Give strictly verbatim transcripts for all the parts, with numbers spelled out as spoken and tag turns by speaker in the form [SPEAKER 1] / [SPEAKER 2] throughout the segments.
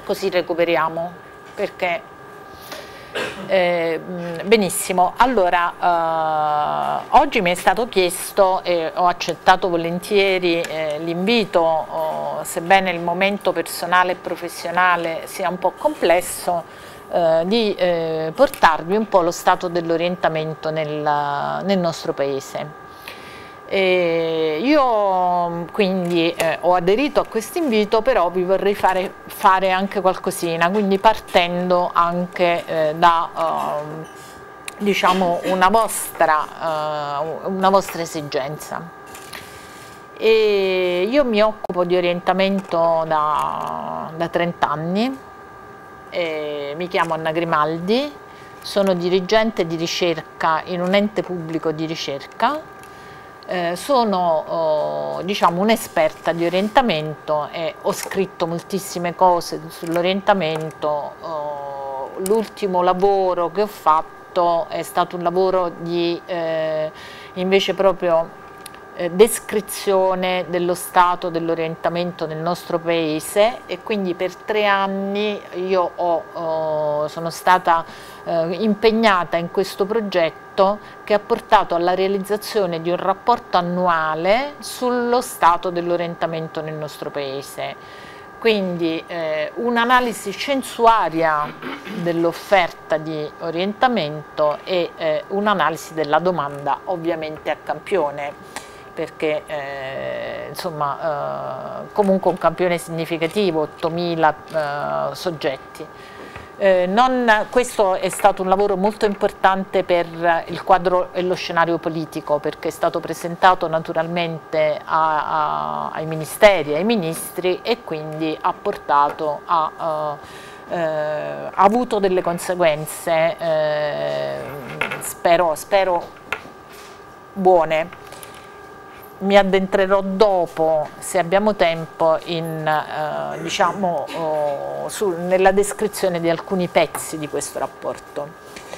[SPEAKER 1] così recuperiamo, perché eh, benissimo. Allora, eh, oggi mi è stato chiesto e ho accettato volentieri eh, l'invito, oh, sebbene il momento personale e professionale sia un po' complesso, eh, di eh, portarvi un po' lo stato dell'orientamento nel, nel nostro paese. E io quindi eh, ho aderito a questo invito, però vi vorrei fare, fare anche qualcosina, quindi partendo anche eh, da eh, diciamo una vostra, eh, una vostra esigenza. E io mi occupo di orientamento da, da trenta anni, e mi chiamo Anna Grimaldi, sono dirigente di ricerca in un ente pubblico di ricerca. Eh, sono oh, diciamo un'esperta di orientamento e ho scritto moltissime cose sull'orientamento. Oh, l'ultimo lavoro che ho fatto è stato un lavoro di eh, invece proprio eh, descrizione dello stato dell'orientamento nel nostro paese, e quindi per tre anni io ho, oh, sono stata eh, impegnata in questo progetto che ha portato alla realizzazione di un rapporto annuale sullo stato dell'orientamento nel nostro paese. Quindi eh, un'analisi censuaria dell'offerta di orientamento e eh, un'analisi della domanda, ovviamente a campione, perché eh, insomma eh, comunque un campione significativo, ottomila eh, soggetti. Eh, non, questo è stato un lavoro molto importante per il quadro e lo scenario politico, perché è stato presentato naturalmente a, a, ai ministeri, ai ministri, e quindi ha portato a, a eh, ha avuto delle conseguenze eh, spero, spero buone. Mi addentrerò dopo, se abbiamo tempo, in, eh, diciamo, oh, su, nella descrizione di alcuni pezzi di questo rapporto.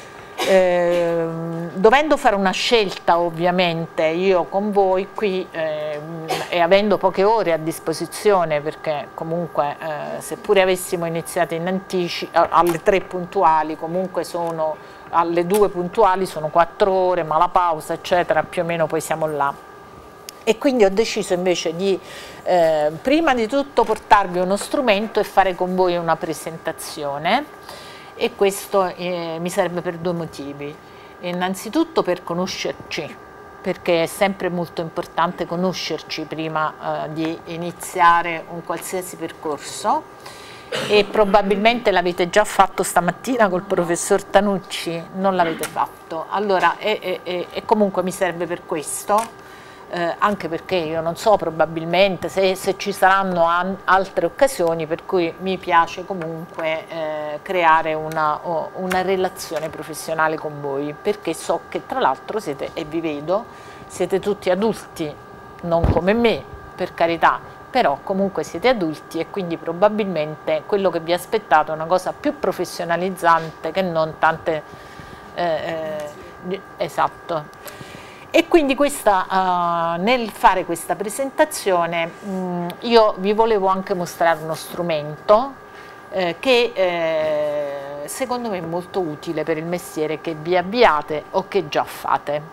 [SPEAKER 1] Eh, dovendo fare una scelta, ovviamente, io con voi qui eh, e avendo poche ore a disposizione, perché comunque eh, seppure avessimo iniziato in anticipo, alle tre puntuali, comunque sono alle due puntuali, sono quattro ore, ma la pausa, eccetera, più o meno poi siamo là. E quindi ho deciso invece di, eh, prima di tutto, portarvi uno strumento e fare con voi una presentazione, e questo eh, mi serve per due motivi. Innanzitutto per conoscerci, perché è sempre molto importante conoscerci prima eh, di iniziare un qualsiasi percorso, e probabilmente l'avete già fatto stamattina col professor Tanucci, non l'avete fatto. Allora, e, e, e, e comunque mi serve per questo. Eh, anche perché io non so probabilmente se, se ci saranno an, altre occasioni, per cui mi piace comunque eh, creare una, oh, una relazione professionale con voi, perché so che tra l'altro siete, e vi vedo, siete tutti adulti, non come me, per carità, però comunque siete adulti, e quindi probabilmente quello che vi aspettate è una cosa più professionalizzante che non tante... Eh, eh, esatto. E quindi questa, uh, nel fare questa presentazione mh, io vi volevo anche mostrare uno strumento eh, che eh, secondo me è molto utile per il mestiere che vi avviate o che già fate.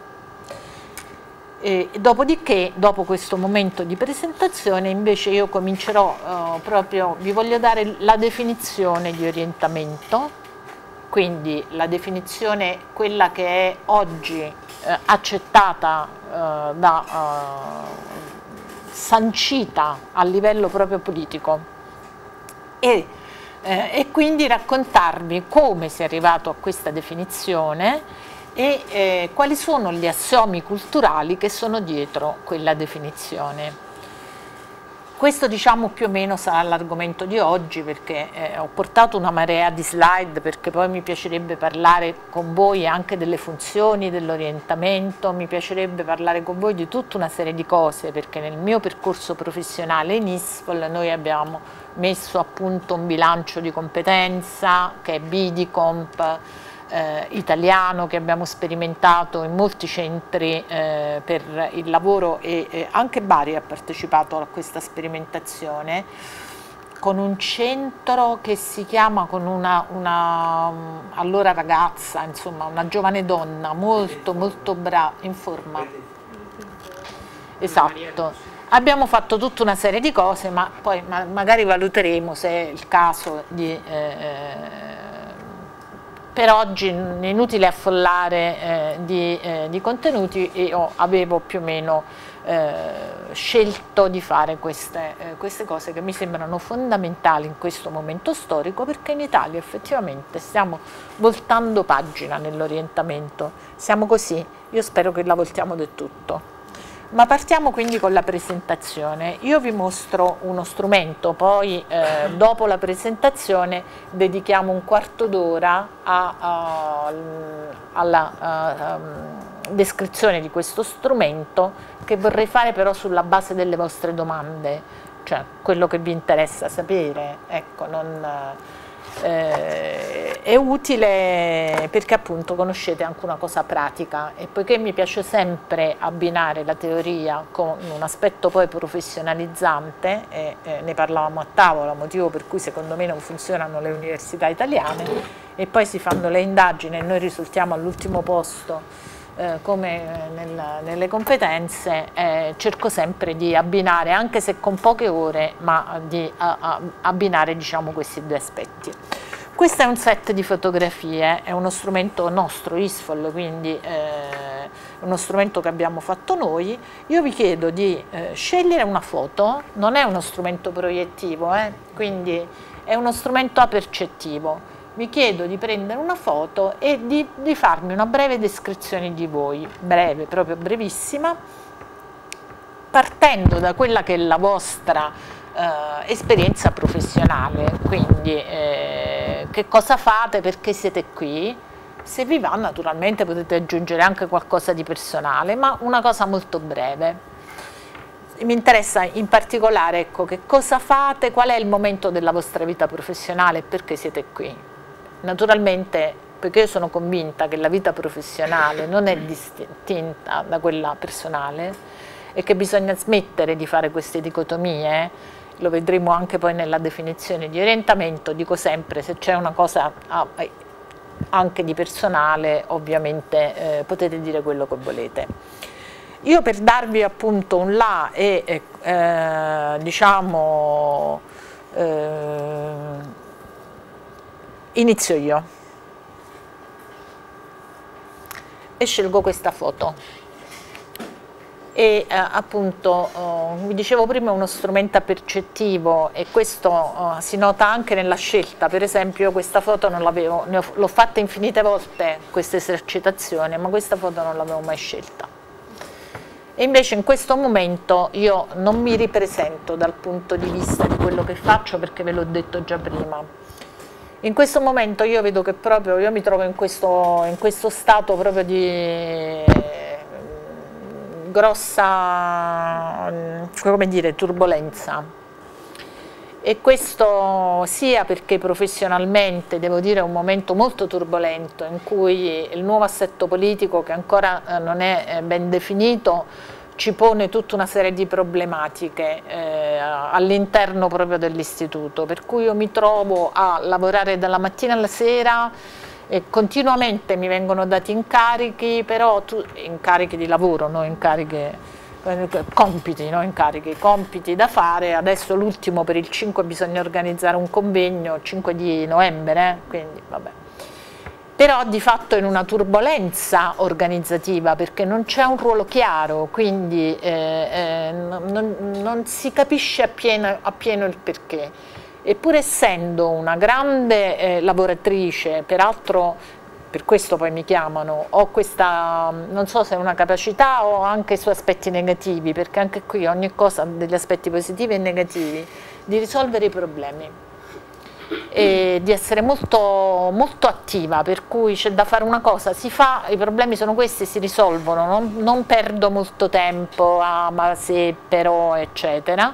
[SPEAKER 1] E dopodiché, dopo questo momento di presentazione, invece io comincerò uh, proprio, vi voglio dare la definizione di orientamento, quindi la definizione, quella che è oggi eh, accettata, eh, da, eh, sancita a livello proprio politico, e, eh, e quindi raccontarvi come si è arrivato a questa definizione e eh, quali sono gli assiomi culturali che sono dietro quella definizione. Questo, diciamo, più o meno sarà l'argomento di oggi, perché eh, ho portato una marea di slide, perché poi mi piacerebbe parlare con voi anche delle funzioni dell'orientamento, mi piacerebbe parlare con voi di tutta una serie di cose, perché nel mio percorso professionale in I S P O L noi abbiamo messo a punto un bilancio di competenza che è Bidicomp, Eh, italiano, che abbiamo sperimentato in molti centri eh, per il lavoro, e eh, anche Bari ha partecipato a questa sperimentazione, con un centro che si chiama, con una, una allora ragazza, insomma una giovane donna molto molto brava, in forma, esatto. Abbiamo fatto tutta una serie di cose, ma poi ma magari valuteremo se è il caso di... Eh, per oggi è inutile affollare eh, di, eh, di contenuti, io avevo più o meno eh, scelto di fare queste, eh, queste cose che mi sembrano fondamentali in questo momento storico, perché in Italia effettivamente stiamo voltando pagina nell'orientamento, siamo così, io spero che la voltiamo del tutto. Ma partiamo quindi con la presentazione. Io vi mostro uno strumento, poi eh, dopo la presentazione dedichiamo un quarto d'ora alla a, um, descrizione di questo strumento, che vorrei fare però sulla base delle vostre domande, cioè quello che vi interessa sapere, ecco, non... Eh, è utile perché appunto conoscete anche una cosa pratica, e poiché mi piace sempre abbinare la teoria con un aspetto poi professionalizzante, e, eh, ne parlavamo a tavola, motivo per cui secondo me non funzionano le università italiane, e poi si fanno le indagini e noi risultiamo all'ultimo posto eh, come nel, nelle competenze, eh, cerco sempre di abbinare, anche se con poche ore, ma di a, a, abbinare, diciamo, questi due aspetti. Questo è un set di fotografie, è uno strumento nostro, ISFOL, quindi eh, uno strumento che abbiamo fatto noi. Io vi chiedo di eh, scegliere una foto, non è uno strumento proiettivo, eh, quindi è uno strumento apercettivo. Vi chiedo di prendere una foto e di, di farmi una breve descrizione di voi, breve, proprio brevissima, partendo da quella che è la vostra eh, esperienza professionale, quindi eh, che cosa fate, perché siete qui, se vi va naturalmente potete aggiungere anche qualcosa di personale, ma una cosa molto breve. Mi interessa in particolare, ecco, che cosa fate, qual è il momento della vostra vita professionale e perché siete qui. Naturalmente, perché io sono convinta che la vita professionale non è distinta da quella personale e che bisogna smettere di fare queste dicotomie, lo vedremo anche poi nella definizione di orientamento, dico sempre, se c'è una cosa anche di personale, ovviamente eh, potete dire quello che volete. Io, per darvi appunto un là e eh, diciamo eh, inizio io e scelgo questa foto e eh, appunto oh, vi dicevo prima, è uno strumento percettivo, e questo oh, si nota anche nella scelta. Per esempio questa foto non l'avevo, l'ho fatta infinite volte questa esercitazione, ma questa foto non l'avevo mai scelta, e invece in questo momento io non mi ripresento dal punto di vista di quello che faccio, perché ve l'ho detto già prima. In questo momento io vedo che proprio io mi trovo in questo, in questo stato proprio di grossa, come dire, turbolenza, e questo sia perché professionalmente, devo dire, è un momento molto turbolento in cui il nuovo assetto politico, che ancora non è ben definito, ci pone tutta una serie di problematiche eh, all'interno proprio dell'istituto, per cui io mi trovo a lavorare dalla mattina alla sera e continuamente mi vengono dati incarichi, però tu, incarichi di lavoro, no? incarichi, eh, compiti, no? incarichi, compiti da fare. Adesso l'ultimo, per il cinque bisogna organizzare un convegno, cinque di novembre, eh? quindi vabbè. Però di fatto in una turbolenza organizzativa, perché non c'è un ruolo chiaro, quindi eh, eh, non, non si capisce appieno, appieno il perché. E pur essendo una grande eh, lavoratrice, peraltro per questo poi mi chiamano, ho questa, non so se è una capacità o anche su aspetti negativi, perché anche qui ogni cosa ha degli aspetti positivi e negativi, di risolvere i problemi. E di essere molto, molto attiva, per cui c'è da fare una cosa, si fa, i problemi sono questi, si risolvono, non, non perdo molto tempo, ah ma se però eccetera.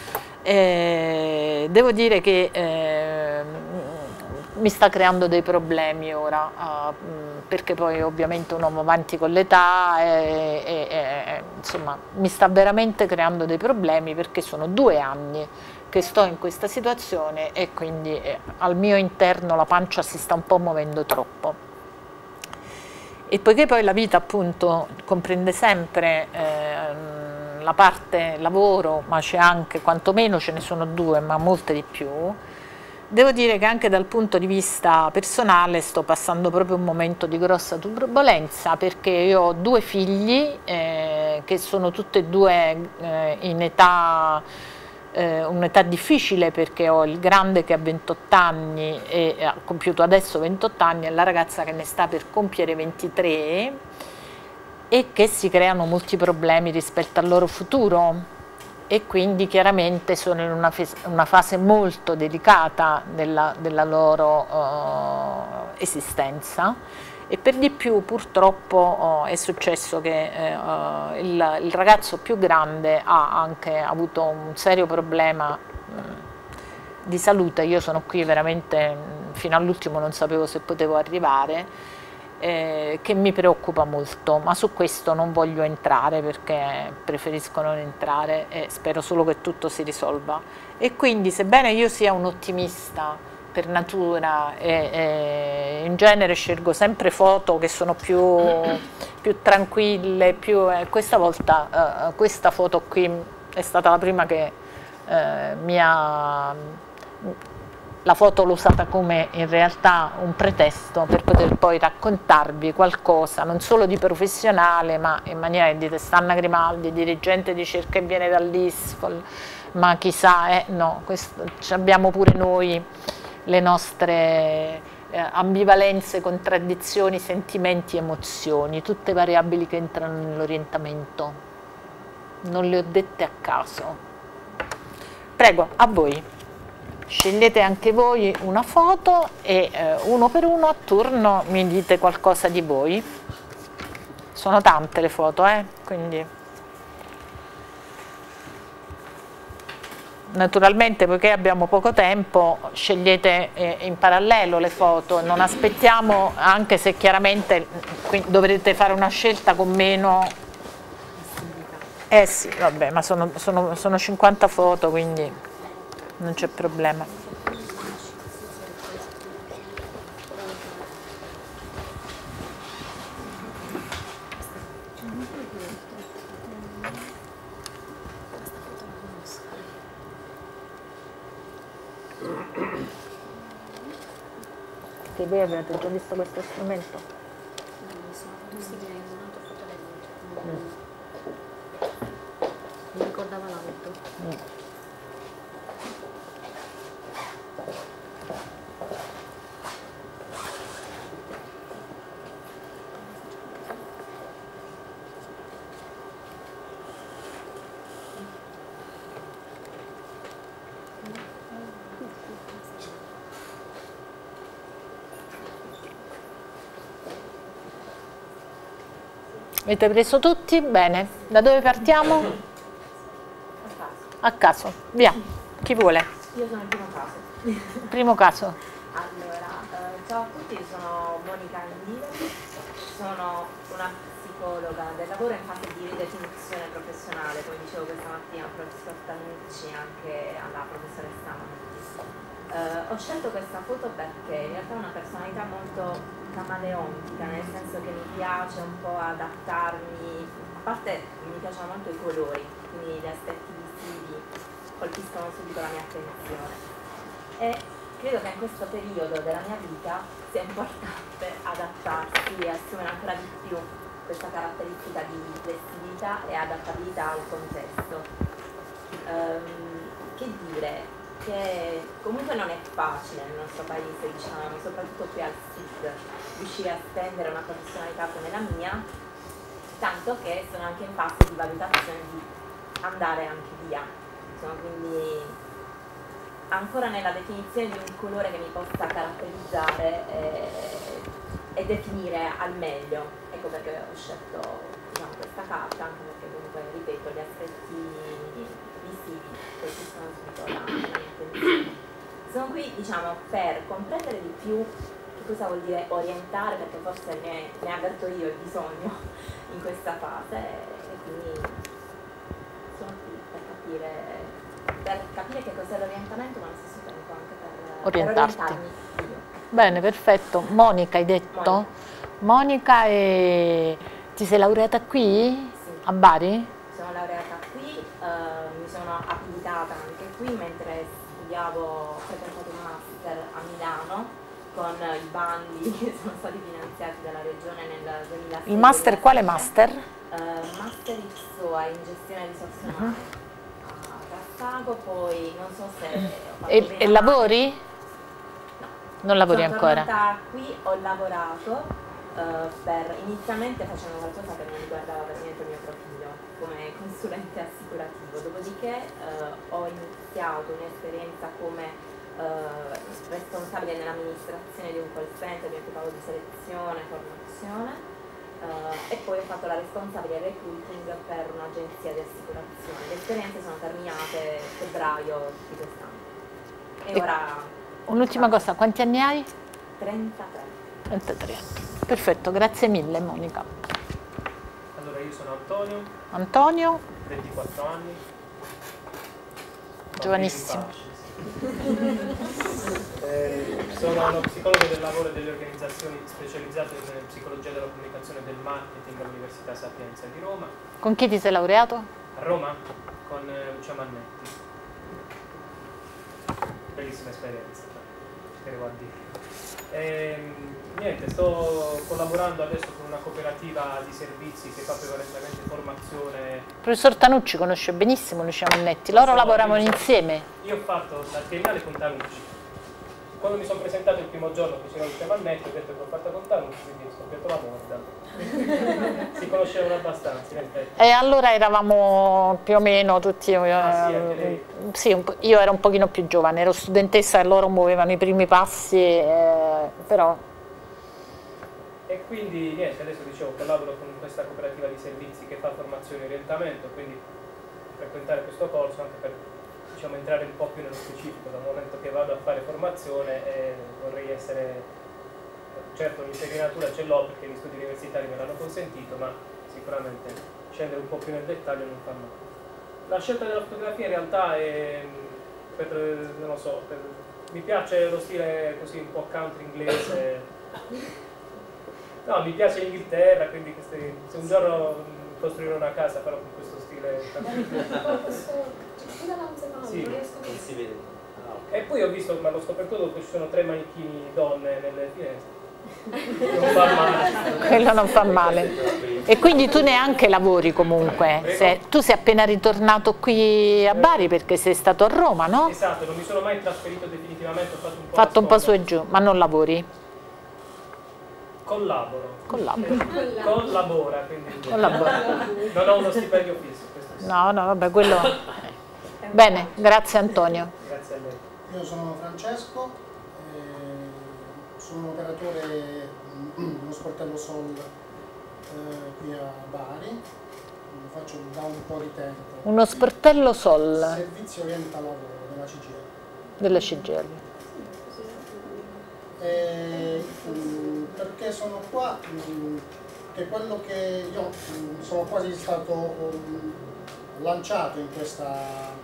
[SPEAKER 1] Eh, devo dire che eh, mi sta creando dei problemi ora, uh, perché poi ovviamente uno va avanti con l'età e, e, e insomma mi sta veramente creando dei problemi, perché sono due anni che sto in questa situazione e quindi eh, al mio interno la pancia si sta un po' muovendo troppo. E poiché poi la vita appunto comprende sempre eh, la parte lavoro, ma c'è anche, quantomeno ce ne sono due, ma molte di più, devo dire che anche dal punto di vista personale sto passando proprio un momento di grossa turbolenza, perché io ho due figli eh, che sono tutti e due eh, in età, eh, un'età difficile, perché ho il grande che ha ventotto anni e ha compiuto adesso ventotto anni e la ragazza che ne sta per compiere ventitré, e che si creano molti problemi rispetto al loro futuro. E quindi chiaramente sono in una, una fase molto delicata della, della loro uh, esistenza, e per di più purtroppo uh, è successo che uh, il, il ragazzo più grande ha anche avuto un serio problema uh, di salute. Io sono qui veramente, fino all'ultimo non sapevo se potevo arrivare, Eh, che mi preoccupa molto, ma su questo non voglio entrare perché preferisco non entrare e spero solo che tutto si risolva. E quindi, sebbene io sia un ottimista per natura e, e in genere scelgo sempre foto che sono più, più tranquille, più, eh, questa volta eh, questa foto qui è stata la prima che eh, mi ha... La foto l'ho usata come in realtà un pretesto per poter poi raccontarvi qualcosa, non solo di professionale, ma in maniera che dite Anna Grimaldi, dirigente di ricerca e viene dall'I S F O L, ma chissà, eh, no, questo, abbiamo pure noi le nostre eh, ambivalenze, contraddizioni, sentimenti, emozioni, tutte variabili che entrano nell'orientamento. Non le ho dette a caso. Prego, a voi. Scegliete anche voi una foto e eh, uno per uno a turno mi dite qualcosa di voi. Sono tante le foto, eh? Quindi naturalmente, poiché abbiamo poco tempo, scegliete eh, in parallelo le foto, non aspettiamo, anche se chiaramente dovrete fare una scelta con meno. Eh sì, vabbè, ma sono, sono, sono cinquanta foto, quindi non c'è problema. Che voi avete già visto questo strumento?
[SPEAKER 2] Mm. Mi ricordava l'auto. Mm.
[SPEAKER 1] Avete preso tutti? Bene. Da dove partiamo?
[SPEAKER 2] A caso.
[SPEAKER 1] A caso. Via. Chi vuole?
[SPEAKER 2] Io sono il primo caso.
[SPEAKER 1] Primo caso.
[SPEAKER 2] Allora, eh, ciao a tutti, sono Monica Andile, sono una psicologa del lavoro in fase di ridefinizione professionale, come dicevo questa mattina al professor Tanucci e anche alla professoressa Manti. Eh, ho scelto questa foto perché in realtà è una personalità molto camaleontica, nel senso che mi piace un po' adattarmi, a parte mi piacciono molto i colori, quindi gli aspetti visivi colpiscono subito la mia attenzione e credo che in questo periodo della mia vita sia importante adattarsi e assumere ancora di più questa caratteristica di flessibilità e adattabilità al contesto. Um, che dire? Che comunque non è facile nel nostro paese, diciamo, soprattutto qui al sud, riuscire a spendere una professionalità come la mia, tanto che sono anche in fase di valutazione di andare anche via. Insomma, quindi ancora nella definizione di un colore che mi possa caratterizzare eh, e definire al meglio. Ecco perché ho scelto, diciamo, questa carta, anche perché comunque, ripeto, gli aspetti visivi colpiscono subito la mia attenzione. Sono qui, diciamo, per comprendere di più che cosa vuol dire orientare, perché forse ne, ne avverto io il bisogno in questa fase e quindi sono qui per capire per capire che cos'è l'orientamento, ma allo stesso tempo anche per,
[SPEAKER 1] orientarti.
[SPEAKER 2] per orientarmi.
[SPEAKER 1] Bene, perfetto. Monica hai detto?
[SPEAKER 2] Monica,
[SPEAKER 1] Monica, e ti sei laureata qui?
[SPEAKER 2] sì.
[SPEAKER 1] A Bari?
[SPEAKER 2] Sono laureata qui, eh, mi sono abilitata anche qui mentre studiavo, ho frequentato un master a Milano con i bandi che sono stati finanziati dalla regione nel duemilasei.
[SPEAKER 1] Il master, quale master?
[SPEAKER 2] Uh, master I P S O A in gestione di risorse umane uh-huh. a Cassago, poi non so se ho fatto
[SPEAKER 1] E,
[SPEAKER 2] bene
[SPEAKER 1] e lavori?
[SPEAKER 2] No.
[SPEAKER 1] Non lavori
[SPEAKER 2] sono
[SPEAKER 1] ancora?
[SPEAKER 2] Sono qui, ho lavorato uh, per, inizialmente facendo qualcosa che non riguardava per niente il mio profilo, come consulente assicurativo, dopodiché uh, ho iniziato un'esperienza come Uh, responsabile nell'amministrazione di un call center, mi occupavo di selezione, formazione uh, e poi ho fatto la responsabile recruiting per un'agenzia di assicurazione. Le esperienze sono terminate a febbraio di quest'anno e, e ora...
[SPEAKER 1] Un'ultima cosa, quanti anni hai?
[SPEAKER 2] trentatré.
[SPEAKER 1] trentatré. Perfetto, grazie mille Monica.
[SPEAKER 3] Allora, io sono Antonio.
[SPEAKER 1] Antonio?
[SPEAKER 3] ventiquattro anni.
[SPEAKER 1] Giovanissimo.
[SPEAKER 3] Eh, sono uno psicologo del lavoro e delle organizzazioni specializzate in psicologia della comunicazione e del marketing all'Università Sapienza di Roma.
[SPEAKER 1] Con chi ti sei laureato?
[SPEAKER 3] A Roma con eh, Lucia Mannetti. Bellissima esperienza, che devo a dire. E, niente, sto collaborando adesso con una cooperativa di servizi che fa prevalentemente formazione.
[SPEAKER 1] Il professor Tanucci conosce benissimo Lucia Mannetti, loro lavoravano insieme.
[SPEAKER 3] Io ho fatto la triennale con Tanucci. Quando mi sono presentato il primo giorno vicino a Lucia Mannetti ho detto che l'ho fatta con Tanucci, quindi ho scoppiato la morda. Si conoscevano abbastanza in effetti.
[SPEAKER 1] E allora eravamo più o meno tutti, eh,
[SPEAKER 3] Ah, sì, anche lei.
[SPEAKER 1] sì, un po', io ero un pochino più giovane, ero studentessa e loro muovevano i primi passi, eh, però...
[SPEAKER 3] E quindi niente, adesso dicevo che lavoro con questa cooperativa di servizi che fa formazione e orientamento, quindi frequentare questo corso anche per, diciamo, entrare un po' più nello specifico, dal momento che vado a fare formazione e vorrei essere, certo un'integrinatura ce l'ho perché gli studi universitari me l'hanno consentito, ma sicuramente scendere un po' più nel dettaglio non fa male. La scelta della fotografia in realtà è per, non lo so, per, mi piace lo stile così un po' country inglese. No, mi piace l'Inghilterra, quindi questi, se un giorno costruirò una casa farò con questo stile. Sì.
[SPEAKER 4] Non si vede. Ah, okay.
[SPEAKER 3] E poi ho visto, ma l'ho scoperto dopo, ci sono tre manichini donne nelle finestre. Non fa male.
[SPEAKER 1] Quello non fa male. E quindi tu neanche lavori comunque, se, tu sei appena ritornato qui a Bari perché sei stato a Roma, no?
[SPEAKER 3] Esatto, non mi sono mai trasferito definitivamente, ho fatto un po',
[SPEAKER 1] Fatto un po' su
[SPEAKER 3] scuola.
[SPEAKER 1] e giù, ma non lavori?
[SPEAKER 3] Collaboro.
[SPEAKER 1] Collaboro.
[SPEAKER 3] Eh, collabora, quindi
[SPEAKER 1] Collabora.
[SPEAKER 3] non ho uno stipendio fisso. Questo sì.
[SPEAKER 1] No, no, vabbè, quello... Bene, grazie Antonio.
[SPEAKER 3] Grazie a lei.
[SPEAKER 5] Io sono Francesco, eh, sono un operatore dello sportello Sol eh, qui a Bari, lo faccio da un po' di tempo.
[SPEAKER 1] Uno sportello Sol
[SPEAKER 5] Servizio Orienta Lavoro della C G I L.
[SPEAKER 1] della C G I L.
[SPEAKER 5] E, mh, perché sono qua, mh, che quello che io mh, sono quasi stato um, lanciato in, questa,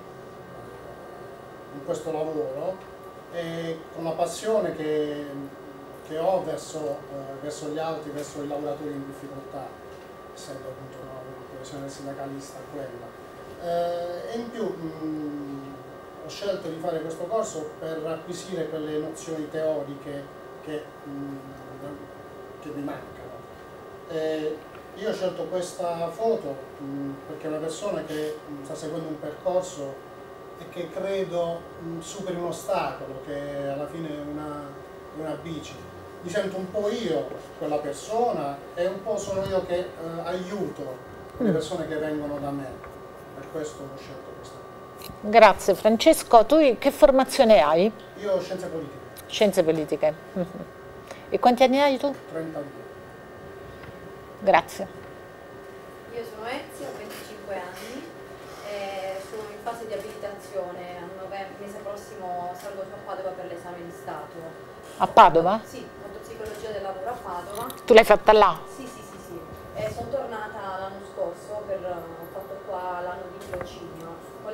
[SPEAKER 5] in questo lavoro e con la passione che, che ho verso, uh, verso gli altri, verso i lavoratori in difficoltà, essendo appunto una professione sindacalista quella. Eh, e in più mh, ho scelto di fare questo corso per acquisire quelle nozioni teoriche che, mh, che mi mancano. E io ho scelto questa foto mh, perché è una persona che mh, sta seguendo un percorso e che credo mh, superi un ostacolo, che alla fine è una, una bici. Mi sento un po' io quella persona e un po' sono io che eh, aiuto le persone che vengono da me. Per questo ho scelto questa.
[SPEAKER 1] Grazie Francesco. Tu che formazione hai?
[SPEAKER 5] Io ho scienze politiche.
[SPEAKER 1] Scienze politiche. Mm-hmm. E quanti anni hai tu?
[SPEAKER 5] trentadue.
[SPEAKER 1] Grazie.
[SPEAKER 6] Io sono Ezia, ho venticinque anni, e sono in fase di abilitazione. A novembre, mese prossimo salgo su a Padova per l'esame di Stato.
[SPEAKER 1] A Padova?
[SPEAKER 6] Sì, ho fatto psicologia del lavoro a Padova.
[SPEAKER 1] Tu l'hai fatta là?
[SPEAKER 6] Sì, sì, sì, sì. E sono tornata l'anno scorso, per, ho fatto qua l'anno di tirocinio. Ho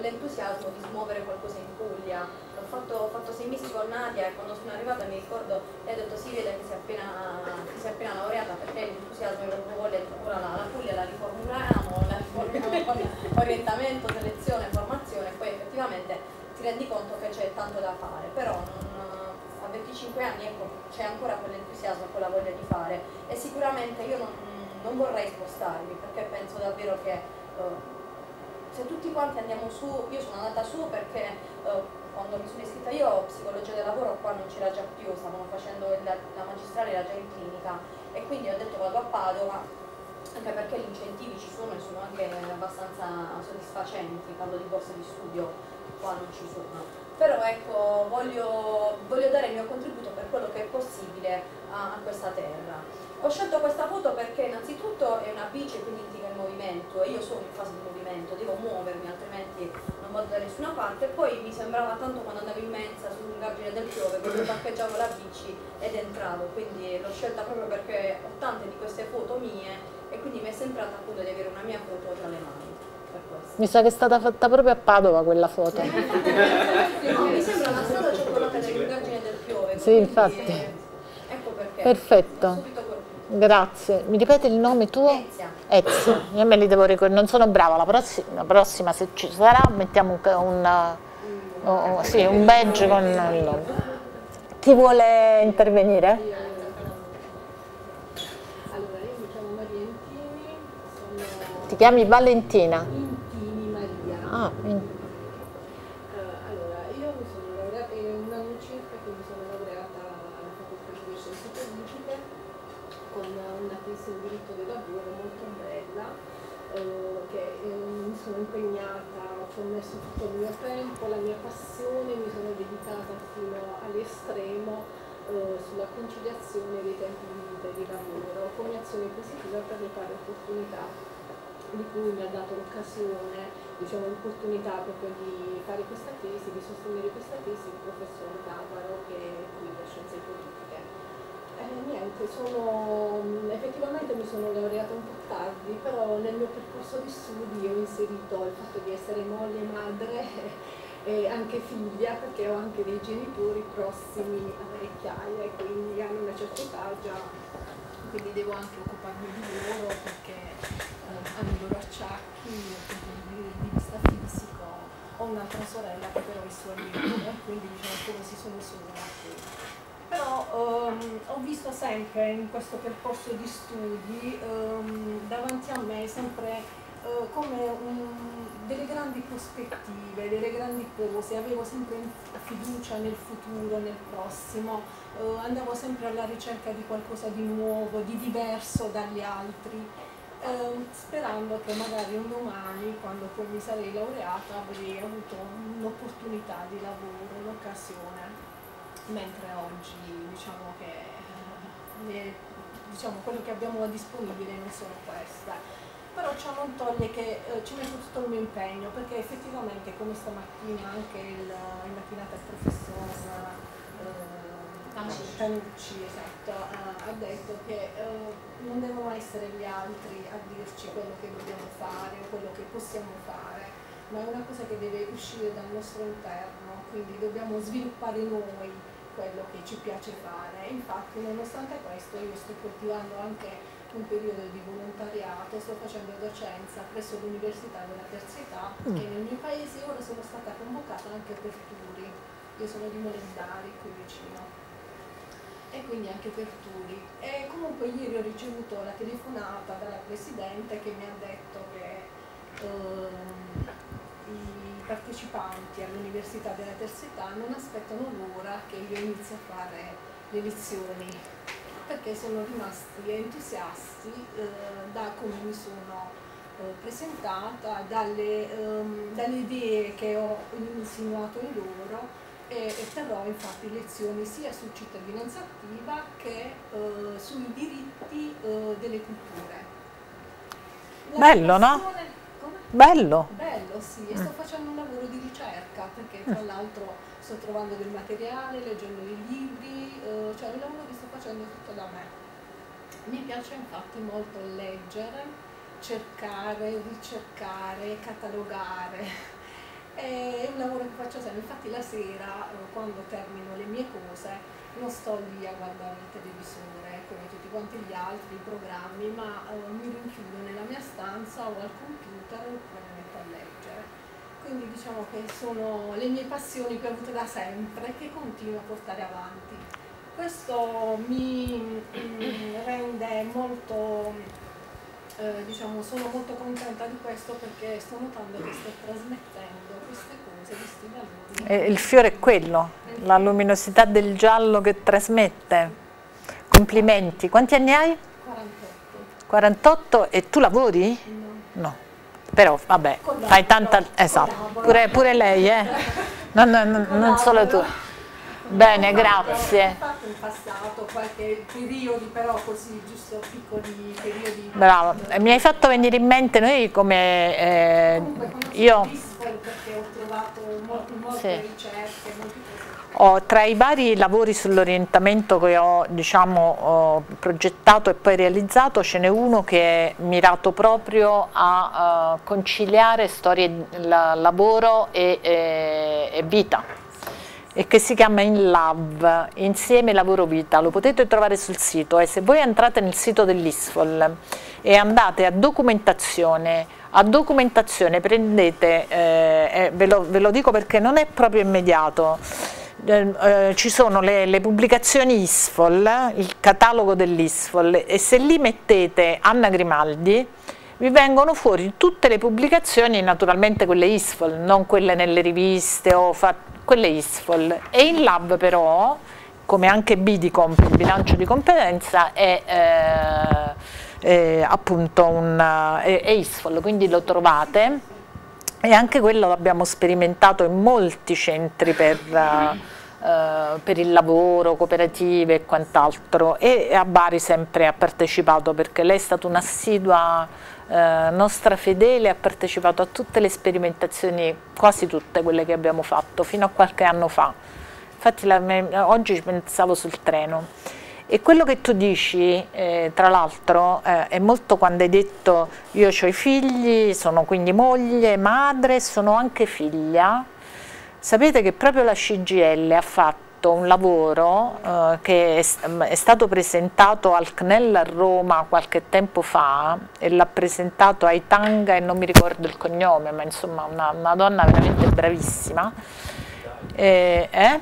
[SPEAKER 6] quell'entusiasmo di smuovere qualcosa in Puglia. Ho fatto, ho fatto sei mesi con Nadia e quando sono arrivata mi ricordo, lei ha detto si vede che si è appena, che si è appena laureata, perché l'entusiasmo e la voglia, ora la, la Puglia la riformuliamo, la riformiamo con orientamento, selezione, formazione, e poi effettivamente ti rendi conto che c'è tanto da fare, però non, a venticinque anni ecco, c'è ancora quell'entusiasmo, quella voglia di fare, e sicuramente io non, non vorrei spostarmi, perché penso davvero che uh, se tutti quanti andiamo su, io sono andata su perché uh, quando mi sono iscritta io psicologia del lavoro qua non c'era già più, stavano facendo la, la magistrale, era già in clinica, e quindi ho detto vado a Padova, anche perché gli incentivi ci sono e sono anche abbastanza soddisfacenti, parlo di borse di studio, qua non ci sono. Però ecco, voglio, voglio dare il mio contributo per quello che è possibile a, a questa terra. Ho scelto questa foto perché innanzitutto è una bici e quindi indica il movimento, e io sono in fase di movimento, devo muovermi altrimenti non vado da nessuna parte. Poi mi sembrava tanto quando andavo in mensa sull'Argine del Piove, quando parcheggiavo la bici ed entravo, quindi l'ho scelta proprio perché ho tante di queste foto mie e quindi mi è sembrata appunto di avere una mia foto tra le mani.
[SPEAKER 1] Mi sa che è stata fatta proprio a Padova quella foto.
[SPEAKER 6] No, mi sembra una strada cioccolata dell'Argine del Piove.
[SPEAKER 1] Sì, infatti.
[SPEAKER 6] Ecco perché.
[SPEAKER 1] Perfetto. Grazie. Mi ripeti il nome tuo?
[SPEAKER 6] Ezia.
[SPEAKER 1] Ezia. Io me li devo ricordare, non sono brava, la prossima, la prossima se ci sarà mettiamo un, un, oh, sì, un badge con il nome. Chi vuole intervenire?
[SPEAKER 7] Allora, io mi chiamo Maria Intini, sono...
[SPEAKER 1] Ti chiami Valentina?
[SPEAKER 7] Intini Maria.
[SPEAKER 1] Ah, in...
[SPEAKER 7] uh, allora, io mi sono laureata, è un anno circa che mi sono laureata alla facoltà di scienze politiche con una tesi in diritto del lavoro molto bella, uh, che uh, mi sono impegnata, ci ho messo tutto il mio tempo, la mia passione, mi sono dedicata fino all'estremo uh, sulla conciliazione dei tempi di vita e di lavoro come azione positiva per le pari opportunità, di cui mi ha dato l'occasione, diciamo l'opportunità proprio di fare questa tesi, di sostenere questa tesi il professor Davaro, che è qui da Scienze Politiche. Eh, niente, sono, effettivamente mi sono laureata un po' tardi, però nel mio percorso di studi ho inserito il fatto di essere moglie, madre e anche figlia, perché ho anche dei genitori prossimi a vecchiaia e quindi hanno una certa età già, quindi devo anche occuparmi di loro perché eh, hanno i loro acciacchi dal punto di vista fisico. Ho un'altra sorella che però è sorella, quindi diciamo come si sono sola qui. Però um, ho visto sempre in questo percorso di studi um, davanti a me sempre uh, come um, delle grandi prospettive, delle grandi cose, avevo sempre fiducia nel futuro, nel prossimo, uh, andavo sempre alla ricerca di qualcosa di nuovo, di diverso dagli altri, uh, sperando che magari un domani, quando poi mi sarei laureata, avrei avuto un'opportunità di lavoro, un'occasione. Mentre oggi diciamo che le, diciamo, quello che abbiamo disponibile non sono queste, però ciò non toglie che eh, ci metto tutto il mio impegno, perché effettivamente come stamattina anche il, in mattinata il professor eh, Tanucci esatto, eh, ha detto che eh, non devono essere gli altri a dirci quello che dobbiamo fare o quello che possiamo fare, ma è una cosa che deve uscire dal nostro interno, quindi dobbiamo sviluppare noi quello che ci piace fare. Infatti nonostante questo io sto coltivando anche un periodo di volontariato, sto facendo docenza presso l'Università della Terza Età, mm. che nel mio paese ora sono stata convocata anche per Turi, io sono di Molendari qui vicino, e quindi anche per Turi. E comunque ieri ho ricevuto la telefonata dalla Presidente che mi ha detto che ehm, i partecipanti all'Università della Terza Età non aspettano l'ora che io inizi a fare le lezioni, perché sono rimasti entusiasti eh, da come mi sono eh, presentata, dalle, ehm, dalle idee che ho insinuato in loro, e, e terrò infatti lezioni sia su cittadinanza attiva che eh, sui diritti eh, delle culture. La
[SPEAKER 1] Bello, no? Bello.
[SPEAKER 7] Bello, sì, e sto facendo un lavoro di ricerca, perché tra l'altro sto trovando del materiale, leggendo dei libri, eh, cioè un lavoro che sto facendo tutto da me. Mi piace infatti molto leggere, cercare, ricercare, catalogare, è un lavoro che faccio sempre, infatti la sera quando termino le mie cose non sto lì a guardare il televisore come tutti quanti gli altri programmi, ma eh, mi rinchiudo nella mia stanza o al computer oppure mi metto a leggere. Quindi diciamo che sono le mie passioni che ho avuto da sempre che continuo a portare avanti. Questo mi mm, rende molto, eh, diciamo, sono molto contenta di questo perché sto notando che sto trasmettendo queste cose, questi valori.
[SPEAKER 1] E il fiore è quello, la luminosità del giallo che trasmette. Complimenti. Quanti anni hai?
[SPEAKER 7] quarantotto.
[SPEAKER 1] quarantotto e tu lavori?
[SPEAKER 7] No.
[SPEAKER 1] No. Però vabbè, fai tanta... Esatto, pure, pure lei, eh? Non, non, non solo tu. Bene, grazie.
[SPEAKER 7] Ho fatto in passato qualche periodo, però così, giusto piccoli periodi.
[SPEAKER 1] Bravo, mi hai fatto venire in mente noi come eh, io
[SPEAKER 7] perché ho trovato molte, molte
[SPEAKER 1] sì.
[SPEAKER 7] ricerche, molti cose.
[SPEAKER 1] Ho, tra i vari lavori sull'orientamento che ho, diciamo, ho progettato e poi realizzato, ce n'è uno che è mirato proprio a uh, conciliare storie, la, lavoro e, e, e vita, e che si chiama In Love, Insieme Lavoro Vita. Lo potete trovare sul sito e se voi entrate nel sito dell'ISFOL e andate a documentazione, a documentazione prendete, eh, eh, ve, lo, ve lo dico perché non è proprio immediato, eh, eh, ci sono le, le pubblicazioni ISFOL, il catalogo dell'ISFOL, e se lì mettete Anna Grimaldi vi vengono fuori tutte le pubblicazioni, naturalmente quelle ISFOL, non quelle nelle riviste o fatte, quelle ISFOL. E In Love però, come anche Bidicomp, il bilancio di competenza, è, eh, è appunto un è, è ISFOL, quindi lo trovate, e anche quello l'abbiamo sperimentato in molti centri per, eh, per il lavoro, cooperative e quant'altro, e a Bari sempre ha partecipato perché lei è stata un'assidua Eh, nostra fedele, ha partecipato a tutte le sperimentazioni, quasi tutte quelle che abbiamo fatto fino a qualche anno fa. Infatti la, oggi pensavo sul treno. E quello che tu dici, eh, tra l'altro, eh, è molto quando hai detto io ho i figli, sono quindi moglie, madre, sono anche figlia. Sapete che proprio la C G I L ha fatto un lavoro eh, che è, è stato presentato al C N E L a Roma qualche tempo fa, e l'ha presentato a Itanga, e non mi ricordo il cognome, ma insomma una, una donna veramente bravissima. Eh, eh?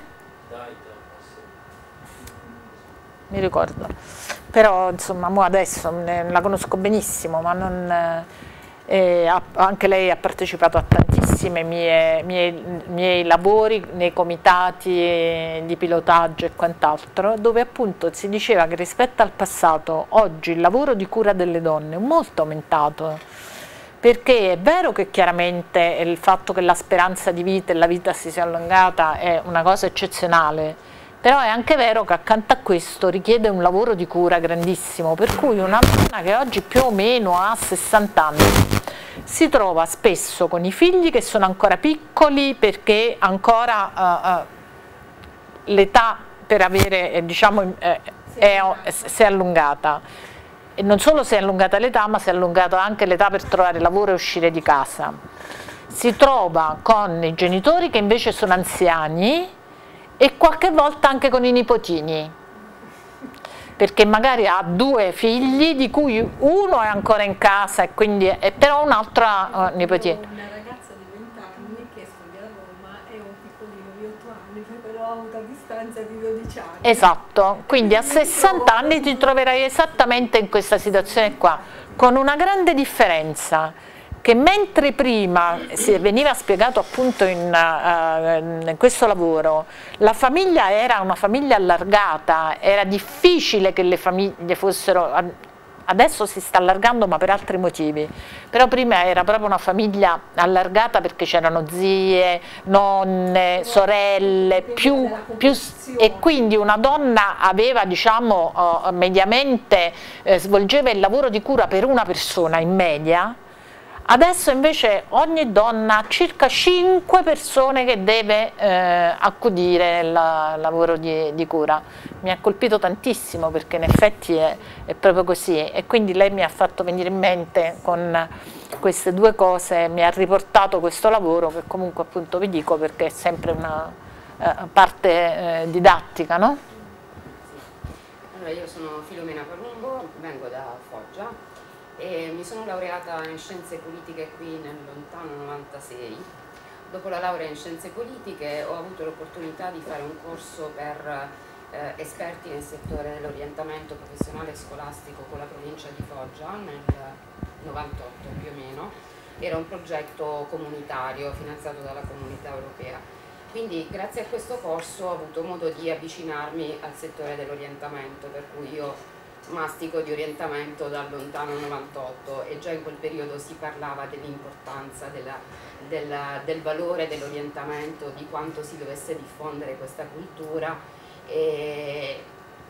[SPEAKER 1] Mi ricordo, però insomma mo adesso ne, la conosco benissimo, ma non... Eh, ha, anche lei ha partecipato a tantissimi miei, miei, miei lavori nei comitati di pilotaggio e quant'altro, dove appunto si diceva che rispetto al passato oggi il lavoro di cura delle donne è molto aumentato, perché è vero che chiaramente il fatto che la speranza di vita e la vita si sia allungata è una cosa eccezionale, però è anche vero che accanto a questo richiede un lavoro di cura grandissimo, per cui una donna che oggi più o meno ha sessanta anni si trova spesso con i figli che sono ancora piccoli, perché ancora uh, uh, l'età per avere, eh, diciamo, eh, è, si è allungata, e non solo si è allungata l'età, ma si è allungata anche l'età per trovare lavoro e uscire di casa. Si trova con i genitori che invece sono anziani, e qualche volta anche con i nipotini, perché magari ha due figli di cui uno è ancora in casa e quindi è, però un altro uh, nipotino.
[SPEAKER 7] Una ragazza di venti anni che studia a Roma e un piccolino di otto anni, però ha avuto a distanza di dodici anni.
[SPEAKER 1] Esatto, quindi a sessanta anni ti troverai esattamente in questa situazione qua, con una grande differenza, che mentre prima si veniva spiegato appunto in, uh, in questo lavoro, la famiglia era una famiglia allargata, era difficile che le famiglie fossero, adesso si sta allargando ma per altri motivi, però prima era proprio una famiglia allargata perché c'erano zie, nonne, sorelle, più, più, e quindi una donna aveva, diciamo, uh, mediamente eh, svolgeva il lavoro di cura per una persona in media. Adesso invece ogni donna ha circa cinque persone che deve eh, accudire il lavoro di, di cura. Mi ha colpito tantissimo perché in effetti è, è proprio così, e quindi lei mi ha fatto venire in mente con queste due cose, mi ha riportato questo lavoro che comunque appunto vi dico perché è sempre una eh, parte eh, didattica, no?
[SPEAKER 8] Allora, io sono Filomena Palumbo, vengo da Foggia e mi sono laureata in scienze politiche qui nel lontano novantasei. Dopo la laurea in scienze politiche ho avuto l'opportunità di fare un corso per eh, esperti nel settore dell'orientamento professionale e scolastico con la provincia di Foggia nel novantotto più o meno. Era un progetto comunitario finanziato dalla Comunità Europea. Quindi grazie a questo corso ho avuto modo di avvicinarmi al settore dell'orientamento, per cui io mastico di orientamento dal lontano novantotto e già in quel periodo si parlava dell'importanza, della, della, del valore dell'orientamento, di quanto si dovesse diffondere questa cultura e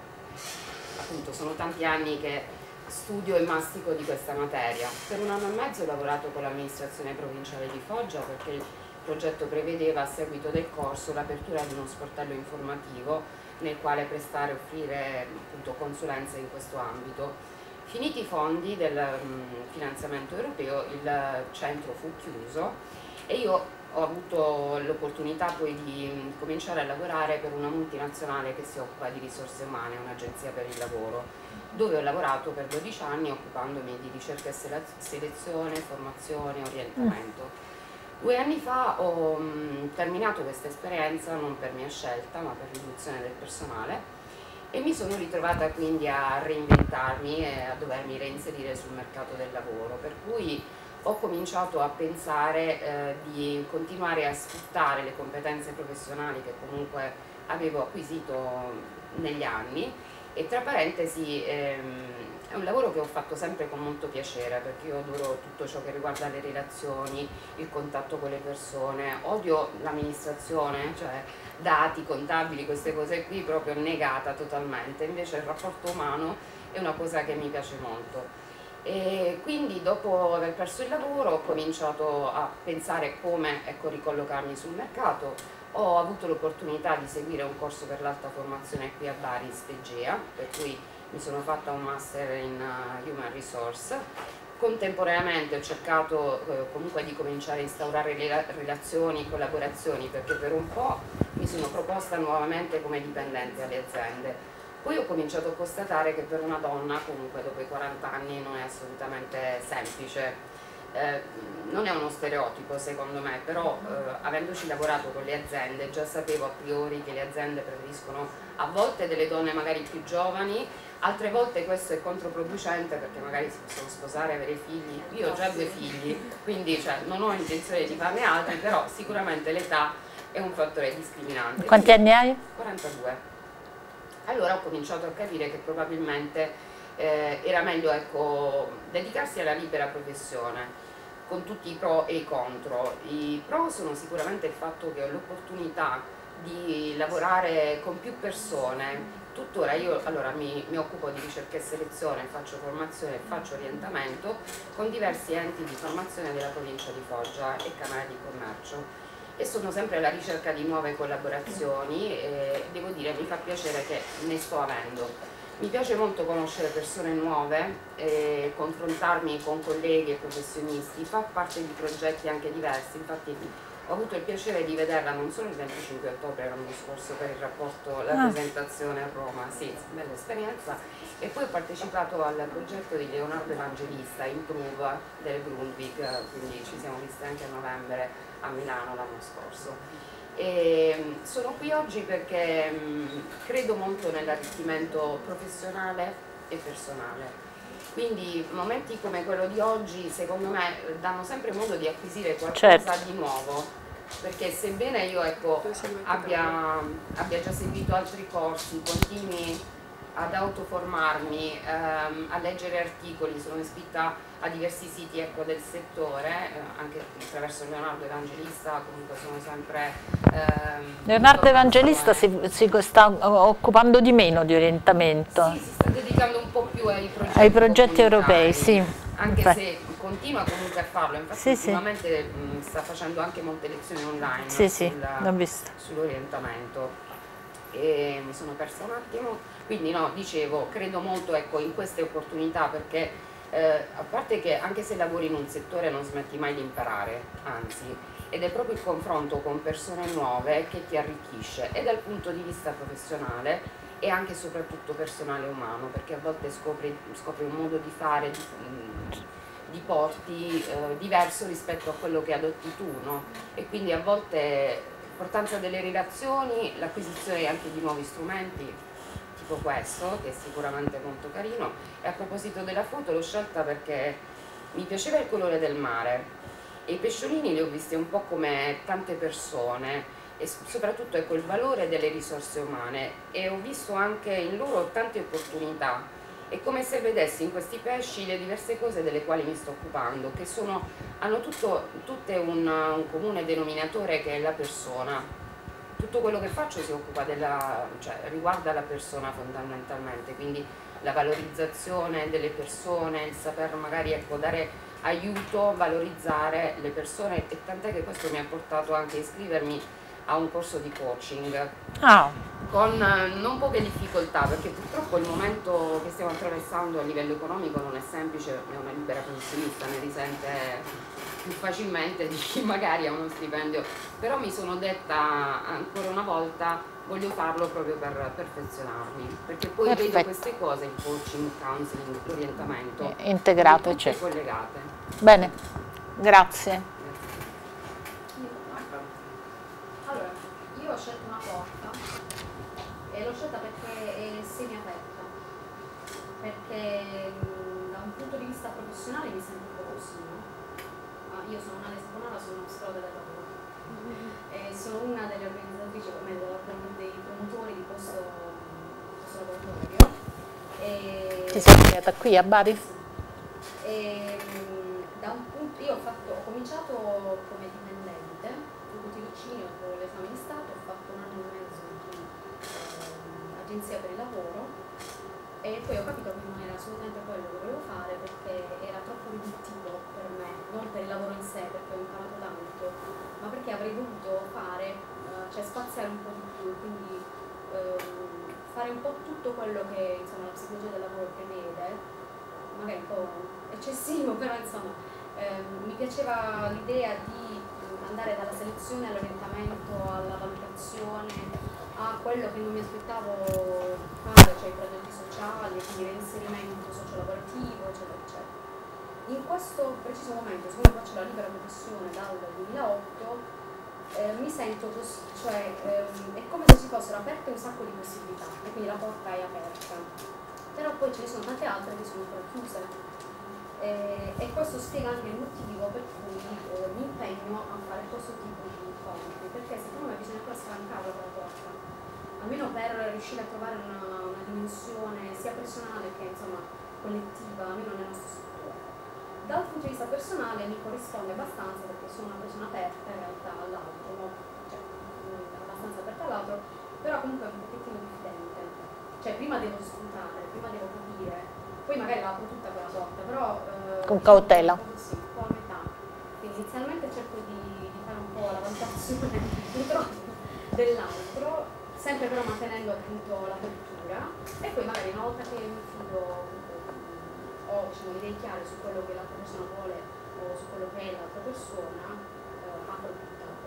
[SPEAKER 8] appunto sono tanti anni che studio e mastico di questa materia. Per un anno e mezzo ho lavorato con l'amministrazione provinciale di Foggia perché il progetto prevedeva a seguito del corso l'apertura di uno sportello informativo nel quale prestare e offrire appunto consulenza in questo ambito. Finiti i fondi del um, finanziamento europeo, il centro fu chiuso e io ho avuto l'opportunità poi di um, cominciare a lavorare per una multinazionale che si occupa di risorse umane, un'agenzia per il lavoro, dove ho lavorato per dodici anni occupandomi di ricerca e selezione, formazione e orientamento. Due anni fa ho mh, terminato questa esperienza non per mia scelta ma per riduzione del personale e mi sono ritrovata quindi a reinventarmi e a dovermi reinserire sul mercato del lavoro, per cui ho cominciato a pensare eh, di continuare a sfruttare le competenze professionali che comunque avevo acquisito negli anni e tra parentesi ehm, è un lavoro che ho fatto sempre con molto piacere perché io adoro tutto ciò che riguarda le relazioni, il contatto con le persone, odio l'amministrazione, cioè dati, contabili, queste cose qui proprio negata totalmente, invece il rapporto umano è una cosa che mi piace molto. E quindi dopo aver perso il lavoro ho cominciato a pensare come ecco, ricollocarmi sul mercato. Ho avuto l'opportunità di seguire un corso per l'alta formazione qui a Bari in Stegea, per cui mi sono fatta un master in uh, Human Resource. Contemporaneamente ho cercato eh, comunque di cominciare a instaurare relazioni, collaborazioni, perché per un po' mi sono proposta nuovamente come dipendente alle aziende. Poi ho cominciato a constatare che per una donna comunque dopo i quaranta anni non è assolutamente semplice. Eh, non è uno stereotipo secondo me, però eh, avendoci lavorato con le aziende già sapevo a priori che le aziende preferiscono a volte delle donne magari più giovani, altre volte questo è controproducente perché magari si possono sposare, avere figli. Io ho già due figli, quindi cioè, non ho intenzione di farne altri, però sicuramente l'età è un fattore discriminante.
[SPEAKER 1] Quanti anni hai?
[SPEAKER 8] quarantadue. Allora ho cominciato a capire che probabilmente eh, era meglio ecco, dedicarsi alla libera professione, con tutti i pro e i contro. I pro sono sicuramente il fatto che ho l'opportunità di lavorare con più persone. Tuttora io allora, mi, mi occupo di ricerca e selezione, faccio formazione e faccio orientamento con diversi enti di formazione della provincia di Foggia e Camera di Commercio e sono sempre alla ricerca di nuove collaborazioni e devo dire mi fa piacere che ne sto avendo. Mi piace molto conoscere persone nuove, e confrontarmi con colleghi e professionisti, far parte di progetti anche diversi, infatti ho avuto il piacere di vederla non solo il venticinque ottobre l'anno scorso per il rapporto La presentazione a Roma, sì, bella esperienza, e poi ho partecipato al progetto di Leonardo Evangelista, Improve del Grundtvig, quindi ci siamo viste anche a novembre a Milano l'anno scorso. E sono qui oggi perché mh, credo molto nell'arricchimento professionale e personale. Quindi momenti come quello di oggi secondo me danno sempre modo di acquisire qualcosa certo. di nuovo, perché sebbene io ecco, abbia, abbia già seguito altri corsi, continui ad autoformarmi, ehm, a leggere articoli, sono iscritta a diversi siti ecco, del settore, eh, anche attraverso Leonardo Evangelista, comunque sono sempre... Ehm,
[SPEAKER 1] Leonardo Evangelista si, si sta occupando di meno di orientamento.
[SPEAKER 8] Sì, si sta dedicando un po' più ai progetti,
[SPEAKER 1] ai progetti europei, sì.
[SPEAKER 8] Anche
[SPEAKER 1] Infatti.
[SPEAKER 8] se con continua comunque a farlo, infatti
[SPEAKER 1] sì,
[SPEAKER 8] ultimamente sì. mh, sta facendo anche molte lezioni online
[SPEAKER 1] sì,
[SPEAKER 8] sulla,
[SPEAKER 1] sì,
[SPEAKER 8] sull'orientamento. E mi sono persa un attimo, quindi no, dicevo, credo molto, ecco, in queste opportunità, perché eh, a parte che anche se lavori in un settore non smetti mai di imparare, anzi, ed è proprio il confronto con persone nuove che ti arricchisce, e dal punto di vista professionale e anche e soprattutto personale e umano, perché a volte scopri, scopri un modo di fare, di, di porti eh, diverso rispetto a quello che adotti tu, no? E quindi a volte l'importanza delle relazioni, l'acquisizione anche di nuovi strumenti, tipo questo, che è sicuramente molto carino. E a proposito della foto, l'ho scelta perché mi piaceva il colore del mare, e i pesciolini li ho visti un po' come tante persone, e soprattutto ecco il valore delle risorse umane, e ho visto anche in loro tante opportunità. È come se vedessi in questi pesci le diverse cose delle quali mi sto occupando, che sono, hanno tutto, tutte un, un comune denominatore, che è la persona. Tutto quello che faccio si occupa della, cioè riguarda la persona fondamentalmente, quindi la valorizzazione delle persone, il saper magari ecco, dare aiuto, valorizzare le persone, e tant'è che questo mi ha portato anche a iscrivermi a un corso di coaching. Ah. Con non poche difficoltà, perché purtroppo il momento che stiamo attraversando a livello economico non è semplice, è una libera professionista, ne risente più facilmente di chi magari ha uno stipendio, però mi sono detta ancora una volta voglio farlo proprio per perfezionarmi, perché poi Perfetto. vedo queste cose, il coaching, il counseling, l'orientamento
[SPEAKER 1] integrato,
[SPEAKER 8] tutte
[SPEAKER 1] certo.
[SPEAKER 8] collegate.
[SPEAKER 1] Bene, grazie.
[SPEAKER 6] Allora, io ho scelto una porta e l'ho scelta perché è semi-aperta, perché da un punto di vista professionale mi sento un po' così, no? Ah, io sono una lesbonara, sono una psicologa del lavoro e sono una delle organizzatrici, o meglio, dei promotori di questo, questo laboratorio. E
[SPEAKER 1] ti sei studiata qui a Bari?
[SPEAKER 6] E, da un punto, io ho, fatto, ho cominciato come dipendente in tirocinio con l'esame di Stato, ho fatto un anno e mezzo di eh, agenzia per il lavoro, e poi ho capito che non era assolutamente quello che volevo fare, perché era troppo riduttivo per me, non per il lavoro in sé, perché ho imparato tanto, ma perché avrei dovuto fare, eh, cioè spaziare un po' di più, quindi ehm, fare un po' tutto quello che insomma, la psicologia del lavoro prevede, magari un po' eccessivo, però insomma ehm, mi piaceva l'idea di andare dalla selezione all'orientamento, alla valutazione, a quello che non mi aspettavo fare, cioè i progetti sociali, quindi reinserimento sociolavorativo, eccetera, eccetera. In questo preciso momento, siccome faccio la libera professione dal duemilaotto, eh, mi sento così, cioè ehm, è come se ci fossero aperte un sacco di possibilità, e quindi la porta è aperta, però poi ce ne sono tante altre che sono ancora chiuse. Eh, e questo spiega anche il motivo per cui eh, mi impegno a fare questo tipo di incontri, perché secondo me bisogna ancora sfrancarla quella porta, almeno per riuscire a trovare una, una dimensione sia personale che insomma collettiva, almeno nel nostro settore. Dal punto di vista personale mi corrisponde abbastanza, perché sono una persona aperta in realtà all'altro, no? Cioè abbastanza aperta all'altro, però comunque un pochettino diffidente, cioè prima devo scrutare, prima devo capire, poi magari la apro tutta quella porta, però eh,
[SPEAKER 1] con cautela.
[SPEAKER 6] Un po' così, un po' a metà. Quindi inizialmente cerco di, di fare un po' la valutazione dell'altro, sempre però mantenendo appunto l'apertura, e poi magari una volta che mi fido, ho diciamo, idee chiare su quello che l'altra persona vuole o su quello che è l'altra persona, eh, apro tutta la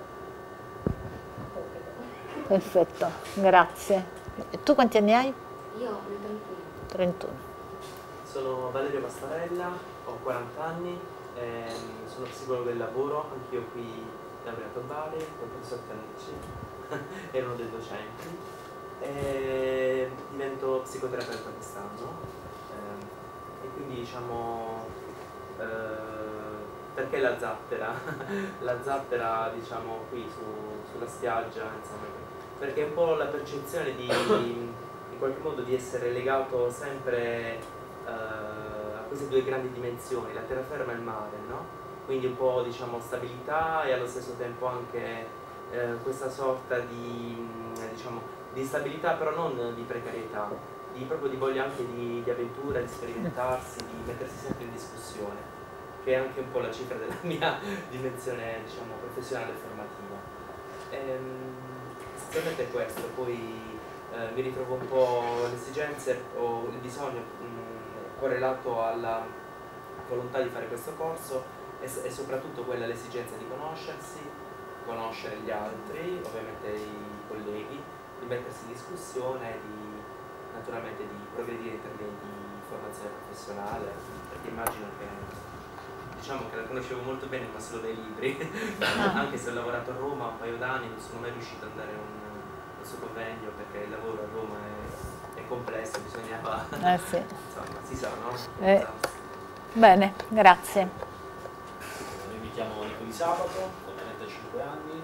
[SPEAKER 6] porta.
[SPEAKER 1] Perfetto, grazie. E tu quanti anni hai?
[SPEAKER 6] Io ho trentuno.
[SPEAKER 1] trentuno.
[SPEAKER 4] Sono Valerio Pastarella, ho quaranta anni, ehm, sono psicologo del lavoro, anch'io qui laureato a Bari, ho preso sette anni, ero uno dei docenti, e divento psicoterapeuta quest'anno, ehm, e quindi diciamo, eh, perché la zattera? La zattera diciamo qui su, sulla spiaggia, insomma, perché è un po' la percezione di, in qualche modo di essere legato sempre Uh, a queste due grandi dimensioni, la terraferma e il mare, no? Quindi un po' diciamo stabilità e allo stesso tempo anche uh, questa sorta di, diciamo, di stabilità, però non di precarietà, di, proprio di voglia anche di, di avventura, di sperimentarsi, di mettersi sempre in discussione. che è anche un po' la cifra della mia dimensione, diciamo, professionale e formativa. Ehm, essenzialmente questo, poi eh, mi ritrovo un po' le esigenze o il bisogno mh, correlato alla volontà di fare questo corso e, e soprattutto quella l'esigenza di conoscersi, conoscere gli altri, ovviamente i colleghi, di mettersi in discussione e di, naturalmente di progredire in termini di formazione professionale, perché immagino che, diciamo che la conoscevo molto bene ma solo dai libri, anche se ho lavorato a Roma un paio d'anni non sono mai riuscito ad andare a un, un suo convegno perché il lavoro a Roma è, è complesso, bisognava,
[SPEAKER 1] eh sì.
[SPEAKER 4] insomma, si sa, no?
[SPEAKER 1] Eh, bene, grazie.
[SPEAKER 9] Io mi chiamo Nico Di Sabato, ho trentacinque anni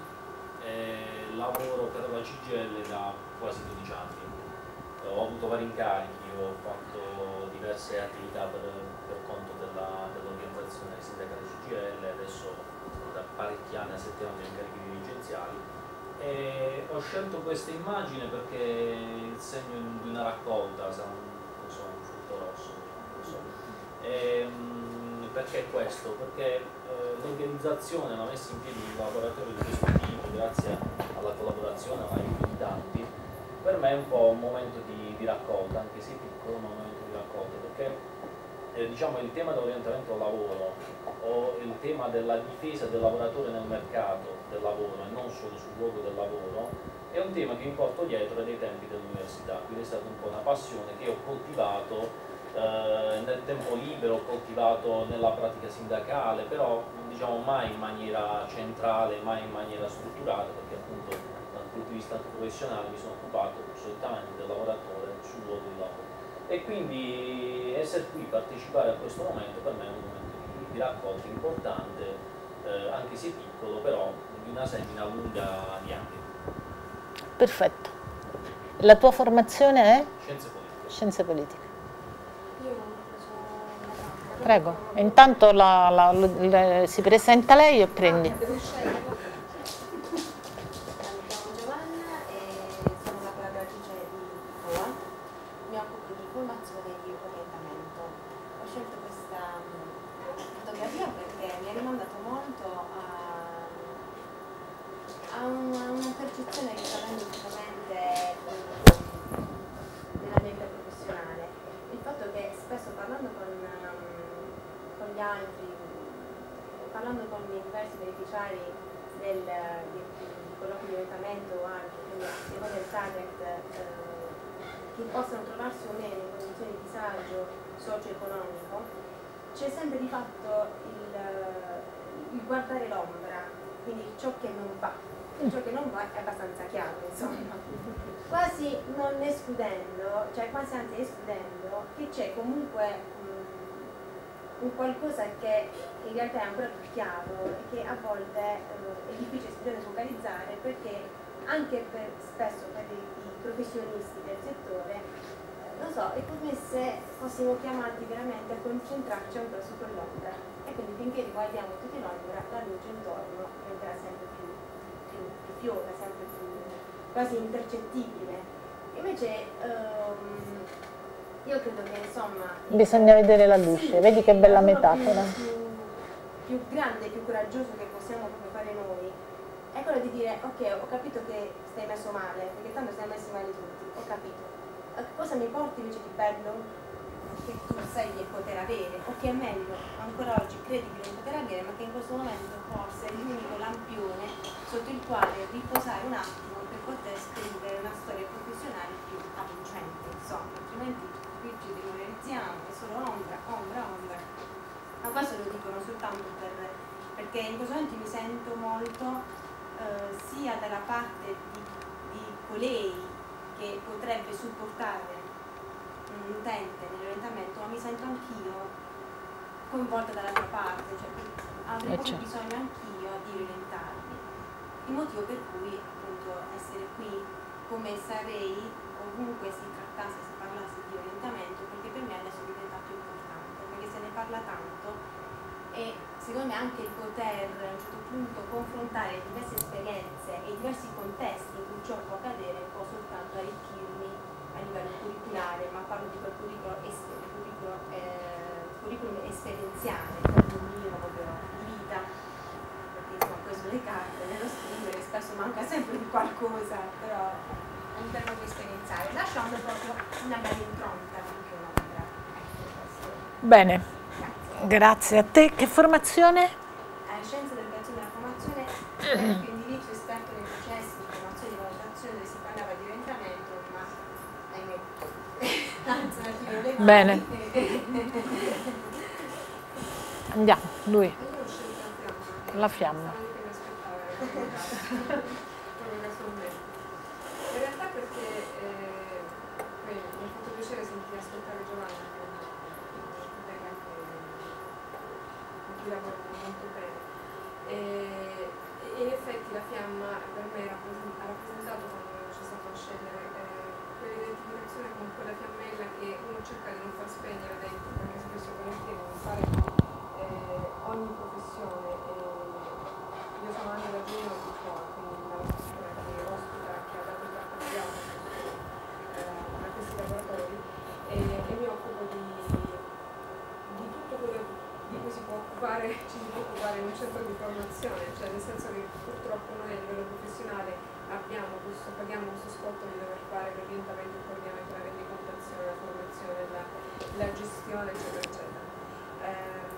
[SPEAKER 9] e lavoro per la C G I L da quasi dodici anni. Ho avuto vari incarichi, ho fatto diverse attività per, per conto dell'organizzazione dell sindacale C G I L, adesso sono da parecchi anni a sette anni incarichi dirigenziali. E ho scelto questa immagine perché è il segno di una raccolta, sarà un, non so, un frutto rosso, non so. E, perché questo? Perché eh, l'organizzazione, la messa in piedi di un laboratorio di questo tipo, grazie alla collaborazione, all'aiuto di tanti, per me è un po' un momento di, di raccolta, anche se piccolo, ma un momento di raccolta, perché eh, diciamo, il tema dell'orientamento al lavoro o il tema della difesa del lavoratore nel mercato del lavoro e non solo sul luogo del lavoro è un tema che mi porto dietro dai tempi dell'università, quindi è stata un po' una passione che ho coltivato eh, nel tempo libero, ho coltivato nella pratica sindacale, però diciamo mai in maniera centrale, mai in maniera strutturata, perché appunto dal punto di vista professionale mi sono occupato solitamente del lavoratore sul luogo di lavoro. E quindi essere qui, partecipare a questo momento, per me è un momento di, di raccolta importante, eh, anche se piccolo, però di una semina lunga di anni.
[SPEAKER 1] Perfetto. La tua formazione è?
[SPEAKER 9] Scienze politiche.
[SPEAKER 1] Scienze politiche.
[SPEAKER 6] Io sono una
[SPEAKER 1] Prego. Intanto la, la, la, si presenta lei e prendi.
[SPEAKER 6] Mi chiamo Giovanna e sono la collaboratrice di P O A, mi occupo di formazione e di orientamento. Ho scelto questa fotografia perché mi ha rimandato molto a, a una, una percezione che sto avendo ultimamente nella mia vita professionale. Il fatto che spesso parlando con, con gli altri, parlando con i diversi beneficiari del, di, di colloqui di orientamento o anche quindi secondo il target eh, che possono trovarsi o meno in condizioni di disagio socio-economico, c'è sempre di fatto il, il guardare l'ombra, quindi ciò che non va. Ciò che non va è abbastanza chiaro, insomma. Quasi non escludendo, cioè quasi anzi escludendo, che c'è comunque mh, un qualcosa che in realtà è ancora più chiaro e che a volte eh, è difficile bisogna focalizzare perché anche per, spesso per i, i professionisti del settore, eh, non so, è come se fossimo chiamati veramente a concentrarci ancora su quell'ombra e quindi finché riguardiamo tutti l'ombra, la luce intorno diventerà sempre più fiora, sempre più quasi impercettibile. Invece um, io credo che insomma
[SPEAKER 1] bisogna vedere la luce,
[SPEAKER 6] sì,
[SPEAKER 1] vedi che bella metafora.
[SPEAKER 6] Più, più grande, più coraggioso che possiamo proprio fare noi è quello di dire ok, ho capito che stai messo male, perché tanto stai messi male tutti, ho capito. Cosa mi porti invece di bello? Che tu sai di poter avere, o che è meglio, ancora oggi credi di non poter avere, ma che in questo momento forse è l'unico lampione sotto il quale riposare un attimo per poter scrivere una storia professionale più avvincente, insomma, altrimenti qui ci demoralizziamo, è solo ombra, ombra, ombra. Ma questo lo dico non soltanto per, perché in questo momento mi sento molto eh, sia dalla parte di, di colei che potrebbe supportare un utente nell'orientamento, ma mi sento anch'io coinvolta dalla mia parte, cioè avrei proprio bisogno anch'io di orientarmi. Il motivo per cui appunto essere qui come sarei ovunque si trattasse, si parlasse di orientamento, perché per me adesso diventa più importante, perché se ne parla tanto e secondo me anche il poter a un certo punto confrontare diverse esperienze e diversi contesti in cui ciò può accadere può soltanto arricchirmi a livello curriculare, ma parlo di quel curriculum estero, curriculum eh,
[SPEAKER 10] curriculum esperienziale, per un minimo proprio di vita, perché insomma poi sulle carte, nello scrivere spesso manca sempre di qualcosa, però all'interno di esperienziale, lasciando proprio una bella impronta anche una bella.
[SPEAKER 1] Bene, grazie. Grazie a te. Che formazione?
[SPEAKER 10] Eh, scienze dell'educazione e della formazione, eh, indirizzo esperto nei processi di formazione e di valutazione dove si parlava di orientamento, ma ahimè, alzo un attimo le mani.
[SPEAKER 1] Bene. Andiamo, lui.
[SPEAKER 7] Io ho scelto
[SPEAKER 1] La fiamma.
[SPEAKER 7] Anche mi aspettavo. Proprio casualmente. In realtà perché eh, poi mi ha fatto piacere sentire ascoltare Giovanna, che è una collega che con cui lavoro molto bene. E, e in effetti la fiamma per me rappresent- ha rappresentato, quando c'è stato a scegliere, eh, quell'identificazione con quella fiammella che uno cerca di non far spegnere dentro, perché spesso volentieri non fare eh, ogni professione. Eh, io sono anche la junior di scuola, quindi la persona che ospita, che ha dato il tratto di auto a questi laboratori, e, e mi occupo di, di tutto quello di cui si può occupare, ci si può occupare in un centro di formazione, cioè nel senso che purtroppo noi a livello professionale abbiamo questo, paghiamo questo scotto di dover fare l'orientamento, il coordinamento, la rendicontazione, la formazione, la, la gestione, eccetera, eccetera. Ehm,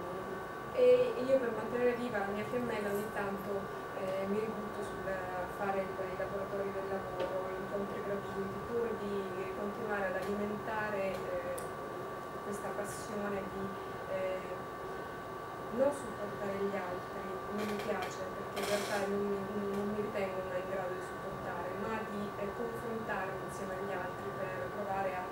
[SPEAKER 7] e io per mantenere viva la mia fiammella ogni tanto eh, mi ributto sul fare i laboratori del lavoro, incontri gratuiti, pur di continuare ad alimentare eh, questa passione di eh, non supportare gli altri, non mi piace perché in realtà non mi, non mi ritengo in grado di supportare, ma di eh, confrontarmi insieme agli altri per provare a,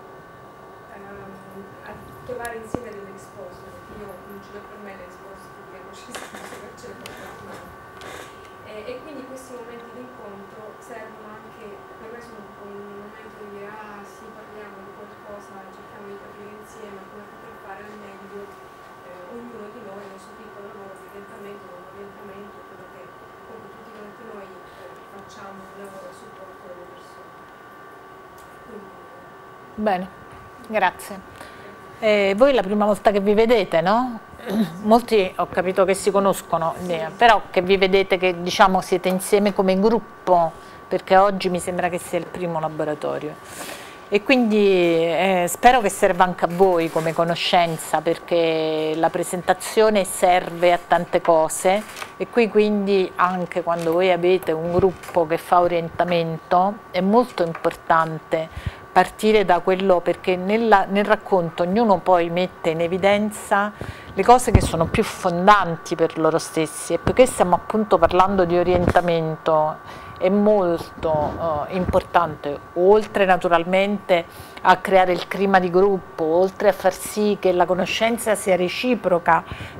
[SPEAKER 7] um, a trovare insieme delle risposte, perché io non ce l'ho per me le risposte, perché non ci sono per ce le porto. E, e quindi questi momenti di incontro servono anche, per me sono un momento di dire ah sì, parliamo di qualcosa, cerchiamo di capire insieme come poter fare al meglio eh, ognuno di noi nel suo piccolo lavoro di orientamento, un orientamento, quello che proprio tutti quanti noi eh, facciamo un lavoro a supporto delle persone. Quindi,
[SPEAKER 1] Bene, grazie. Eh, voi è la prima volta che vi vedete, no? Molti ho capito che si conoscono, però che vi vedete, che diciamo siete insieme come gruppo, perché oggi mi sembra che sia il primo laboratorio. E quindi eh, spero che serva anche a voi come conoscenza, perché la presentazione serve a tante cose e qui quindi anche quando voi avete un gruppo che fa orientamento è molto importante partire da quello, perché nella, nel racconto ognuno poi mette in evidenza le cose che sono più fondanti per loro stessi, e perché stiamo appunto parlando di orientamento è molto uh, importante, oltre naturalmente a creare il clima di gruppo, oltre a far sì che la conoscenza sia reciproca.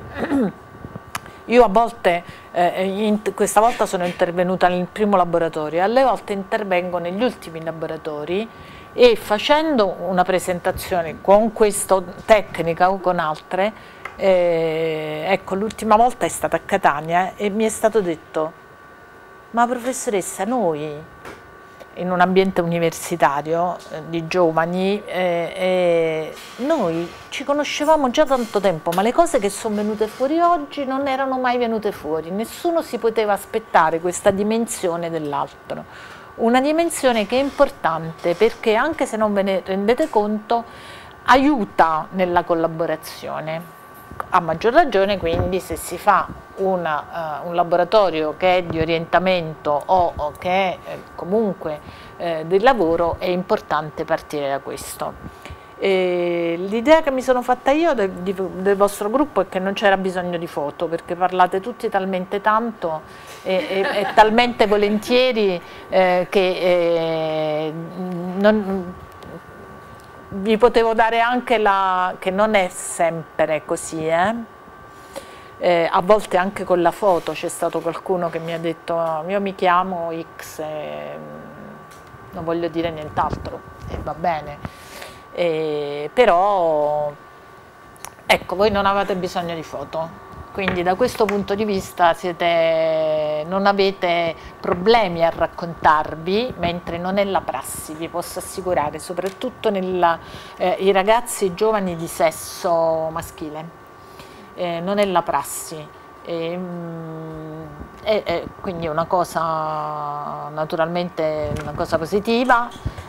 [SPEAKER 1] Io a volte, eh, in, questa volta sono intervenuta nel primo laboratorio, alle volte intervengo negli ultimi laboratori e facendo una presentazione con questa tecnica o con altre, eh, ecco, l'ultima volta è stata a Catania e mi è stato detto: ma professoressa, noi in un ambiente universitario eh, di giovani, eh, eh, noi ci conoscevamo già tanto tempo, ma le cose che sono venute fuori oggi non erano mai venute fuori, nessuno si poteva aspettare questa dimensione dell'altro. Una dimensione che è importante perché, anche se non ve ne rendete conto, aiuta nella collaborazione. A maggior ragione quindi se si fa una, uh, un laboratorio che è di orientamento o, o che è eh, comunque eh, del lavoro, è importante partire da questo. L'idea che mi sono fatta io del, di, del vostro gruppo è che non c'era bisogno di foto, perché parlate tutti talmente tanto e, e, e talmente volentieri eh, che eh, non, vi potevo dare anche la, che non è sempre così, eh? Eh, a volte anche con la foto c'è stato qualcuno che mi ha detto: io mi chiamo X, e non voglio dire nient'altro, e va bene. Eh, però ecco, voi non avete bisogno di foto, quindi da questo punto di vista siete, non avete problemi a raccontarvi, mentre non è la prassi, vi posso assicurare, soprattutto nella, eh, i ragazzi giovani di sesso maschile, eh, non è la prassi. E, è, è quindi una cosa, naturalmente una cosa positiva,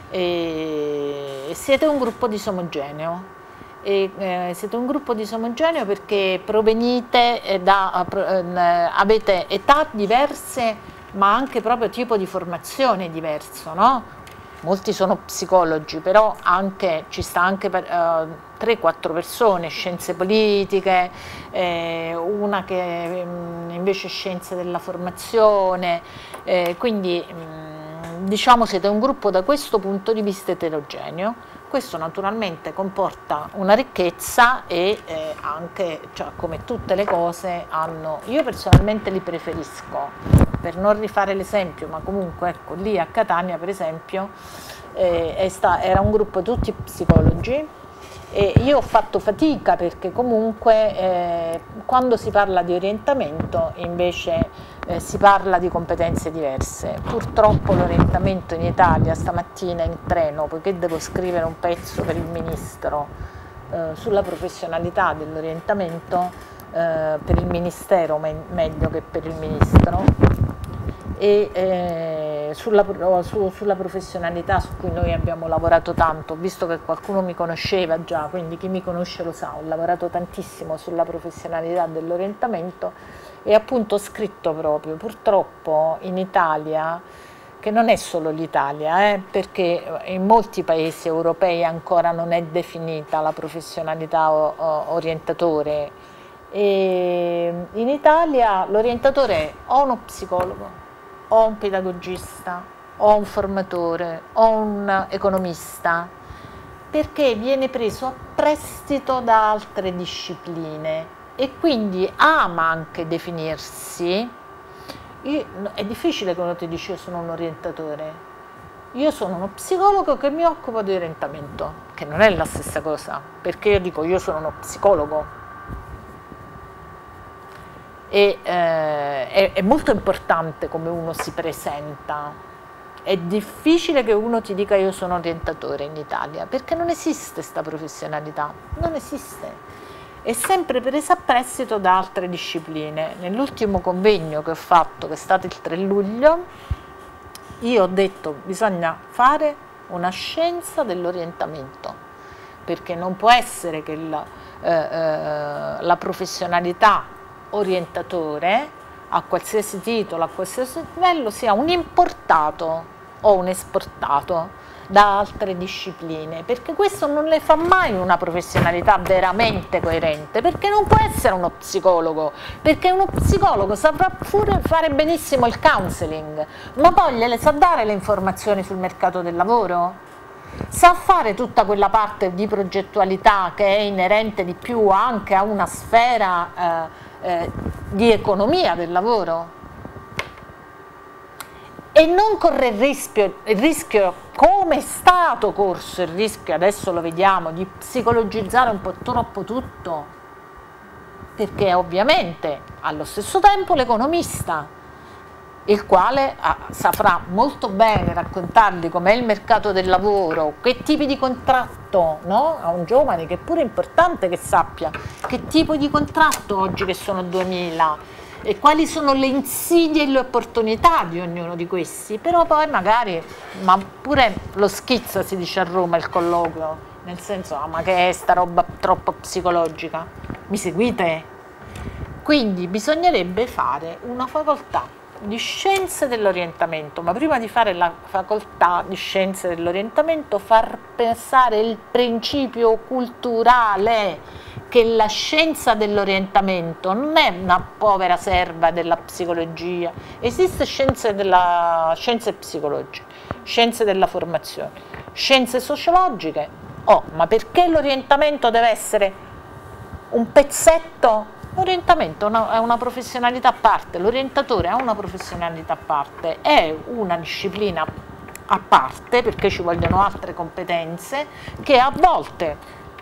[SPEAKER 1] e siete un gruppo disomogeneo. E, eh, siete un gruppo disomogeneo perché provenite eh, da, eh, avete età diverse, ma anche proprio tipo di formazione diverso, no? Molti sono psicologi, però anche, ci sta anche per, eh, tre quattro persone, scienze politiche, eh, una che mh, invece scienze della formazione, eh, quindi mh, diciamo siete un gruppo da questo punto di vista eterogeneo. Questo naturalmente comporta una ricchezza e eh, anche, cioè, come tutte le cose, hanno, io personalmente li preferisco, per non rifare l'esempio, ma comunque ecco, lì a Catania per esempio eh, è sta, era un gruppo tutti psicologi, e io ho fatto fatica perché comunque eh, quando si parla di orientamento invece eh, si parla di competenze diverse. Purtroppo l'orientamento in Italia, stamattina in treno, poiché devo scrivere un pezzo per il Ministro eh, sulla professionalità dell'orientamento, eh, per il Ministero me meglio che per il Ministro, e eh, sulla, su, sulla professionalità su cui noi abbiamo lavorato tanto, visto che qualcuno mi conosceva già, quindi chi mi conosce lo sa, ho lavorato tantissimo sulla professionalità dell'orientamento e appunto ho scritto proprio, purtroppo in Italia, che non è solo l'Italia, eh, perché in molti paesi europei ancora non è definita la professionalità o, o, orientatore, e in Italia l'orientatore è o uno psicologo, o un pedagogista, o un formatore, o un economista, perché viene preso a prestito da altre discipline e quindi ama anche definirsi. Io, è difficile che uno ti dice io sono un orientatore, io sono uno psicologo che mi occupa di orientamento, che non è la stessa cosa, perché io dico io sono uno psicologo. E, eh, è, è molto importante come uno si presenta, è difficile che uno ti dica io sono orientatore in Italia, perché non esiste questa professionalità, non esiste, è sempre presa a prestito da altre discipline. Nell'ultimo convegno che ho fatto, che è stato il tre luglio, io ho detto bisogna fare una scienza dell'orientamento, perché non può essere che la, eh, eh, la professionalità orientatore a qualsiasi titolo, a qualsiasi livello, sia un importato o un esportato da altre discipline, perché questo non le fa mai una professionalità veramente coerente, perché non può essere uno psicologo, perché uno psicologo saprà pure fare benissimo il counseling, ma poi gliele sa dare le informazioni sul mercato del lavoro? Sa fare tutta quella parte di progettualità che è inerente di più anche a una sfera eh, Eh, di economia del lavoro, e non corre il rischio, il rischio come è stato corso il rischio, adesso lo vediamo, di psicologizzare un po' troppo tutto, perché ovviamente allo stesso tempo l'economista, il quale ah, saprà molto bene raccontargli com'è il mercato del lavoro, che tipi di contratto, no? A un giovane che è pure importante che sappia che tipo di contratto oggi che sono duemila e quali sono le insidie e le opportunità di ognuno di questi, però poi magari, ma pure lo schizza si dice a Roma il colloquio, nel senso ah, ma che è sta roba troppo psicologica, mi seguite? Quindi bisognerebbe fare una facoltà di scienze dell'orientamento, ma prima di fare la facoltà di scienze dell'orientamento far pensare il principio culturale che la scienza dell'orientamento non è una povera serva della psicologia, esiste scienze, della, scienze psicologiche, scienze della formazione, scienze sociologiche, oh, ma perché l'orientamento deve essere un pezzetto? L'orientamento è una professionalità a parte, l'orientatore è una professionalità a parte, è una disciplina a parte perché ci vogliono altre competenze che a volte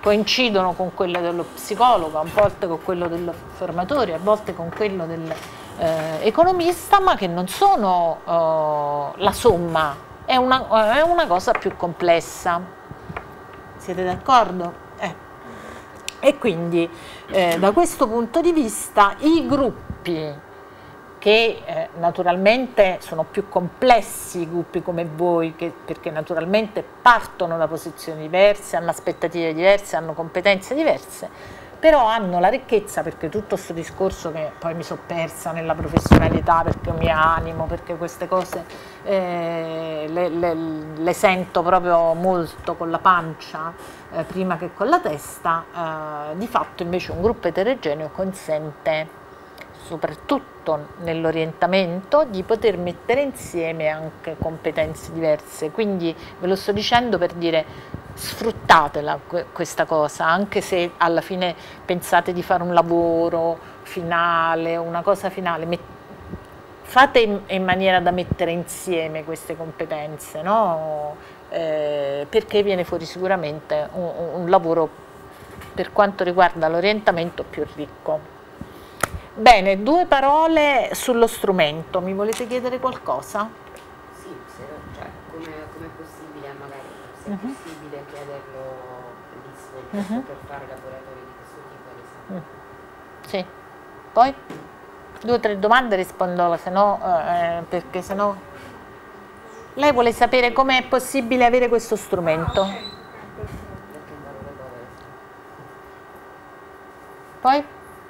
[SPEAKER 1] coincidono con quello dello psicologo, a volte con quello del formatore, a volte con quello dell'economista, ma che non sono eh, la somma, è una, è una cosa più complessa. Siete d'accordo? Eh. E quindi eh, da questo punto di vista i gruppi che eh, naturalmente sono più complessi, gruppi come voi, che, perché naturalmente partono da posizioni diverse, hanno aspettative diverse, hanno competenze diverse, però hanno la ricchezza, perché tutto questo discorso che poi mi sono persa nella professionalità, perché mi animo, perché queste cose eh, le, le, le sento proprio molto con la pancia eh, prima che con la testa, eh, di fatto invece un gruppo eterogeneo consente, soprattutto nell'orientamento, di poter mettere insieme anche competenze diverse. Quindi ve lo sto dicendo per dire, sfruttatela questa cosa, anche se alla fine pensate di fare un lavoro finale, una cosa finale, fate in, in maniera da mettere insieme queste competenze, no? Eh, perché viene fuori sicuramente un, un lavoro, per quanto riguarda l'orientamento, più ricco. Bene, due parole sullo strumento. Mi volete chiedere qualcosa?
[SPEAKER 8] Sì, se, cioè, come è possibile, magari, se è uh-huh. possibile chiederlo predisposto uh-huh. per fare laboratori di questo tipo, ad esempio.
[SPEAKER 1] Uh-huh. Sì. Poi? Due o tre domande rispondo, se no, eh, perché se no... Lei vuole sapere come è possibile avere questo strumento? Poi?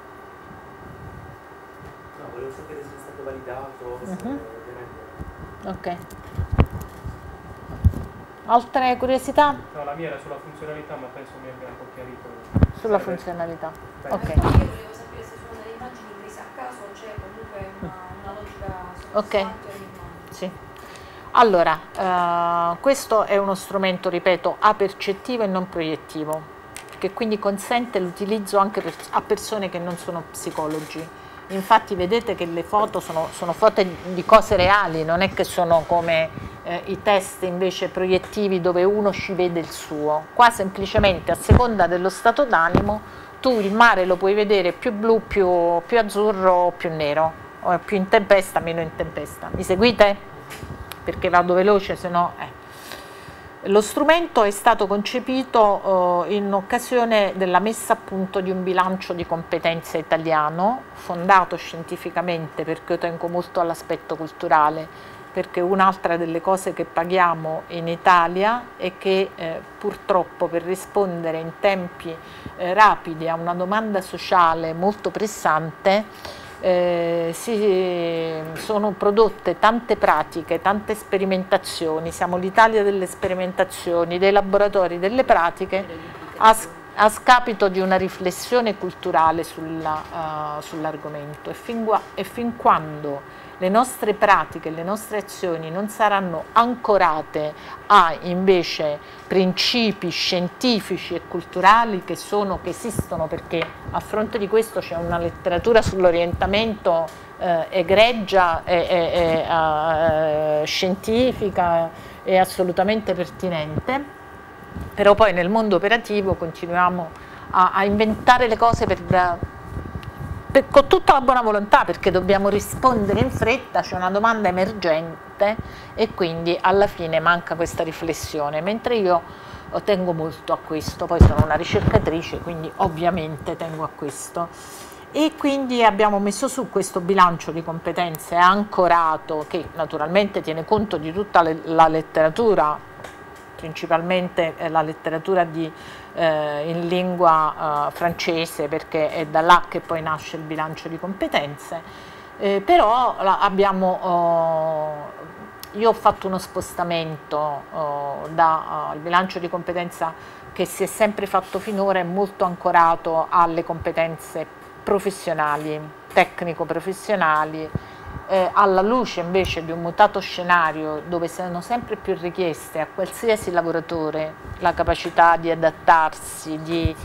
[SPEAKER 4] Volevo sapere se è stato validato, se
[SPEAKER 1] uh-huh.
[SPEAKER 4] ovviamente.
[SPEAKER 1] Ok. Altre curiosità?
[SPEAKER 3] No, la mia era sulla funzionalità, ma penso mi abbia un po' chiarito.
[SPEAKER 1] Sulla funzionalità. Ok.
[SPEAKER 6] Io volevo sapere se sono delle immagini prese a caso o c'è comunque una, una logica sottostante.
[SPEAKER 1] Ok. Sì. Allora, eh, questo è uno strumento, ripeto, apercettivo e non proiettivo, che quindi consente l'utilizzo anche per, a persone che non sono psicologi. Infatti vedete che le foto sono, sono foto di cose reali, non è che sono come eh, i test invece proiettivi dove uno ci vede il suo. Qua semplicemente a seconda dello stato d'animo tu il mare lo puoi vedere più blu, più, più azzurro, più nero, o più in tempesta, meno in tempesta. Mi seguite? Perché vado veloce, se no... Eh. Lo strumento è stato concepito eh, in occasione della messa a punto di un bilancio di competenze italiano, fondato scientificamente, perché io tengo molto all'aspetto culturale, perché un'altra delle cose che paghiamo in Italia è che eh, purtroppo per rispondere in tempi eh, rapidi a una domanda sociale molto pressante, Eh, si, sono prodotte tante pratiche, tante sperimentazioni, siamo l'Italia delle sperimentazioni, dei laboratori, delle pratiche, a, a scapito di una riflessione culturale sulla, uh, sull'argomento. E fin, e fin quando le nostre pratiche, le nostre azioni non saranno ancorate a invece principi scientifici e culturali che sono, che esistono, perché a fronte di questo c'è una letteratura sull'orientamento eh, egregia e, e, e, uh, scientifica e assolutamente pertinente, però poi nel mondo operativo continuiamo a, a inventare le cose per, per, con tutta la buona volontà, perché dobbiamo rispondere in fretta, c'è una domanda emergente e quindi alla fine manca questa riflessione, mentre io tengo molto a questo, poi sono una ricercatrice, quindi ovviamente tengo a questo. E quindi abbiamo messo su questo bilancio di competenze ancorato, che naturalmente tiene conto di tutta le, la letteratura, principalmente la letteratura di, eh, in lingua eh, francese, perché è da là che poi nasce il bilancio di competenze, eh, però la, abbiamo... Oh, io ho fatto uno spostamento uh, dal uh, bilancio di competenza che si è sempre fatto finora, è molto ancorato alle competenze professionali, tecnico-professionali, eh, alla luce invece di un mutato scenario dove sono sempre più richieste a qualsiasi lavoratore la capacità di adattarsi, di,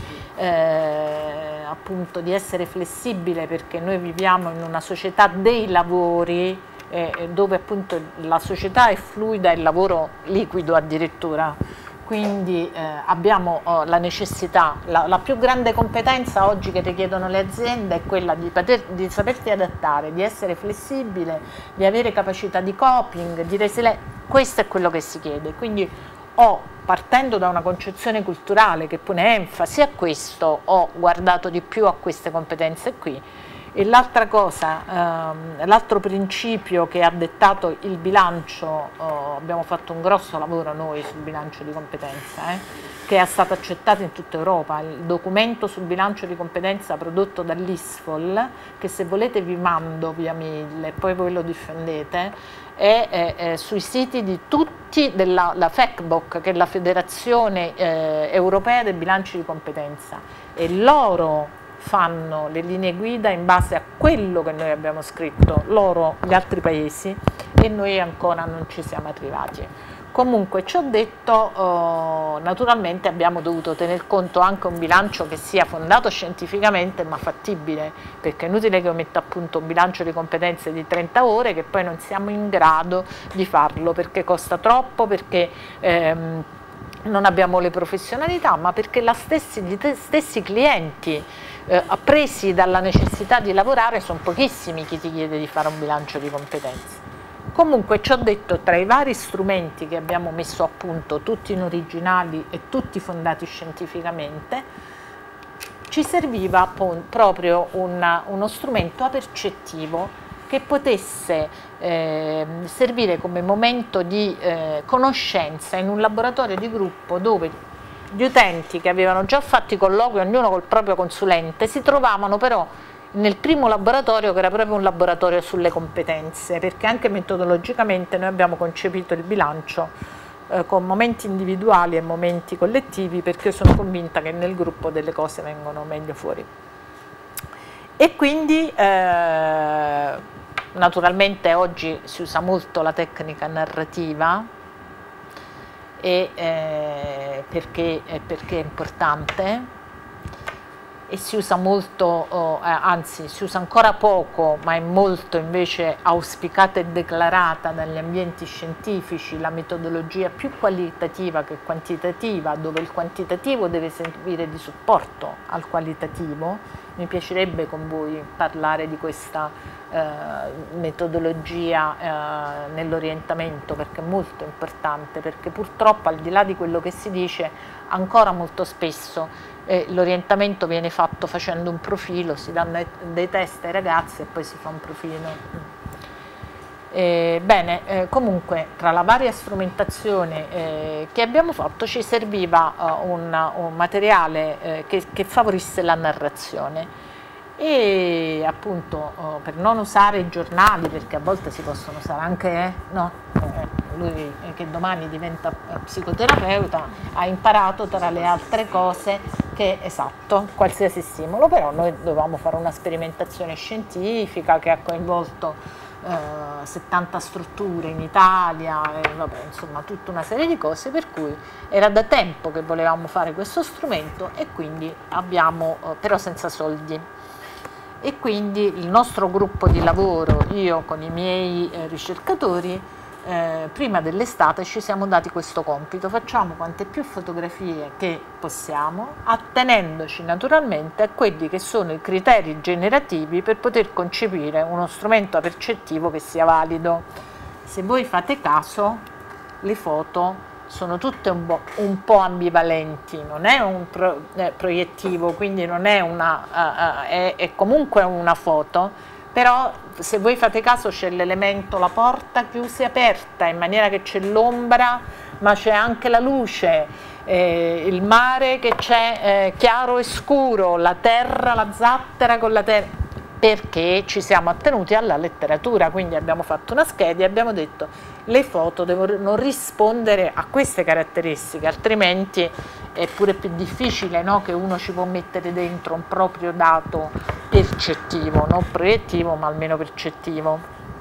[SPEAKER 1] eh, appunto, di essere flessibile, perché noi viviamo in una società dei lavori, Eh, dove appunto la società è fluida e il lavoro liquido addirittura, quindi eh, abbiamo oh, la necessità, la, la più grande competenza oggi che richiedono le aziende è quella di, poter, di saperti adattare, di essere flessibile, di avere capacità di coping, di resilienza. Questo è quello che si chiede, quindi ho, partendo da una concezione culturale che pone enfasi a questo, ho guardato di più a queste competenze qui. E l'altra cosa, ehm, l'altro principio che ha dettato il bilancio, oh, abbiamo fatto un grosso lavoro noi sul bilancio di competenza, eh, che è stato accettato in tutta Europa, il documento sul bilancio di competenza prodotto dall'ISFOL, che se volete vi mando via mail e poi voi lo difendete, è, è, è sui siti di tutti, della la FECBOC, che è la Federazione eh, Europea dei Bilanci di Competenza, e loro fanno le linee guida in base a quello che noi abbiamo scritto, loro, gli altri paesi, e noi ancora non ci siamo arrivati. Comunque, ci ho detto, eh, naturalmente abbiamo dovuto tener conto anche un bilancio che sia fondato scientificamente ma fattibile, perché è inutile che io metta a punto un bilancio di competenze di trenta ore che poi non siamo in grado di farlo, perché costa troppo, perché ehm, non abbiamo le professionalità, ma perché la stessi, gli stessi clienti eh, presi dalla necessità di lavorare sono pochissimi chi ti chiede di fare un bilancio di competenze. Comunque ci ho detto, tra i vari strumenti che abbiamo messo a punto, tutti in originali e tutti fondati scientificamente, ci serviva proprio una, uno strumento apercettivo che potesse eh, servire come momento di eh, conoscenza in un laboratorio di gruppo dove gli utenti che avevano già fatto i colloqui, ognuno col proprio consulente, si trovavano però nel primo laboratorio, che era proprio un laboratorio sulle competenze, perché anche metodologicamente noi abbiamo concepito il bilancio eh, con momenti individuali e momenti collettivi, perché sono convinta che nel gruppo delle cose vengono meglio fuori. E quindi eh, naturalmente oggi si usa molto la tecnica narrativa, e, eh, perché, eh, perché è importante, e si usa molto, oh, eh, anzi si usa ancora poco, ma è molto invece auspicata e declarata dagli ambienti scientifici, la metodologia più qualitativa che quantitativa, dove il quantitativo deve servire di supporto al qualitativo. Mi piacerebbe con voi parlare di questa eh, metodologia eh, nell'orientamento, perché è molto importante, perché purtroppo al di là di quello che si dice, ancora molto spesso eh, l'orientamento viene fatto facendo un profilo, si danno dei test ai ragazzi e poi si fa un profilo. Eh, bene, eh, comunque tra la varia strumentazione eh, che abbiamo fatto ci serviva uh, un, un materiale eh, che, che favorisse la narrazione, e appunto uh, per non usare i giornali, perché a volte si possono usare anche, eh, no, eh, lui eh, che domani diventa eh, psicoterapeuta ha imparato tra le altre cose che, esatto, qualsiasi stimolo, però noi dovevamo fare una sperimentazione scientifica che ha coinvolto Uh, settanta strutture in Italia, e vabbè, insomma tutta una serie di cose, per cui era da tempo che volevamo fare questo strumento, e quindi abbiamo, uh, però senza soldi, e quindi il nostro gruppo di lavoro, io con i miei eh, ricercatori, eh, prima dell'estate ci siamo dati questo compito: facciamo quante più fotografie che possiamo, attenendoci naturalmente a quelli che sono i criteri generativi per poter concepire uno strumento percettivo che sia valido. Se voi fate caso, le foto sono tutte un po', un po' ambivalenti, non è un pro, eh, proiettivo, quindi non è una, uh, uh, è, è comunque una foto, però se voi fate caso c'è l'elemento, la porta chiusa e aperta, in maniera che c'è l'ombra ma c'è anche la luce, eh, il mare che c'è eh, chiaro e scuro, la terra, la zattera con la terra, perché ci siamo attenuti alla letteratura. Quindi abbiamo fatto una scheda e abbiamo detto: le foto devono rispondere a queste caratteristiche, altrimenti è pure più difficile, no? Che uno ci può mettere dentro un proprio dato percettivo, non proiettivo ma almeno percettivo.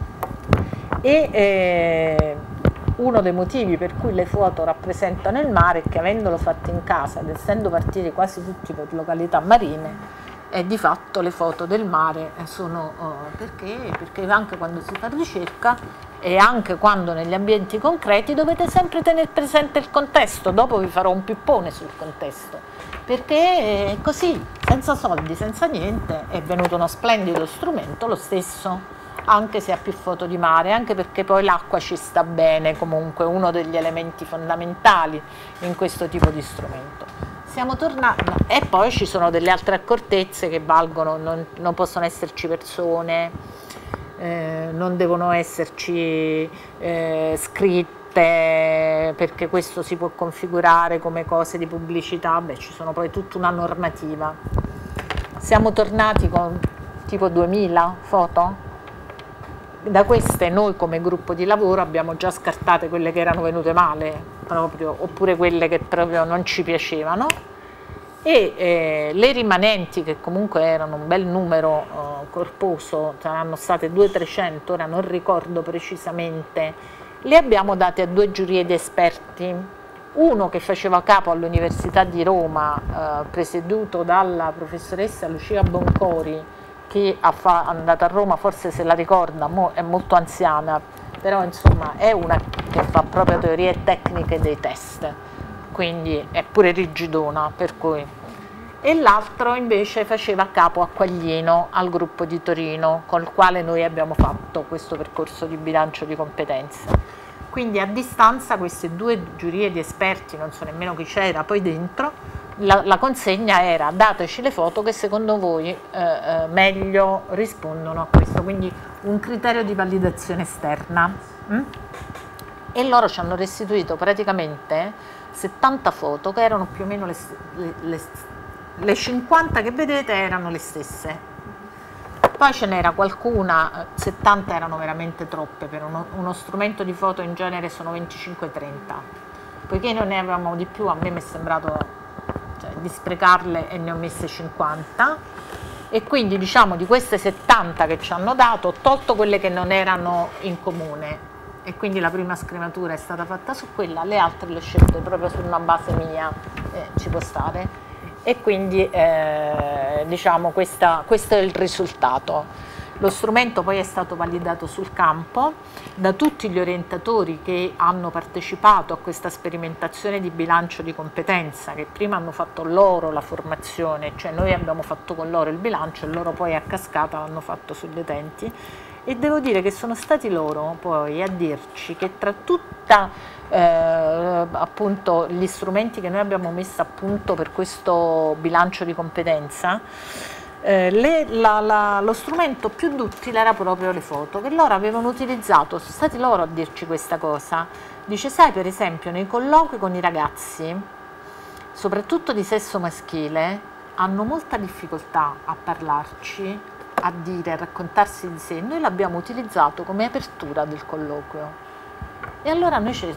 [SPEAKER 1] E eh, uno dei motivi per cui le foto rappresentano il mare è che, avendolo fatto in casa ed essendo partiti quasi tutti per località marine, e di fatto le foto del mare sono uh, perché? Perché anche quando si fa ricerca e anche quando negli ambienti concreti dovete sempre tenere presente il contesto, dopo vi farò un pippone sul contesto, perché così, senza soldi, senza niente, è venuto uno splendido strumento lo stesso, anche se ha più foto di mare, anche perché poi l'acqua ci sta bene, comunque uno degli elementi fondamentali in questo tipo di strumento. Siamo tornati, e poi ci sono delle altre accortezze che valgono, non, non possono esserci persone, eh, non devono esserci eh, scritte, perché questo si può configurare come cose di pubblicità, beh ci sono poi tutta una normativa. Siamo tornati con tipo duemila foto? Da queste noi come gruppo di lavoro abbiamo già scartate quelle che erano venute male proprio, oppure quelle che proprio non ci piacevano, e eh, le rimanenti, che comunque erano un bel numero eh, corposo, saranno state duecento trecento, ora non ricordo precisamente, le abbiamo date a due giurie di esperti, uno che faceva capo all'Università di Roma, eh, presieduto dalla professoressa Lucia Boncori, che è andata a Roma, forse se la ricorda, mo è molto anziana, però insomma è una che fa proprio teorie tecniche dei test, quindi è pure rigidona, per cui. E l'altro invece faceva capo a Quaglino, al gruppo di Torino, col quale noi abbiamo fatto questo percorso di bilancio di competenze. Quindi a distanza queste due giurie di esperti, non so nemmeno chi c'era poi dentro, La, la consegna era: dateci le foto che secondo voi eh, eh, meglio rispondono a questo, quindi un criterio di validazione esterna. Mm? E loro ci hanno restituito praticamente settanta foto che erano più o meno le, le, le, le cinquanta che vedete erano le stesse. Poi ce n'era qualcuna, settanta erano veramente troppe, per uno, uno strumento di foto in genere sono venticinque trenta, poiché non ne avevamo di più, a me mi è sembrato di sprecarle e ne ho messe cinquanta, e quindi diciamo di queste settanta che ci hanno dato ho tolto quelle che non erano in comune, e quindi la prima scrematura è stata fatta su quella, le altre le ho scelte proprio su una base mia, eh, ci può stare, e quindi eh, diciamo questa, questo è il risultato. Lo strumento poi è stato validato sul campo da tutti gli orientatori che hanno partecipato a questa sperimentazione di bilancio di competenza, che prima hanno fatto loro la formazione, cioè noi abbiamo fatto con loro il bilancio e loro poi a cascata l'hanno fatto sugli utenti, e devo dire che sono stati loro poi a dirci che tra tutta eh, appunto gli strumenti che noi abbiamo messo a punto per questo bilancio di competenza, Eh, le, la, la, lo strumento più duttile era proprio le foto, che loro avevano utilizzato, sono stati loro a dirci questa cosa. Dice: sai, per esempio nei colloqui con i ragazzi, soprattutto di sesso maschile, hanno molta difficoltà a parlarci, a dire, a raccontarsi di sé. Noi l'abbiamo utilizzato come apertura del colloquio, e allora noi ci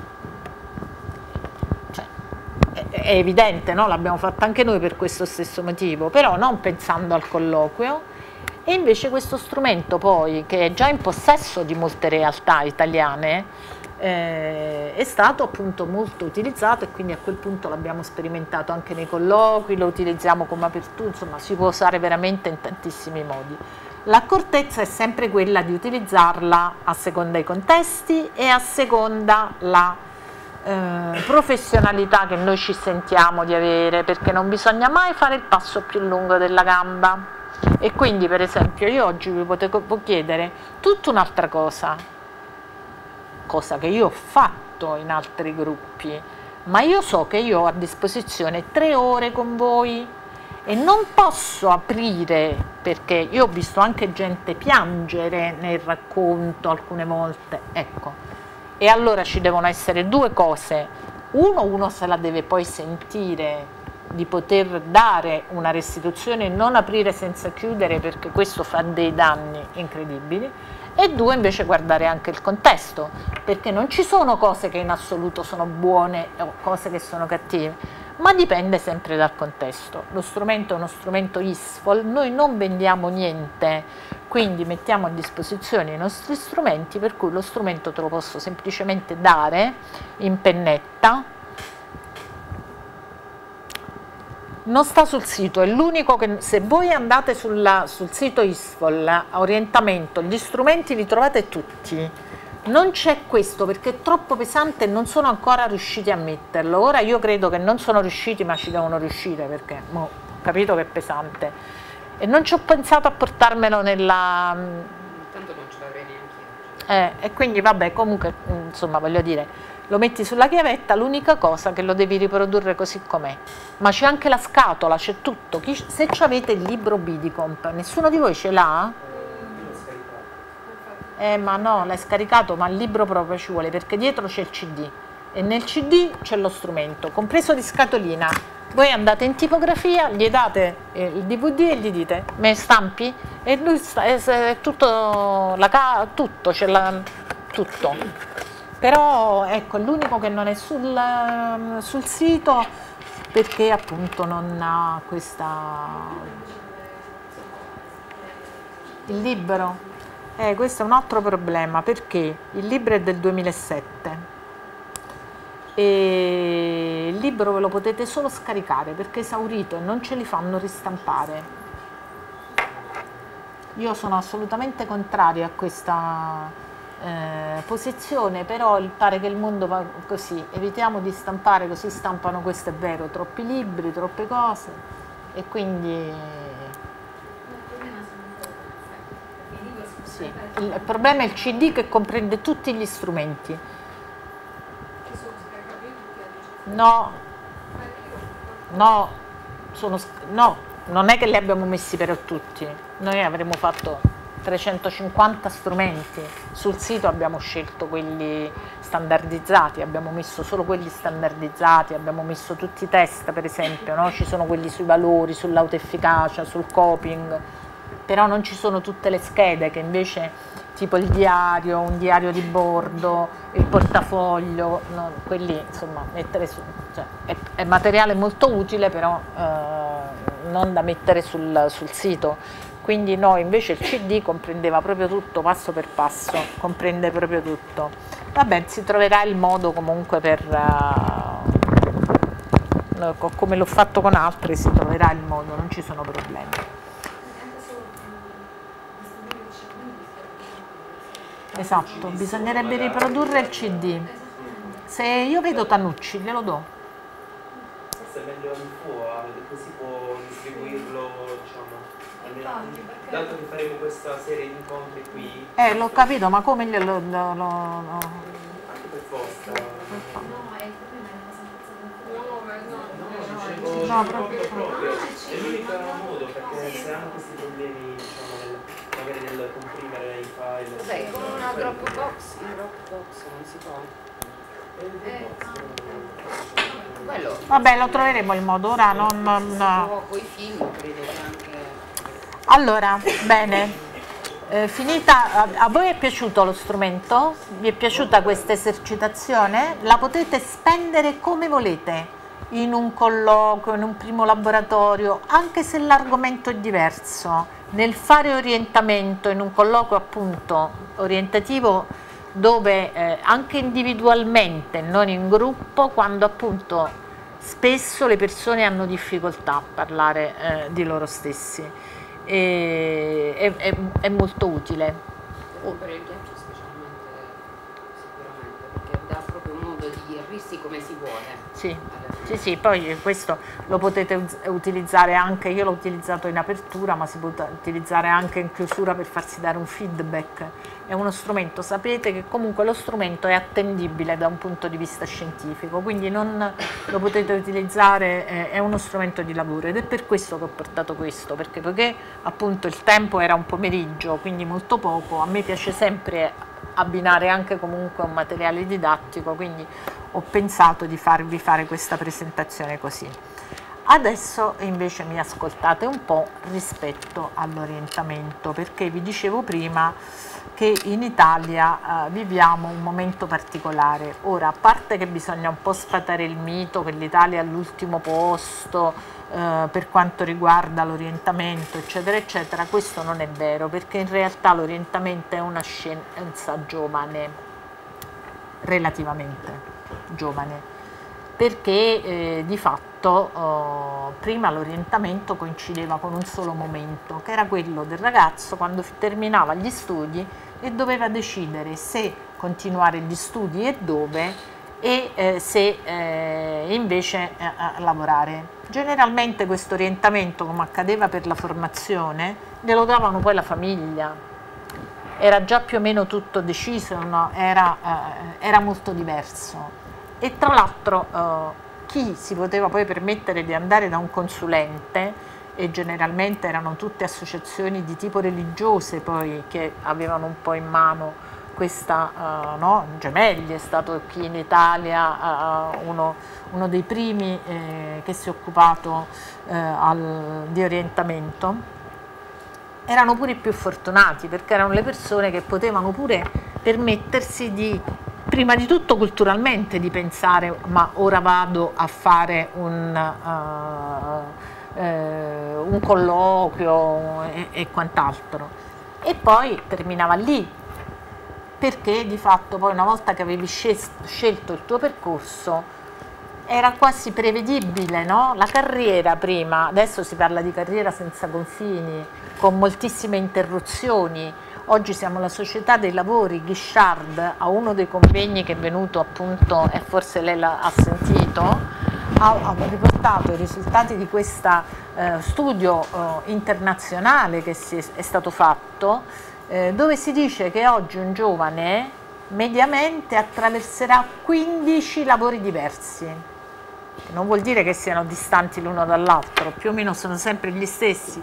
[SPEAKER 1] è evidente, no? L'abbiamo fatta anche noi per questo stesso motivo, però non pensando al colloquio, e invece questo strumento poi, che è già in possesso di molte realtà italiane, eh, è stato appunto molto utilizzato, e quindi a quel punto l'abbiamo sperimentato anche nei colloqui, lo utilizziamo come apertura, insomma si può usare veramente in tantissimi modi. L'accortezza è sempre quella di utilizzarla a seconda dei contesti e a seconda la Eh, professionalità che noi ci sentiamo di avere, perché non bisogna mai fare il passo più lungo della gamba, e quindi per esempio io oggi vi potevo chiedere tutta un'altra cosa, cosa che io ho fatto in altri gruppi, ma io so che io ho a disposizione tre ore con voi e non posso aprire, perché io ho visto anche gente piangere nel racconto alcune volte, ecco. E allora ci devono essere due cose: uno, uno se la deve poi sentire di poter dare una restituzione e non aprire senza chiudere, perché questo fa dei danni incredibili, e due, invece guardare anche il contesto, perché non ci sono cose che in assoluto sono buone o cose che sono cattive, ma dipende sempre dal contesto. Lo strumento è uno strumento I S F O L, noi non vendiamo niente, quindi mettiamo a disposizione i nostri strumenti, per cui lo strumento te lo posso semplicemente dare in pennetta non sta sul sito, è l'unico che, se voi andate sulla, sul sito ISFOL, orientamento, gli strumenti li trovate tutti, non c'è questo perché è troppo pesante e non sono ancora riusciti a metterlo. Ora io credo che non sono riusciti, ma ci devono riuscire perché mo, ho capito che è pesante e non ci ho pensato a portarmelo nella...
[SPEAKER 8] Tanto non ce l'avrei neanche io.
[SPEAKER 1] Eh, e quindi vabbè, comunque, insomma, voglio dire, lo metti sulla chiavetta, l'unica cosa che lo devi riprodurre così com'è. Ma c'è anche la scatola, c'è tutto. Chi, se avete il libro Bidicomp, nessuno di voi ce l'ha? Eh, ma no, l'hai scaricato, ma il libro proprio ci vuole, perché dietro c'è il C D e nel C D c'è lo strumento, compreso di scatolina. Voi andate in tipografia, gli date eh, il D V D e gli dite, me stampi? E lui sta, è, è tutto, la, tutto, c'è la, tutto. Però ecco, è l'unico che non è sul, sul sito perché appunto non ha questa... Il libro? Eh, questo è un altro problema perché il libro è del duemilasette e il libro ve lo potete solo scaricare perché è esaurito e non ce li fanno ristampare. Io sono assolutamente contraria a questa eh, posizione, però pare che il mondo va così, evitiamo di stampare, così stampano, questo è vero, troppi libri, troppe cose e quindi... Sì. Il problema è il C D che comprende tutti gli strumenti. No, no, sono, no, non è che li abbiamo messi per tutti, noi avremmo fatto trecentocinquanta strumenti, sul sito abbiamo scelto quelli standardizzati, abbiamo messo solo quelli standardizzati, abbiamo messo tutti i test per esempio, no? Ci sono quelli sui valori, sull'autoefficacia, sul coping, però non ci sono tutte le schede che invece tipo il diario, un diario di bordo, il portafoglio, no, quelli insomma mettere su, cioè, è, è materiale molto utile però eh, non da mettere sul, sul sito, quindi no, invece il C D comprendeva proprio tutto, passo per passo, comprende proprio tutto. Vabbè, si troverà il modo comunque per, uh, come l'ho fatto con altri, si troverà il modo, non ci sono problemi. Esatto, bisognerebbe riprodurre il C D. Se io vedo Tanucci, glielo do.
[SPEAKER 4] Forse è meglio in fuori, così può distribuirlo, diciamo, dato che faremo questa serie di incontri qui.
[SPEAKER 1] Eh, l'ho capito, ma come glielo... Lo, lo, lo...
[SPEAKER 4] Anche per forza. No,
[SPEAKER 1] no, proprio.
[SPEAKER 4] È l'unico modo, perché se hanno questi problemi, diciamo, nel, magari nel comprimere i file.
[SPEAKER 8] Vabbè, con una Dropbox, in Dropbox non si può.
[SPEAKER 4] Eh,
[SPEAKER 8] Quello.
[SPEAKER 1] Vabbè, lo troveremo il modo, ora non... non...
[SPEAKER 8] Con i film credo che anche...
[SPEAKER 1] Allora, bene. Eh, finita, a, a voi è piaciuto lo strumento? Vi è piaciuta questa esercitazione? La potete spendere come volete, in un colloquio, in un primo laboratorio, anche se l'argomento è diverso. Nel fare orientamento, in un colloquio appunto orientativo, dove eh, anche individualmente, non in gruppo, quando appunto spesso le persone hanno difficoltà a parlare eh, di loro stessi. E, è, è, è molto utile.
[SPEAKER 8] Per il ghiaccio specialmente, sicuramente, perché dà proprio modo di dirsi come si vuole.
[SPEAKER 1] Sì, sì, sì, poi questo lo potete utilizzare anche, io l'ho utilizzato in apertura, ma si può utilizzare anche in chiusura per farsi dare un feedback. È uno strumento, sapete che comunque lo strumento è attendibile da un punto di vista scientifico, quindi non lo potete utilizzare, eh, è uno strumento di lavoro ed è per questo che ho portato questo, perché poiché appunto il tempo era un pomeriggio, quindi molto poco, a me piace sempre abbinare anche comunque un materiale didattico, quindi ho pensato di farvi fare questa presentazione così. Adesso invece mi ascoltate un po' rispetto all'orientamento, perché vi dicevo prima che in Italia eh, viviamo un momento particolare. Ora, a parte che bisogna un po' sfatare il mito che l'Italia è all'ultimo posto eh, per quanto riguarda l'orientamento, eccetera, eccetera, questo non è vero, perché in realtà l'orientamento è una scienza giovane, relativamente giovane. perché eh, di fatto eh, prima l'orientamento coincideva con un solo momento, che era quello del ragazzo quando terminava gli studi e doveva decidere se continuare gli studi e dove, e eh, se eh, invece eh, lavorare. Generalmente questo orientamento, come accadeva per la formazione, glielo davano poi la famiglia, era già più o meno tutto deciso, no? era, eh, era molto diverso. E tra l'altro eh, chi si poteva poi permettere di andare da un consulente, e generalmente erano tutte associazioni di tipo religiose poi che avevano un po' in mano questa, uh, no? Gemelli è stato qui in Italia uh, uno, uno dei primi eh, che si è occupato uh, al, di orientamento, erano pure i più fortunati perché erano le persone che potevano pure permettersi di, prima di tutto culturalmente, di pensare ma ora vado a fare un, uh, eh, un colloquio e, e quant'altro, e poi terminava lì, perché di fatto poi una volta che avevi scelto il tuo percorso era quasi prevedibile, no? La carriera prima, adesso si parla di carriera senza confini, con moltissime interruzioni. Oggi siamo la società dei lavori, Guichard, a uno dei convegni che è venuto appunto, e forse lei l'ha sentito, ha, ha riportato i risultati di questo eh, studio eh, internazionale che si è, è stato fatto, eh, dove si dice che oggi un giovane mediamente attraverserà quindici lavori diversi. Non vuol dire che siano distanti l'uno dall'altro, più o meno sono sempre gli stessi,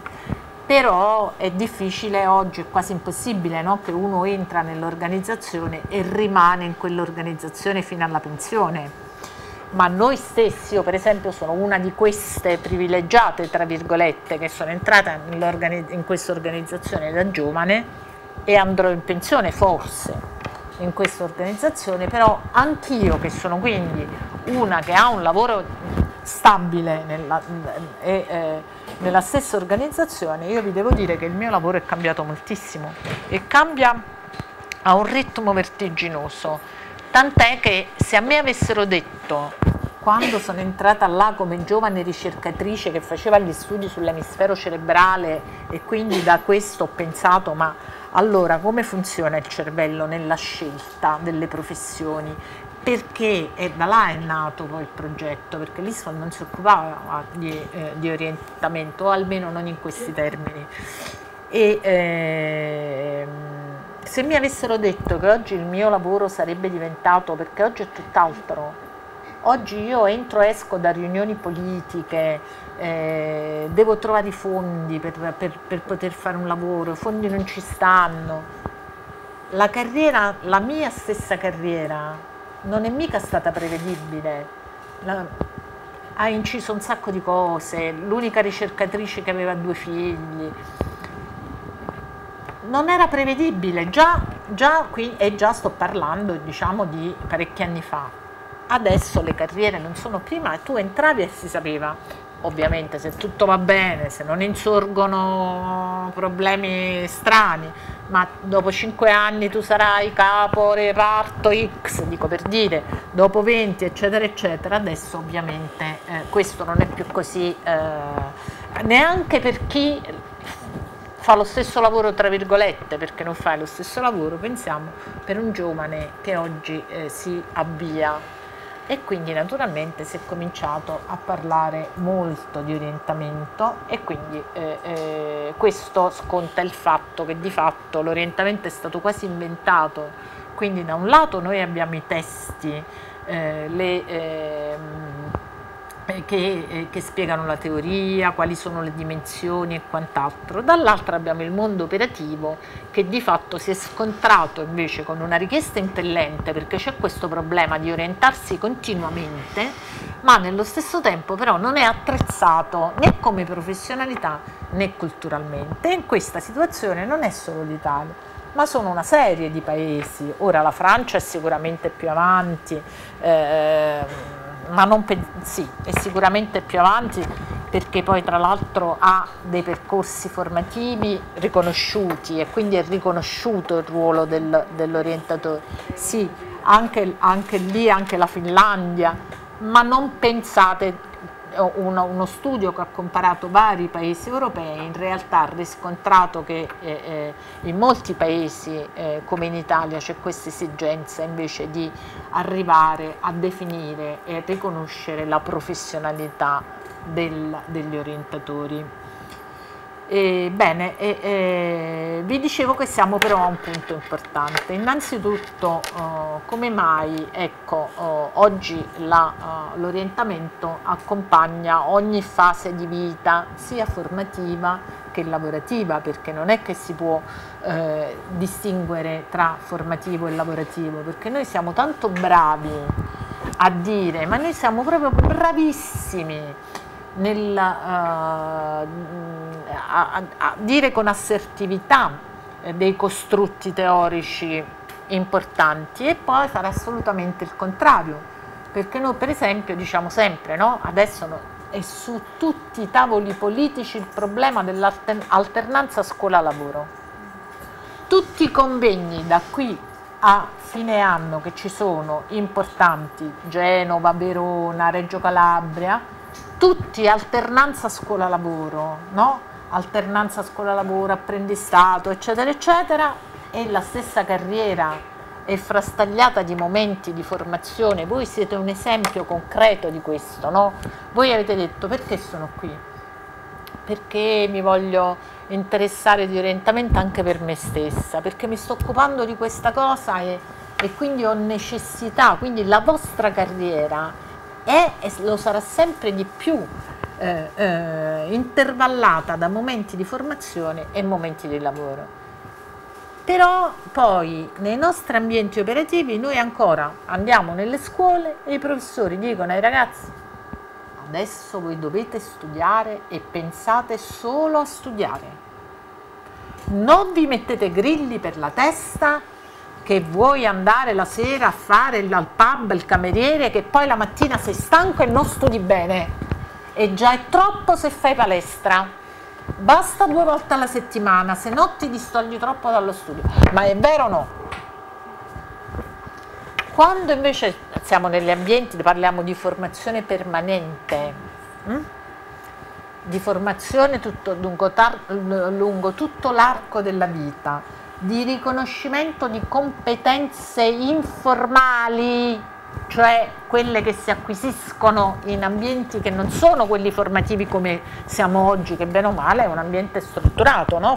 [SPEAKER 1] però è difficile oggi, è quasi impossibile, no? Che uno entra nell'organizzazione e rimane in quell'organizzazione fino alla pensione. Ma noi stessi, io per esempio sono una di queste privilegiate, tra virgolette, che sono entrata in questa organizzazione da giovane e andrò in pensione forse in questa organizzazione, però anch'io che sono quindi una che ha un lavoro stabile nella, e, eh, nella stessa organizzazione, io vi devo dire che il mio lavoro è cambiato moltissimo e cambia a un ritmo vertiginoso, tant'è che se a me avessero detto, quando sono entrata là come giovane ricercatrice che faceva gli studi sull'emisfero cerebrale e quindi da questo ho pensato ma allora come funziona il cervello nella scelta delle professioni, perché e da là è nato poi il progetto, perché l'ISFAL non si occupava di, eh, di orientamento, o almeno non in questi termini. E, eh, se mi avessero detto che oggi il mio lavoro sarebbe diventato, perché oggi è tutt'altro, oggi io entro e esco da riunioni politiche, eh, devo trovare i fondi per, per, per poter fare un lavoro, i fondi non ci stanno, la carriera, la mia stessa carriera non è mica stata prevedibile, la, ha inciso un sacco di cose, l'unica ricercatrice che aveva due figli, non era prevedibile, già, già qui, e già sto parlando diciamo di parecchi anni fa. Adesso le carriere non sono, prima tu entravi e si sapeva, ovviamente se tutto va bene, se non insorgono problemi strani, ma dopo cinque anni tu sarai capo reparto X, dico per dire, dopo venti eccetera eccetera. Adesso ovviamente eh, questo non è più così, eh, neanche per chi fa lo stesso lavoro tra virgolette, perché non fai lo stesso lavoro, pensiamo per un giovane che oggi eh, si avvia. E quindi naturalmente si è cominciato a parlare molto di orientamento e quindi eh, eh, questo sconta il fatto che di fatto l'orientamento è stato quasi inventato, quindi da un lato noi abbiamo i testi eh, le, eh, che, eh, che spiegano la teoria, quali sono le dimensioni e quant'altro, dall'altro abbiamo il mondo operativo che di fatto si è scontrato invece con una richiesta impellente, perché c'è questo problema di orientarsi continuamente, ma nello stesso tempo però non è attrezzato né come professionalità né culturalmente. E in questa situazione non è solo l'Italia, ma sono una serie di paesi. Ora la Francia è sicuramente più avanti, eh, ma non sì, è sicuramente più avanti perché poi tra l'altro ha dei percorsi formativi riconosciuti e quindi è riconosciuto il ruolo del, dell'orientatore. Sì, anche, anche lì, anche la Finlandia, ma non pensate, uno, uno studio che ha comparato vari paesi europei in realtà ha riscontrato che eh, eh, in molti paesi eh, come in Italia c'è questa esigenza invece di arrivare a definire e riconoscere la professionalità del, degli orientatori. E, bene, e, e, vi dicevo che siamo però a un punto importante. Innanzitutto, uh, come mai ecco, uh, oggi l'orientamento uh, accompagna ogni fase di vita, sia formativa che lavorativa, perché non è che si può eh, distinguere tra formativo e lavorativo, perché noi siamo tanto bravi a dire, ma noi siamo proprio bravissimi nel uh, a, a dire con assertività eh, dei costrutti teorici importanti e poi fare assolutamente il contrario, perché noi per esempio diciamo sempre, no? Adesso no, è su tutti i tavoli politici il problema dell'alternanza scuola-lavoro. Tutti i convegni da qui a fine anno che ci sono importanti, Genova, Verona, Reggio Calabria, tutti alternanza scuola-lavoro, no? Alternanza scuola-lavoro, apprendistato, eccetera, eccetera, e la stessa carriera è frastagliata di momenti di formazione. Voi siete un esempio concreto di questo, no? Voi avete detto: perché sono qui? Perché mi voglio interessare di orientamento anche per me stessa, perché mi sto occupando di questa cosa e, e quindi ho necessità, quindi la vostra carriera è e lo sarà sempre di più eh, eh, intervallata da momenti di formazione e momenti di lavoro. Però poi nei nostri ambienti operativi noi ancora andiamo nelle scuole e i professori dicono ai ragazzi: adesso voi dovete studiare e pensate solo a studiare, non vi mettete grilli per la testa che vuoi andare la sera a fare il, al pub, il cameriere, che poi la mattina sei stanco e non studi bene, e già è troppo se fai palestra, basta due volte alla settimana, se no ti distogli troppo dallo studio. Ma è vero o no? Quando invece siamo negli ambienti, parliamo di formazione permanente, hm? di formazione tutto, lungo, lungo tutto l'arco della vita, di riconoscimento di competenze informali, cioè quelle che si acquisiscono in ambienti che non sono quelli formativi come siamo oggi, che bene o male è un ambiente strutturato, no?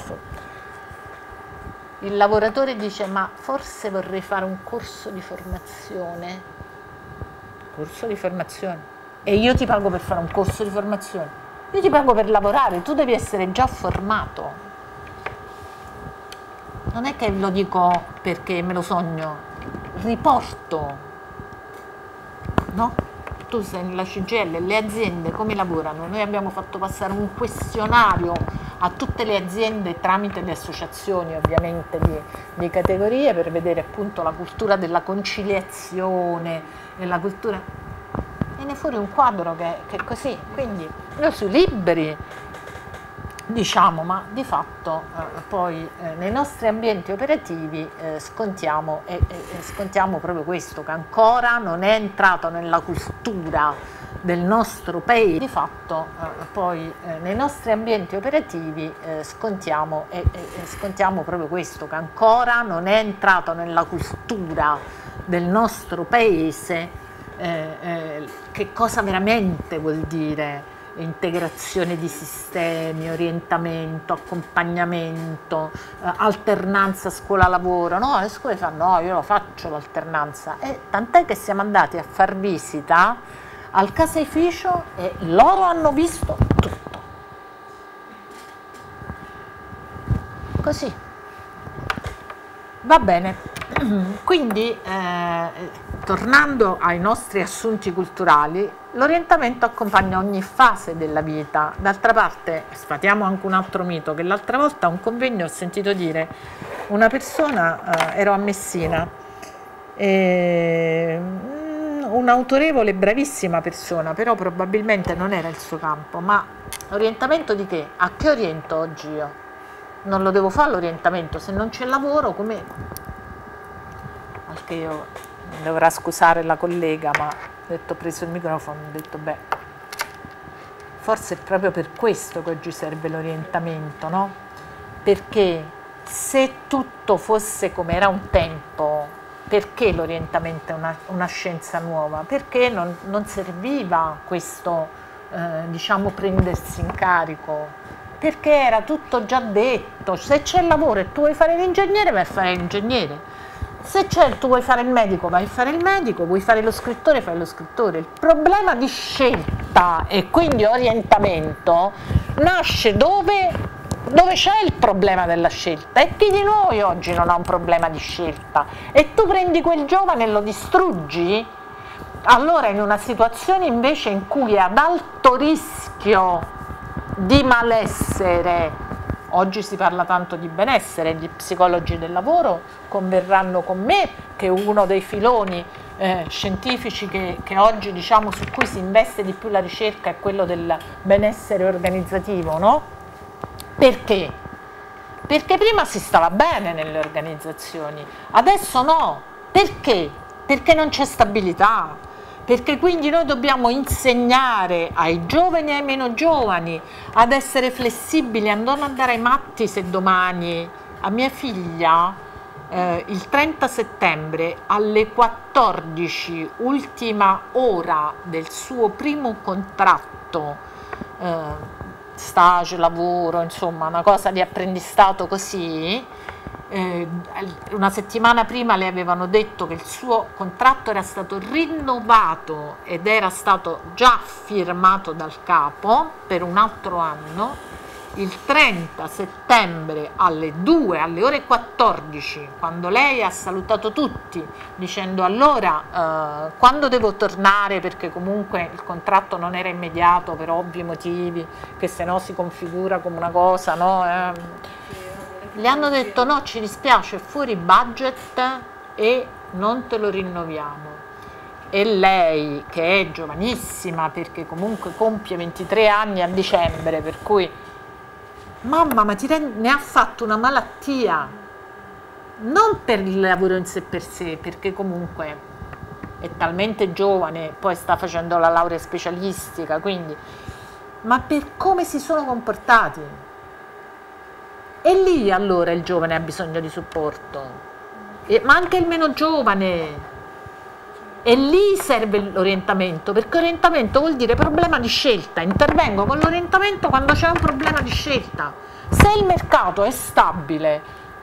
[SPEAKER 1] Il lavoratore dice: ma forse vorrei fare un corso di formazione. Corso di formazione? E io ti pago per fare un corso di formazione? Io ti pago per lavorare, tu devi essere già formato. Non è che lo dico perché me lo sogno, riporto, no? Tu sei nella C G I L, le aziende come lavorano? Noi abbiamo fatto passare un questionario a tutte le aziende tramite le associazioni ovviamente di, di categorie, per vedere appunto la cultura della conciliazione e la cultura, viene fuori un quadro che, che è così. Quindi noi sui libri diciamo, ma di fatto eh, poi eh, nei nostri ambienti operativi eh, scontiamo, e, e, scontiamo proprio questo, che ancora non è entrato nella cultura del nostro paese. Di fatto eh, poi eh, nei nostri ambienti operativi eh, scontiamo, e, e, scontiamo proprio questo, che ancora non è entrato nella cultura del nostro paese eh, eh, che cosa veramente vuol dire integrazione di sistemi, orientamento, accompagnamento, eh, alternanza scuola-lavoro. No, le scuole fanno: no, io lo faccio l'alternanza, e tant'è che siamo andati a far visita al caseificio e loro hanno visto tutto. Così. Va bene. Quindi, eh, tornando ai nostri assunti culturali, l'orientamento accompagna ogni fase della vita. D'altra parte, sfatiamo anche un altro mito, che l'altra volta a un convegno ho sentito dire una persona, eh, ero a Messina, e, mm, un'autorevole, bravissima persona, però probabilmente non era il suo campo, ma orientamento di che? A che oriento oggi io? Non lo devo fare l'orientamento, se non c'è lavoro come... Anche io, dovrà scusare la collega, ma detto, ho preso il microfono, ho detto, beh, forse è proprio per questo che oggi serve l'orientamento, no? Perché se tutto fosse come era un tempo, perché l'orientamento è una, una scienza nuova? Perché non, non serviva questo, eh, diciamo, prendersi in carico, perché era tutto già detto. Se c'è il lavoro e tu vuoi fare l'ingegnere, vai a fare l'ingegnere. Se c'è, tu vuoi fare il medico, vai a fare il medico, vuoi fare lo scrittore, fai lo scrittore. Il problema di scelta e quindi orientamento nasce dove, dove c'è il problema della scelta, e chi di noi oggi non ha un problema di scelta? E tu prendi quel giovane e lo distruggi? Allora in una situazione invece in cui è ad alto rischio di malessere, oggi si parla tanto di benessere, gli psicologi del lavoro converranno con me che uno dei filoni eh, scientifici che, che oggi, diciamo, su cui si investe di più la ricerca è quello del benessere organizzativo, no? Perché? Perché prima si stava bene nelle organizzazioni, adesso no. Perché? Perché non c'è stabilità. Perché quindi noi dobbiamo insegnare ai giovani e ai meno giovani ad essere flessibili, a non andare ai matti se domani a mia figlia eh, il trenta settembre alle quattordici, ultima ora del suo primo contratto, eh, stage, lavoro, insomma una cosa di apprendistato così, Eh, una settimana prima le avevano detto che il suo contratto era stato rinnovato ed era stato già firmato dal capo per un altro anno. Il trenta settembre alle due, alle ore quattordici, quando lei ha salutato tutti dicendo allora eh, quando devo tornare, perché comunque il contratto non era immediato per ovvi motivi, che se no si configura come una cosa, no? Eh, le hanno detto no, ci dispiace, è fuori budget e non te lo rinnoviamo. E lei, che è giovanissima perché comunque compie ventitré anni a dicembre, per cui mamma, ma ti rendi, ne ha fatto una malattia, non per il lavoro in sé per sé, perché comunque è talmente giovane, poi sta facendo la laurea specialistica, quindi, ma per come si sono comportati. E lì allora il giovane ha bisogno di supporto, e, ma anche il meno giovane, e lì serve l'orientamento, perché orientamento vuol dire problema di scelta. Intervengo con l'orientamento quando c'è un problema di scelta. Se il mercato è stabile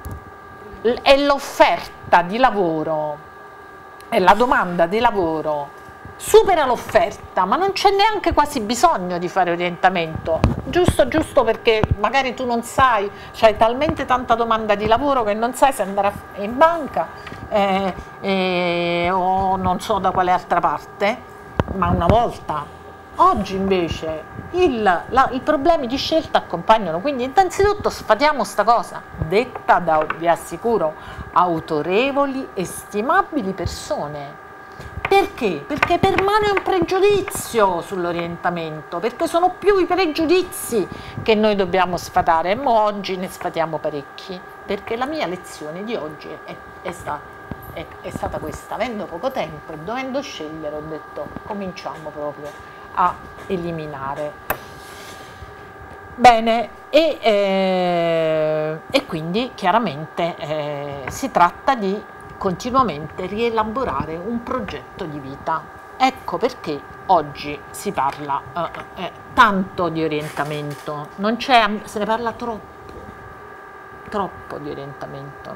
[SPEAKER 1] e l'offerta di lavoro e la domanda di lavoro supera l'offerta, ma non c'è neanche quasi bisogno di fare orientamento, giusto giusto perché magari tu non sai, c'hai talmente tanta domanda di lavoro che non sai se andare in banca eh, eh, o non so da quale altra parte, ma una volta. Oggi invece il, la, i problemi di scelta accompagnano, quindi innanzitutto sfatiamo sta cosa, detta da, vi assicuro, autorevoli e stimabili persone. Perché? Perché permane un pregiudizio sull'orientamento, perché sono più i pregiudizi che noi dobbiamo sfatare, e oggi ne sfatiamo parecchi, perché la mia lezione di oggi è, è, sta, è, è stata questa. Avendo poco tempo e dovendo scegliere, ho detto cominciamo proprio a eliminare. Bene, e, eh, e quindi chiaramente eh, si tratta di continuamente rielaborare un progetto di vita. Ecco perché oggi si parla eh, eh, tanto di orientamento, non c'è, se ne parla troppo, troppo di orientamento.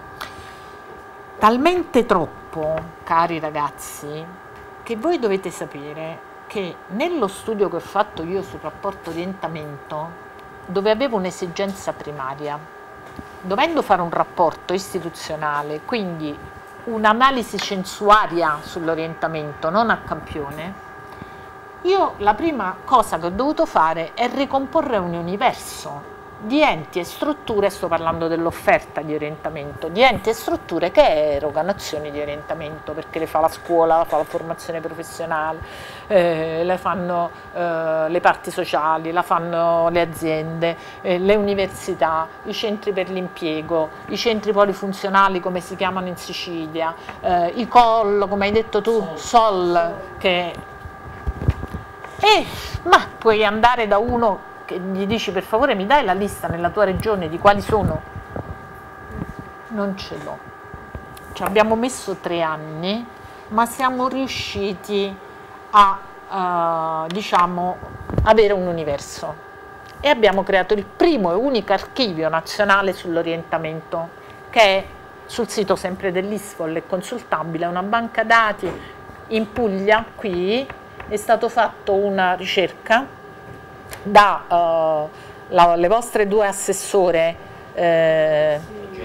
[SPEAKER 1] Talmente troppo, cari ragazzi, che voi dovete sapere che nello studio che ho fatto io sul rapporto orientamento, dove avevo un'esigenza primaria, dovendo fare un rapporto istituzionale, quindi un'analisi censuaria sull'orientamento, non a campione, io la prima cosa che ho dovuto fare è ricomporre un universo di enti e strutture, sto parlando dell'offerta di orientamento, di enti e strutture che erogano azioni di orientamento, perché le fa la scuola, la fa la formazione professionale, eh, le fanno eh, le parti sociali, la fanno le aziende, eh, le università, i centri per l'impiego, i centri polifunzionali come si chiamano in Sicilia, eh, i C O L, come hai detto tu, S O L, che... Eh, ma puoi andare da uno che gli dici per favore mi dai la lista nella tua regione di quali sono? Non ce l'ho. Ci abbiamo messo tre anni, ma siamo riusciti a uh, diciamo, avere un universo e abbiamo creato il primo e unico archivio nazionale sull'orientamento, che è sul sito sempre dell'ISFOL, è consultabile, è una banca dati. In Puglia, qui, è stato fatto una ricerca da uh, la, le vostre due assessore, eh,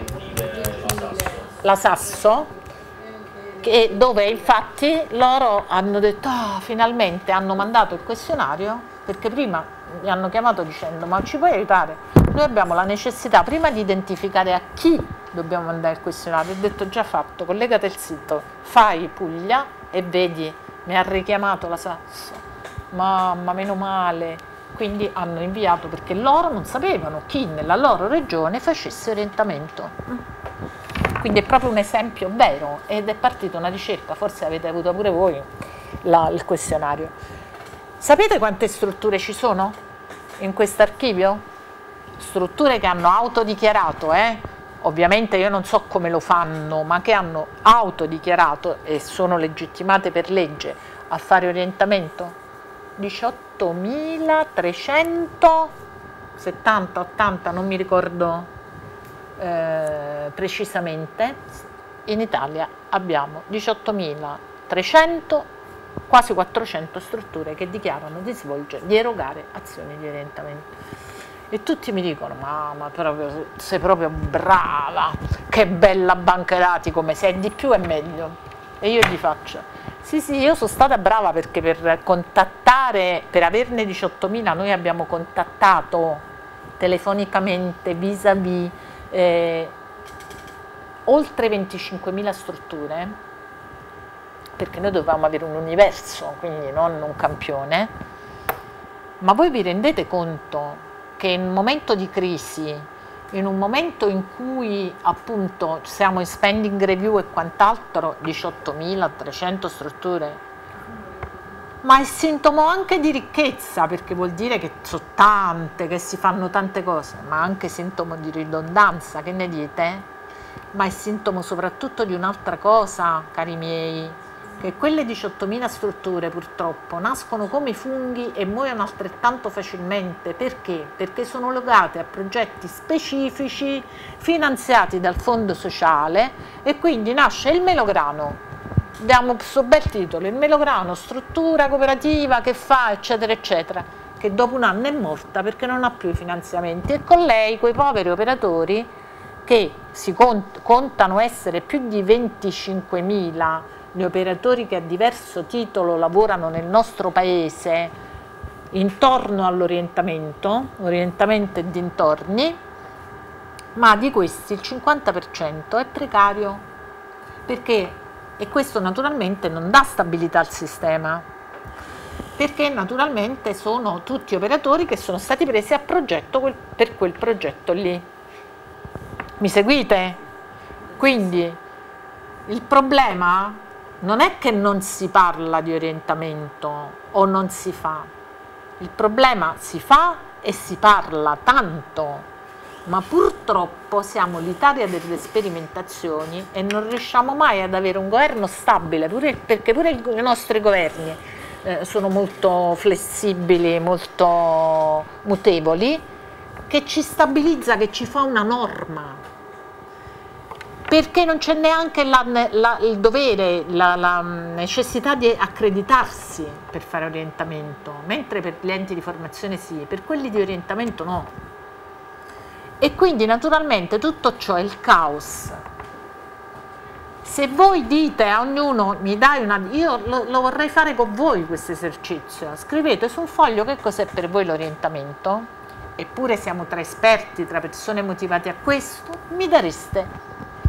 [SPEAKER 1] la Sasso, che, dove infatti loro hanno detto oh, finalmente hanno mandato il questionario, perché prima mi hanno chiamato dicendo ma ci puoi aiutare? Noi abbiamo la necessità prima di identificare a chi dobbiamo mandare il questionario. Ho detto già fatto, collegate il sito, fai Puglia e vedi, mi ha richiamato la Sasso, mamma meno male. Quindi hanno inviato, perché loro non sapevano chi nella loro regione facesse orientamento. Quindi è proprio un esempio vero ed è partita una ricerca, forse avete avuto pure voi la, il questionario. Sapete quante strutture ci sono in questo archivio? Strutture che hanno autodichiarato, eh? Ovviamente io non so come lo fanno, ma che hanno autodichiarato e sono legittimate per legge a fare orientamento? diciottomilatrecentosettanta ottanta, non mi ricordo eh, precisamente. In Italia abbiamo diciottomilatrecento, quasi quattrocento strutture che dichiarano di svolgere, di erogare azioni di orientamento. E tutti mi dicono, mamma, proprio, sei proprio brava, che bella banca dati, come sei, di più è meglio. E io gli faccio, sì sì, io sono stata brava perché per contattare, per averne diciottomila, noi abbiamo contattato telefonicamente, vis-à-vis, eh, oltre venticinquemila strutture, perché noi dovevamo avere un universo, quindi non un campione. Ma voi vi rendete conto che in un momento di crisi, in un momento in cui appunto siamo in spending review e quant'altro, diciottomilatrecento strutture, ma è sintomo anche di ricchezza, perché vuol dire che sono tante, che si fanno tante cose, ma anche sintomo di ridondanza, che ne dite? Ma è sintomo soprattutto di un'altra cosa, cari miei, che quelle diciottomila strutture purtroppo nascono come i funghi e muoiono altrettanto facilmente. Perché? Perché sono legate a progetti specifici finanziati dal fondo sociale e quindi nasce il melograno. Diamo questo bel titolo, il melograno, struttura cooperativa che fa eccetera eccetera, che dopo un anno è morta perché non ha più i finanziamenti, e con lei quei poveri operatori che si cont contano essere più di venticinquemila gli operatori che a diverso titolo lavorano nel nostro paese intorno all'orientamento, orientamento e dintorni, ma di questi il cinquanta per cento è precario, perché, e questo naturalmente non dà stabilità al sistema, perché naturalmente sono tutti operatori che sono stati presi a progetto quel, per quel progetto lì. Mi seguite? Quindi il problema non è che non si parla di orientamento o non si fa, il problema si fa e si parla tanto, ma purtroppo siamo l'Italia delle sperimentazioni e non riusciamo mai ad avere un governo stabile, pure, perché pure i nostri governi eh, sono molto flessibili, molto mutevoli, che ci stabilizza, che ci fa una norma. Perché non c'è neanche la, la, il dovere, la, la necessità di accreditarsi per fare orientamento, mentre per gli enti di formazione sì, per quelli di orientamento no. E quindi naturalmente tutto ciò è il caos. Se voi dite a ognuno, mi dai una... io lo, lo vorrei fare con voi questo esercizio, scrivete su un foglio che cos'è per voi l'orientamento eppure siamo tra esperti, tra persone motivate a questo, mi dareste,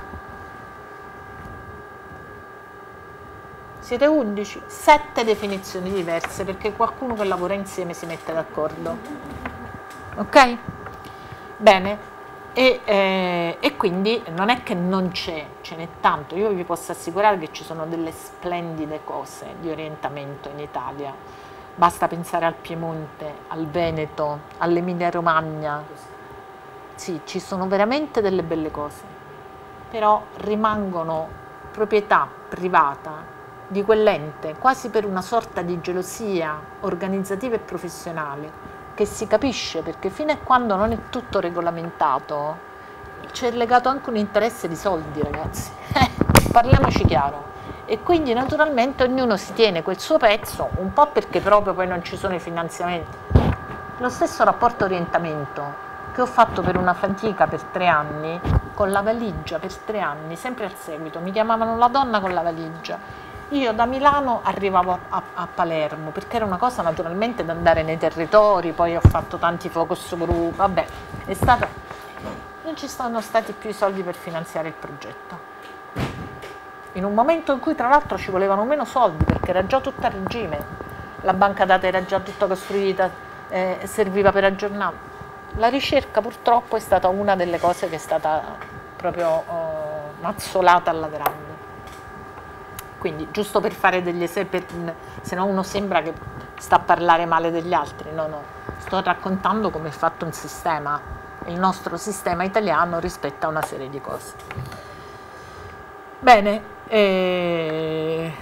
[SPEAKER 1] siete undici, sette definizioni diverse, perché qualcuno che lavora insieme si mette d'accordo. Ok? Bene. E, eh, e quindi non è che non c'è, ce n'è tanto. Io vi posso assicurare che ci sono delle splendide cose di orientamento in Italia. Basta pensare al Piemonte, al Veneto, all'Emilia Romagna. Sì, ci sono veramente delle belle cose, però rimangono proprietà privata di quell'ente, quasi per una sorta di gelosia organizzativa e professionale, che si capisce, perché fino a quando non è tutto regolamentato c'è legato anche un interesse di soldi, ragazzi. Parliamoci chiaro. E quindi naturalmente ognuno si tiene quel suo pezzo, un po' perché proprio poi non ci sono i finanziamenti. Lo stesso rapporto orientamento che ho fatto per una fatica per tre anni, con la valigia per tre anni, sempre al seguito, mi chiamavano la donna con la valigia. Io da Milano arrivavo a, a, a Palermo, perché era una cosa naturalmente da andare nei territori, poi ho fatto tanti focus group, vabbè, è stata... non ci sono stati più i soldi per finanziare il progetto. In un momento in cui tra l'altro ci volevano meno soldi, perché era già tutto a regime, la banca dati era già tutta costruita, eh, serviva per aggiornare. La ricerca purtroppo è stata una delle cose che è stata proprio oh, mazzolata alla grande. Quindi, giusto per fare degli esempi, se no uno sembra che sta a parlare male degli altri, no, no, sto raccontando come è fatto un sistema, il nostro sistema italiano rispetto a una serie di cose. Bene, eh,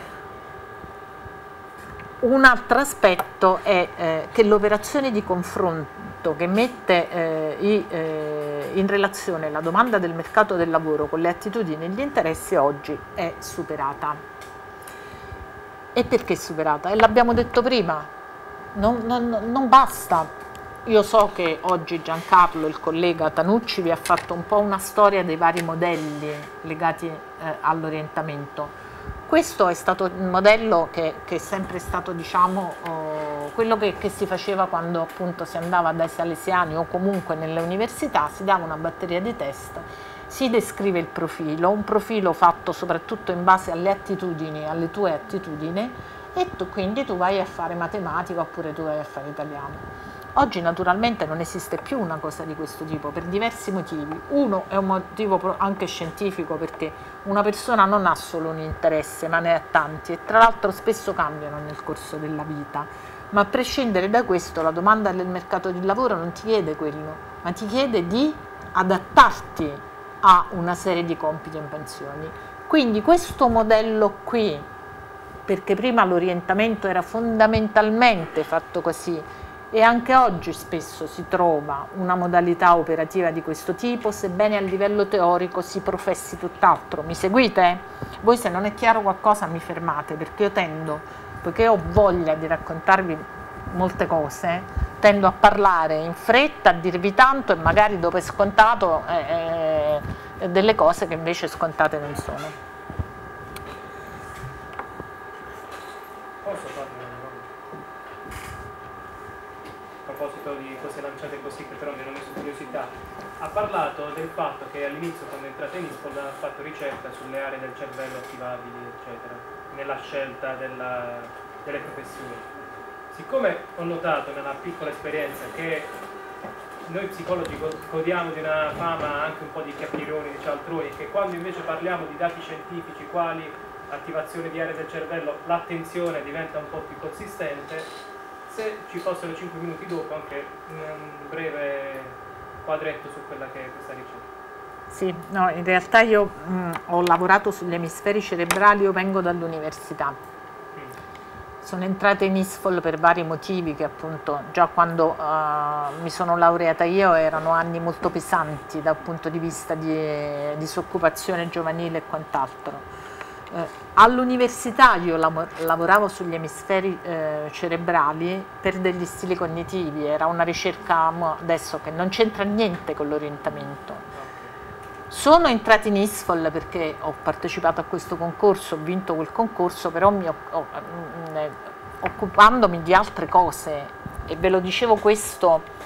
[SPEAKER 1] un altro aspetto è eh, che l'operazione di confronto che mette eh, i, eh, in relazione la domanda del mercato del lavoro con le attitudini e gli interessi oggi è superata. E perché superata? E l'abbiamo detto prima, non, non, non basta. Io so che oggi Giancarlo, il collega Tanucci, vi ha fatto un po' una storia dei vari modelli legati eh, all'orientamento. Questo è stato il modello che, che è sempre stato, diciamo, oh, quello che, che si faceva quando appunto si andava dai salesiani o comunque nelle università, si dava una batteria di test, si descrive il profilo, un profilo fatto soprattutto in base alle attitudini, alle tue attitudini, e tu, quindi tu vai a fare matematica oppure tu vai a fare italiano. Oggi naturalmente non esiste più una cosa di questo tipo per diversi motivi. Uno è un motivo anche scientifico, perché una persona non ha solo un interesse ma ne ha tanti, e tra l'altro spesso cambiano nel corso della vita. Ma a prescindere da questo, la domanda del mercato del lavoro non ti chiede quello, ma ti chiede di adattarti a una serie di compiti e pensioni. Quindi questo modello qui, perché prima l'orientamento era fondamentalmente fatto così, e anche oggi spesso si trova una modalità operativa di questo tipo, sebbene a livello teorico si professi tutt'altro. Mi seguite? Voi, se non è chiaro qualcosa, mi fermate, perché io tendo, poiché ho voglia di raccontarvi molte cose, tendo a parlare in fretta, a dirvi tanto, e magari dopo è scontato eh, eh, delle cose che invece scontate non sono.
[SPEAKER 3] Posso farmi una domanda? A proposito di cose lanciate così, che però mi hanno messo curiosità. Ha parlato del fatto che all'inizio, quando è entrata in ISPOL, ha fatto ricerca sulle aree del cervello attivabili, eccetera, nella scelta della, delle professioni. Siccome ho notato nella piccola esperienza che noi psicologi godiamo di una fama anche un po' di chiacchieroni, di cialtroni, che quando invece parliamo di dati scientifici quali attivazione di aree del cervello, l'attenzione diventa un po' più consistente, se ci fossero cinque minuti dopo anche un breve quadretto su quella che è questa ricerca.
[SPEAKER 1] Sì, no, in realtà io mh, ho lavorato sugli emisferi cerebrali, io vengo dall'università. Sono entrata in ISFOL per vari motivi, che appunto già quando uh, mi sono laureata io erano anni molto pesanti dal punto di vista di disoccupazione giovanile e quant'altro. Eh, all'università io lavoravo sugli emisferi eh, cerebrali per degli stili cognitivi, era una ricerca adesso che non c'entra niente con l'orientamento. Sono entrata in ISFOL perché ho partecipato a questo concorso, ho vinto quel concorso, però mi ho, ho, occupandomi di altre cose, e ve lo dicevo questo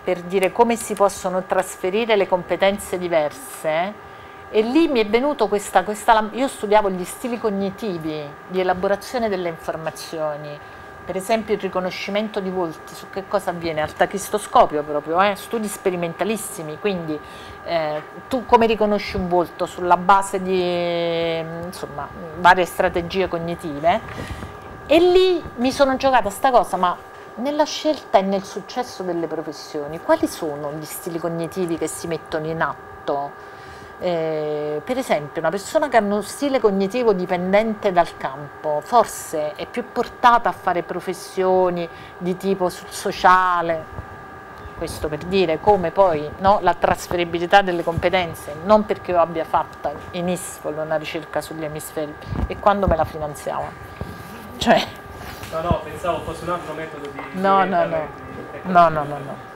[SPEAKER 1] per dire come si possono trasferire le competenze diverse, e lì mi è venuto questa, questa io studiavo gli stili cognitivi di elaborazione delle informazioni, per esempio il riconoscimento di volti, su che cosa avviene? Al tachistoscopio proprio, eh? Studi sperimentalissimi, quindi eh, tu come riconosci un volto sulla base di insomma, varie strategie cognitive, e lì mi sono giocata sta cosa, ma nella scelta e nel successo delle professioni, quali sono gli stili cognitivi che si mettono in atto? Eh, per esempio una persona che ha uno stile cognitivo dipendente dal campo forse è più portata a fare professioni di tipo sociale, questo per dire come poi no, la trasferibilità delle competenze, non perché io abbia fatto in I S F O L una ricerca sugli emisferi e quando me la finanziava, cioè
[SPEAKER 3] no no pensavo fosse un altro metodo di
[SPEAKER 1] no no no
[SPEAKER 3] di
[SPEAKER 1] no no no no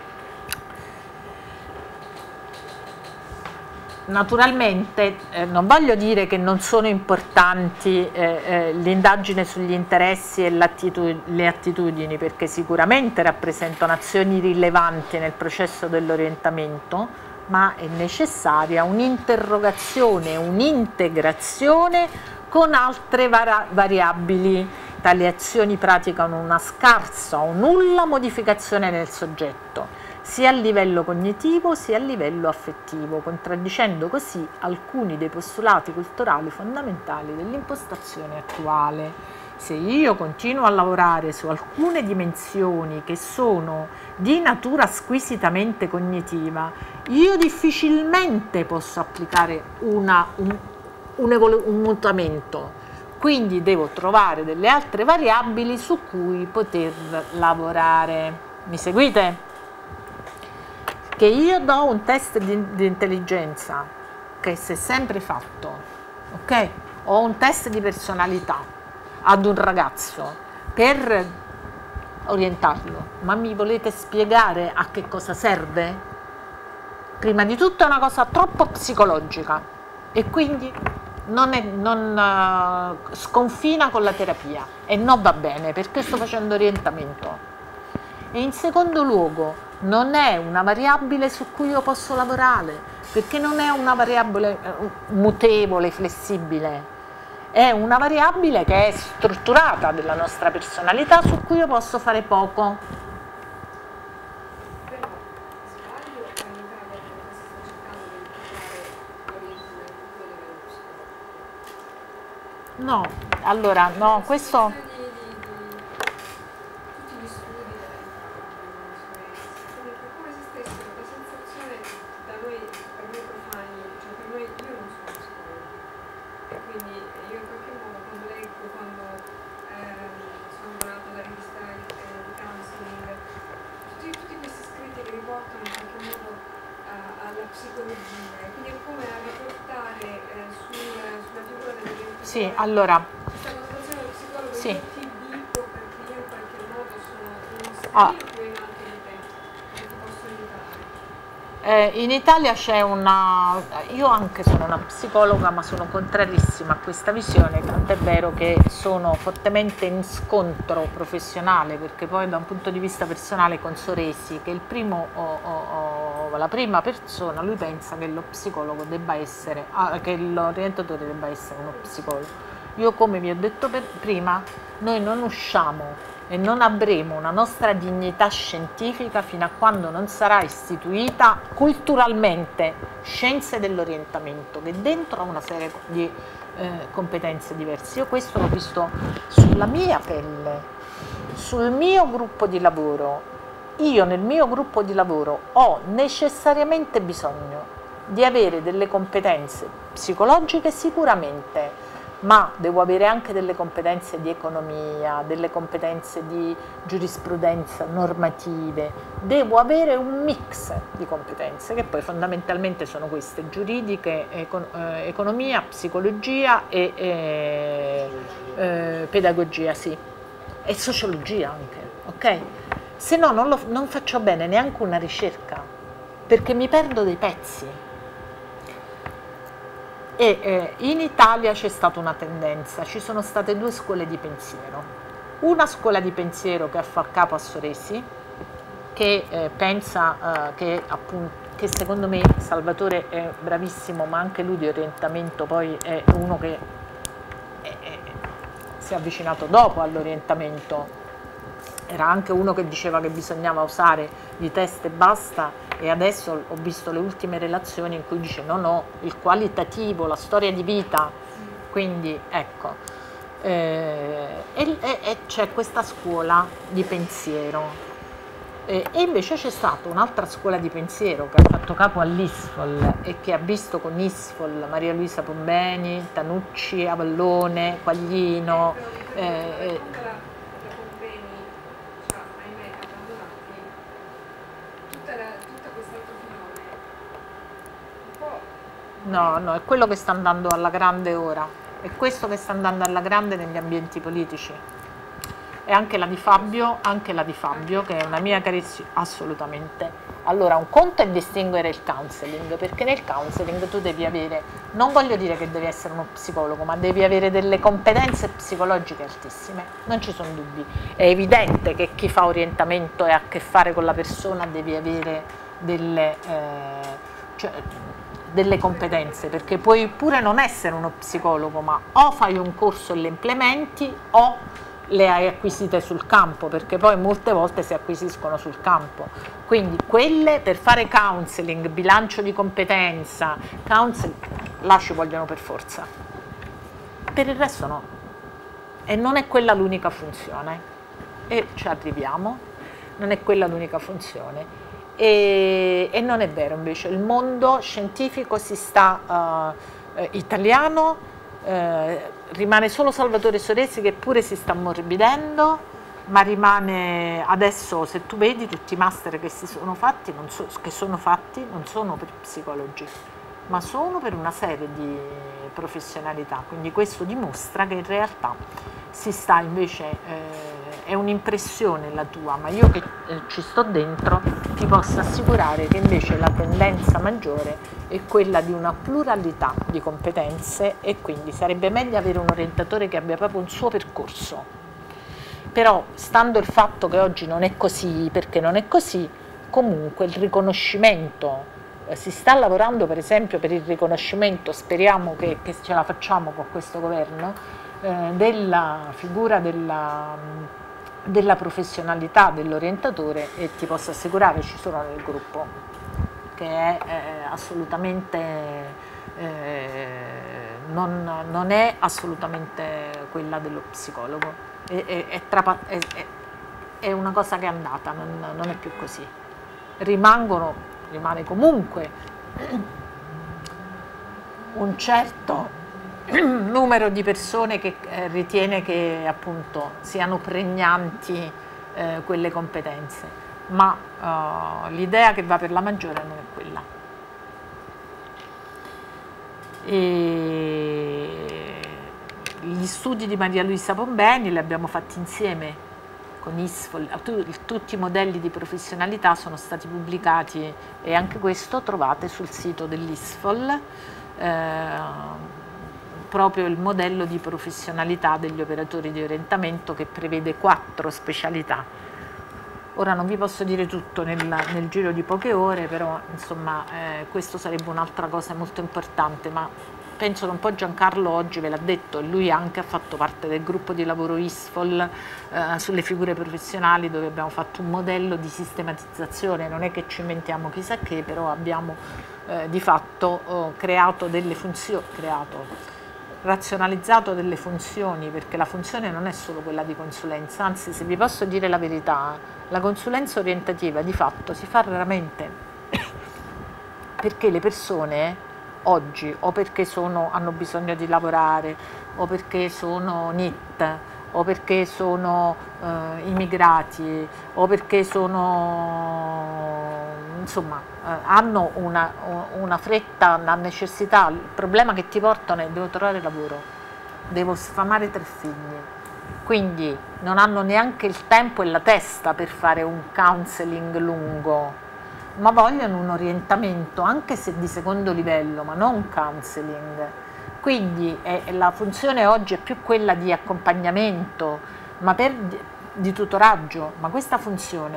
[SPEAKER 1] Naturalmente eh, non voglio dire che non sono importanti eh, eh, l'indagine sugli interessi e le attitudini, perché sicuramente rappresentano azioni rilevanti nel processo dell'orientamento, ma è necessaria un'interrogazione, un'integrazione con altre variabili. Tali azioni praticano una scarsa o nulla modificazione nel soggetto, sia a livello cognitivo sia a livello affettivo, contraddicendo così alcuni dei postulati culturali fondamentali dell'impostazione attuale. Se io continuo a lavorare su alcune dimensioni che sono di natura squisitamente cognitiva, io difficilmente posso applicare una, un, un, un mutamento, quindi devo trovare delle altre variabili su cui poter lavorare. Mi seguite? Che io do un test di, di intelligenza che si è sempre fatto, ok? O un test di personalità ad un ragazzo per orientarlo, ma mi volete spiegare a che cosa serve? Prima di tutto è una cosa troppo psicologica e quindi non, è, non uh, sconfina con la terapia e non va bene perché sto facendo orientamento. E in secondo luogo non è una variabile su cui io posso lavorare, perché non è una variabile mutevole, flessibile, è una variabile che è strutturata della nostra personalità su cui io posso fare poco.
[SPEAKER 7] Però, sbaglio, in Italia si sta cercando di impostare l'orientamento dello psicologo?
[SPEAKER 1] No, allora, no, questo... Sì, allora, sì. Ah. Eh, in Italia c'è una, io anche sono una psicologa ma sono contrarissima a questa visione, tant'è vero che sono fortemente in scontro professionale, perché poi da un punto di vista personale con Soresi, che il primo, o, o, o, la prima persona, lui pensa che lo psicologo debba essere, ah, che l'orientatore debba essere uno psicologo. Io, come vi ho detto per, prima, noi non usciamo e non avremo una nostra dignità scientifica fino a quando non sarà istituita culturalmente scienze dell'orientamento, che dentro ha una serie di eh, competenze diverse. Io questo l'ho visto sulla mia pelle, sul mio gruppo di lavoro. Io nel mio gruppo di lavoro ho necessariamente bisogno di avere delle competenze psicologiche sicuramente, ma devo avere anche delle competenze di economia, delle competenze di giurisprudenza normative, devo avere un mix di competenze che poi fondamentalmente sono queste: giuridiche, econ eh, economia, psicologia e eh, eh, pedagogia, sì, e sociologia anche, ok? Se no non, lo, non faccio bene neanche una ricerca, perché mi perdo dei pezzi. E eh, in Italia c'è stata una tendenza, ci sono state due scuole di pensiero. Una scuola di pensiero che fa capo a Soresi, che eh, pensa eh, che appunto che secondo me Salvatore è bravissimo, ma anche lui di orientamento poi è uno che è, è, si è avvicinato dopo all'orientamento, era anche uno che diceva che bisognava usare di test e basta, e adesso ho visto le ultime relazioni in cui dice no no, il qualitativo, la storia di vita, quindi ecco, eh, e, e, e c'è questa scuola di pensiero. E invece c'è stata un'altra scuola di pensiero che ha fatto capo all'I S F O L e che ha visto con I S F O L Maria Luisa Pombeni, Tanucci, Avallone, Quaglino. Eh, eh, no, no, è quello che sta andando alla grande ora, è questo che sta andando alla grande negli ambienti politici. E anche la di Fabio, anche la di Fabio, che è una mia carissima, assolutamente. Allora, un conto è distinguere il counseling, perché nel counseling tu devi avere, non voglio dire che devi essere uno psicologo, ma devi avere delle competenze psicologiche altissime, non ci sono dubbi. È evidente che chi fa orientamento e ha a che fare con la persona devi avere delle, eh, cioè, delle competenze, perché puoi pure non essere uno psicologo, ma o fai un corso e le implementi o le hai acquisite sul campo, perché poi molte volte si acquisiscono sul campo. Quindi quelle per fare counseling, bilancio di competenza, counseling, là ci vogliono per forza. Per il resto no. E non è quella l'unica funzione. E ci arriviamo, non è quella l'unica funzione. E, e non è vero invece, il mondo scientifico si sta, uh, eh, italiano, eh, rimane solo Salvatore Soresi che pure si sta ammorbidendo, ma rimane adesso, se tu vedi tutti i master che si sono fatti, non so, che sono fatti non sono per psicologi, ma sono per una serie di professionalità, quindi questo dimostra che in realtà si sta invece, eh, è un'impressione la tua, ma io che eh, ci sto dentro ti posso assicurare che invece la tendenza maggiore è quella di una pluralità di competenze, e quindi sarebbe meglio avere un orientatore che abbia proprio un suo percorso. Però, stando il fatto che oggi non è così, perché non è così, comunque il riconoscimento, eh, si sta lavorando per esempio per il riconoscimento, speriamo che, che ce la facciamo con questo governo, eh, della figura della della professionalità dell'orientatore, e ti posso assicurare ci sono nel gruppo, che è eh, assolutamente eh, non, non è assolutamente quella dello psicologo, è, è, è, trapa, è, è una cosa che è andata, non, non è più così. Rimangono, rimane comunque un certo numero di persone che eh, ritiene che appunto siano pregnanti eh, quelle competenze, ma uh, l'idea che va per la maggiore non è quella. E gli studi di Maria Luisa Pombeni li abbiamo fatti insieme con I S F O L, tutti i modelli di professionalità sono stati pubblicati, e anche questo trovate sul sito dell'I S F O L. Eh, proprio il modello di professionalità degli operatori di orientamento, che prevede quattro specialità. Ora non vi posso dire tutto nel, nel giro di poche ore, però insomma eh, questo sarebbe un'altra cosa molto importante, ma penso che un po' Giancarlo oggi ve l'ha detto, e lui anche ha fatto parte del gruppo di lavoro I S F O L eh, sulle figure professionali, dove abbiamo fatto un modello di sistematizzazione, non è che ci inventiamo chissà che, però abbiamo eh, di fatto oh, creato delle funzioni, creato razionalizzato delle funzioni, perché la funzione non è solo quella di consulenza, anzi, se vi posso dire la verità, la consulenza orientativa di fatto si fa raramente, perché le persone oggi, o perché sono, hanno bisogno di lavorare, o perché sono N I T, o perché sono eh, immigrati, o perché sono, insomma, eh, hanno una, una fretta, una necessità. Il problema che ti portano è: devo trovare lavoro, devo sfamare tre figli, quindi non hanno neanche il tempo e la testa per fare un counseling lungo, ma vogliono un orientamento, anche se di secondo livello, ma non un counseling. Quindi è, la funzione oggi è più quella di accompagnamento, ma per, di tutoraggio, ma questa funzione tu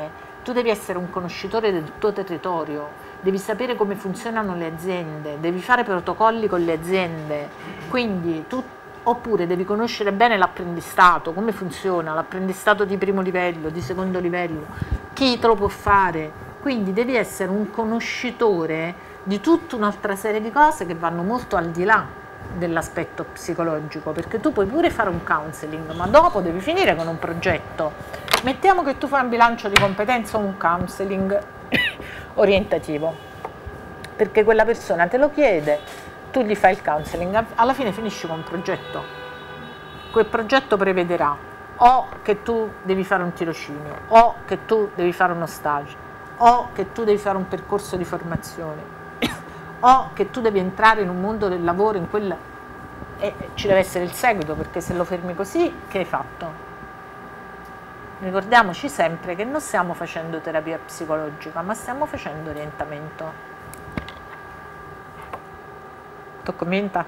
[SPEAKER 1] tu devi essere un conoscitore del tuo territorio, devi sapere come funzionano le aziende, devi fare protocolli con le aziende, quindi tu, oppure devi conoscere bene l'apprendistato, come funziona, l'apprendistato di primo livello, di secondo livello, chi te lo può fare, quindi devi essere un conoscitore di tutta un'altra serie di cose che vanno molto al di là dell'aspetto psicologico, perché tu puoi pure fare un counseling, ma dopo devi finire con un progetto. Mettiamo che tu fai un bilancio di competenza o un counseling orientativo, perché quella persona te lo chiede, tu gli fai il counseling, alla fine finisci con un progetto. Quel progetto prevederà o che tu devi fare un tirocinio, o che tu devi fare uno stage, o che tu devi fare un percorso di formazione, o che tu devi entrare in un mondo del lavoro in quel... e ci deve essere il seguito, perché se lo fermi così, che hai fatto? Ricordiamoci sempre che non stiamo facendo terapia psicologica, ma stiamo facendo orientamento. Tu convinta?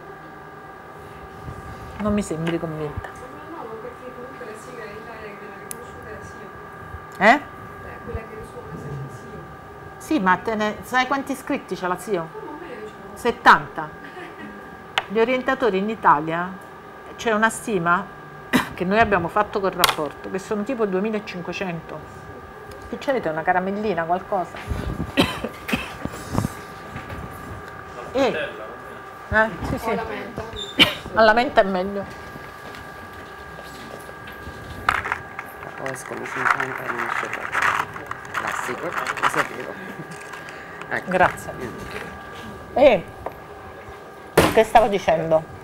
[SPEAKER 1] Non mi sembri convinta.
[SPEAKER 7] No, no, perché comunque la sigla in Italia è quella riconosciuta è la S I O.
[SPEAKER 1] Eh?
[SPEAKER 7] È quella che risuona sempre la S I O.
[SPEAKER 1] Sì, ma te ne... sai quanti iscritti c'ha la S I O?
[SPEAKER 7] No, ma a me ne diciamo.
[SPEAKER 1] settanta. Gli orientatori in Italia, c'è una stima che noi abbiamo fatto col rapporto, che sono tipo duemilacinquecento. Che c'avete una caramellina, qualcosa? E, eh, sì, sì.
[SPEAKER 7] La menta.
[SPEAKER 1] Alla menta è meglio.
[SPEAKER 8] O escono cinquanta e non esce proprio. Classico, lo sapevo. Ecco.
[SPEAKER 1] Grazie. E che stavo dicendo?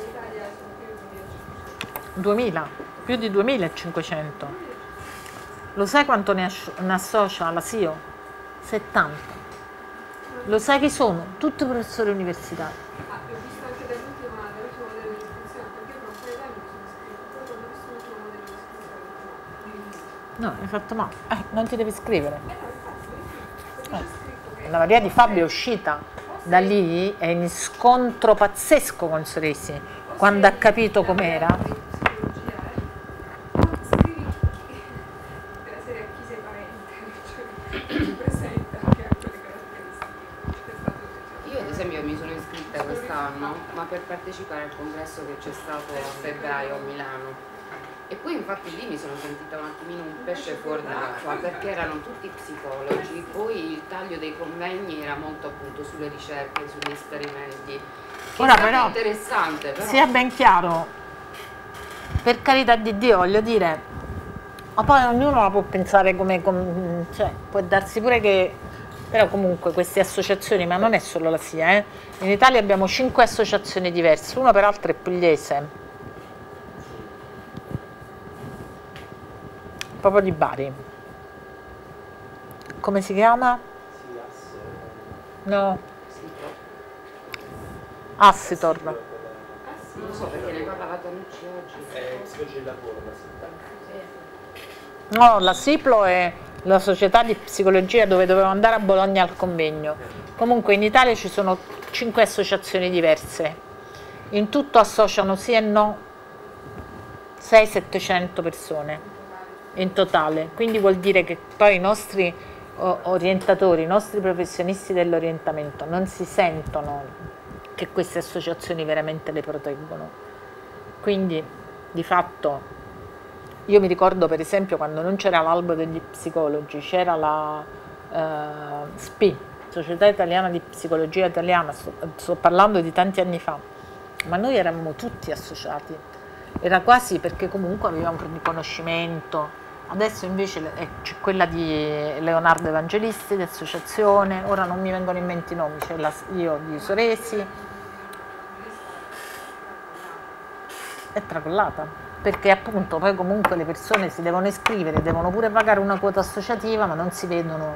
[SPEAKER 1] duemila, più di duemilacinquecento. Lo sai quanto ne, ne associa la S I O? settanta. Lo sai chi sono? Tutti professori universitari.
[SPEAKER 7] Ah, ho visto anche dall'ultima dall'ultimo modello di iscrizione, perché io per un paio d'anni mi sono iscritto, però quando ho visto l'ultimo modello di iscrizione
[SPEAKER 1] No, hai fatto male. Eh, non ti devi iscrivere.
[SPEAKER 7] Eh no, infatti, perché c'è scritto che
[SPEAKER 1] La Maria di Fabio è uscita da lì, è in scontro pazzesco con Soresi, quando ha capito com'era.
[SPEAKER 7] psicologia, eh? Ma scrivi della serie a chi sei parente, cioè ti presenta che ha quelle caratteristiche. C'è stato
[SPEAKER 8] Io ad esempio mi sono iscritta quest'anno, ma per partecipare al congresso che c'è stato a febbraio a Milano. E poi infatti lì mi sono sentita un attimino un pesce fuori dall'acqua, perché erano tutti psicologi, poi il taglio dei convegni era molto appunto sulle ricerche, sugli esperimenti. Che
[SPEAKER 1] Ora
[SPEAKER 8] è
[SPEAKER 1] però,
[SPEAKER 8] interessante, però.
[SPEAKER 1] sia ben chiaro, per carità di Dio, voglio dire, ma poi ognuno la può pensare come, come cioè, può darsi pure che, però comunque queste associazioni, ma non è solo la S I A, eh? In Italia abbiamo cinque associazioni diverse, una peraltro è pugliese, proprio di Bari. Come si chiama? No. Assitor.
[SPEAKER 8] Non lo so perché ne parlava Tanucci oggi.
[SPEAKER 4] È psicologia del lavoro, ma
[SPEAKER 1] No, la SIPLO è la società di psicologia dove dovevo andare a Bologna al convegno. Comunque in Italia ci sono cinque associazioni diverse. In tutto associano sì e no sei settecento persone in totale. Quindi vuol dire che poi i nostri orientatori, i nostri professionisti dell'orientamento non si sentono che queste associazioni veramente le proteggono. Quindi di fatto io mi ricordo per esempio quando non c'era l'albo degli psicologi, c'era la eh, S P I, Società Italiana di Psicologia Italiana, sto, sto parlando di tanti anni fa, ma noi eravamo tutti associati, era quasi perché comunque avevamo un riconoscimento. Adesso invece c'è quella di Leonardo Evangelisti, di associazione, ora non mi vengono in mente i nomi, c'è la io di Soresi, è tracollata, perché appunto poi comunque le persone si devono iscrivere, devono pure pagare una quota associativa, ma non si vedono.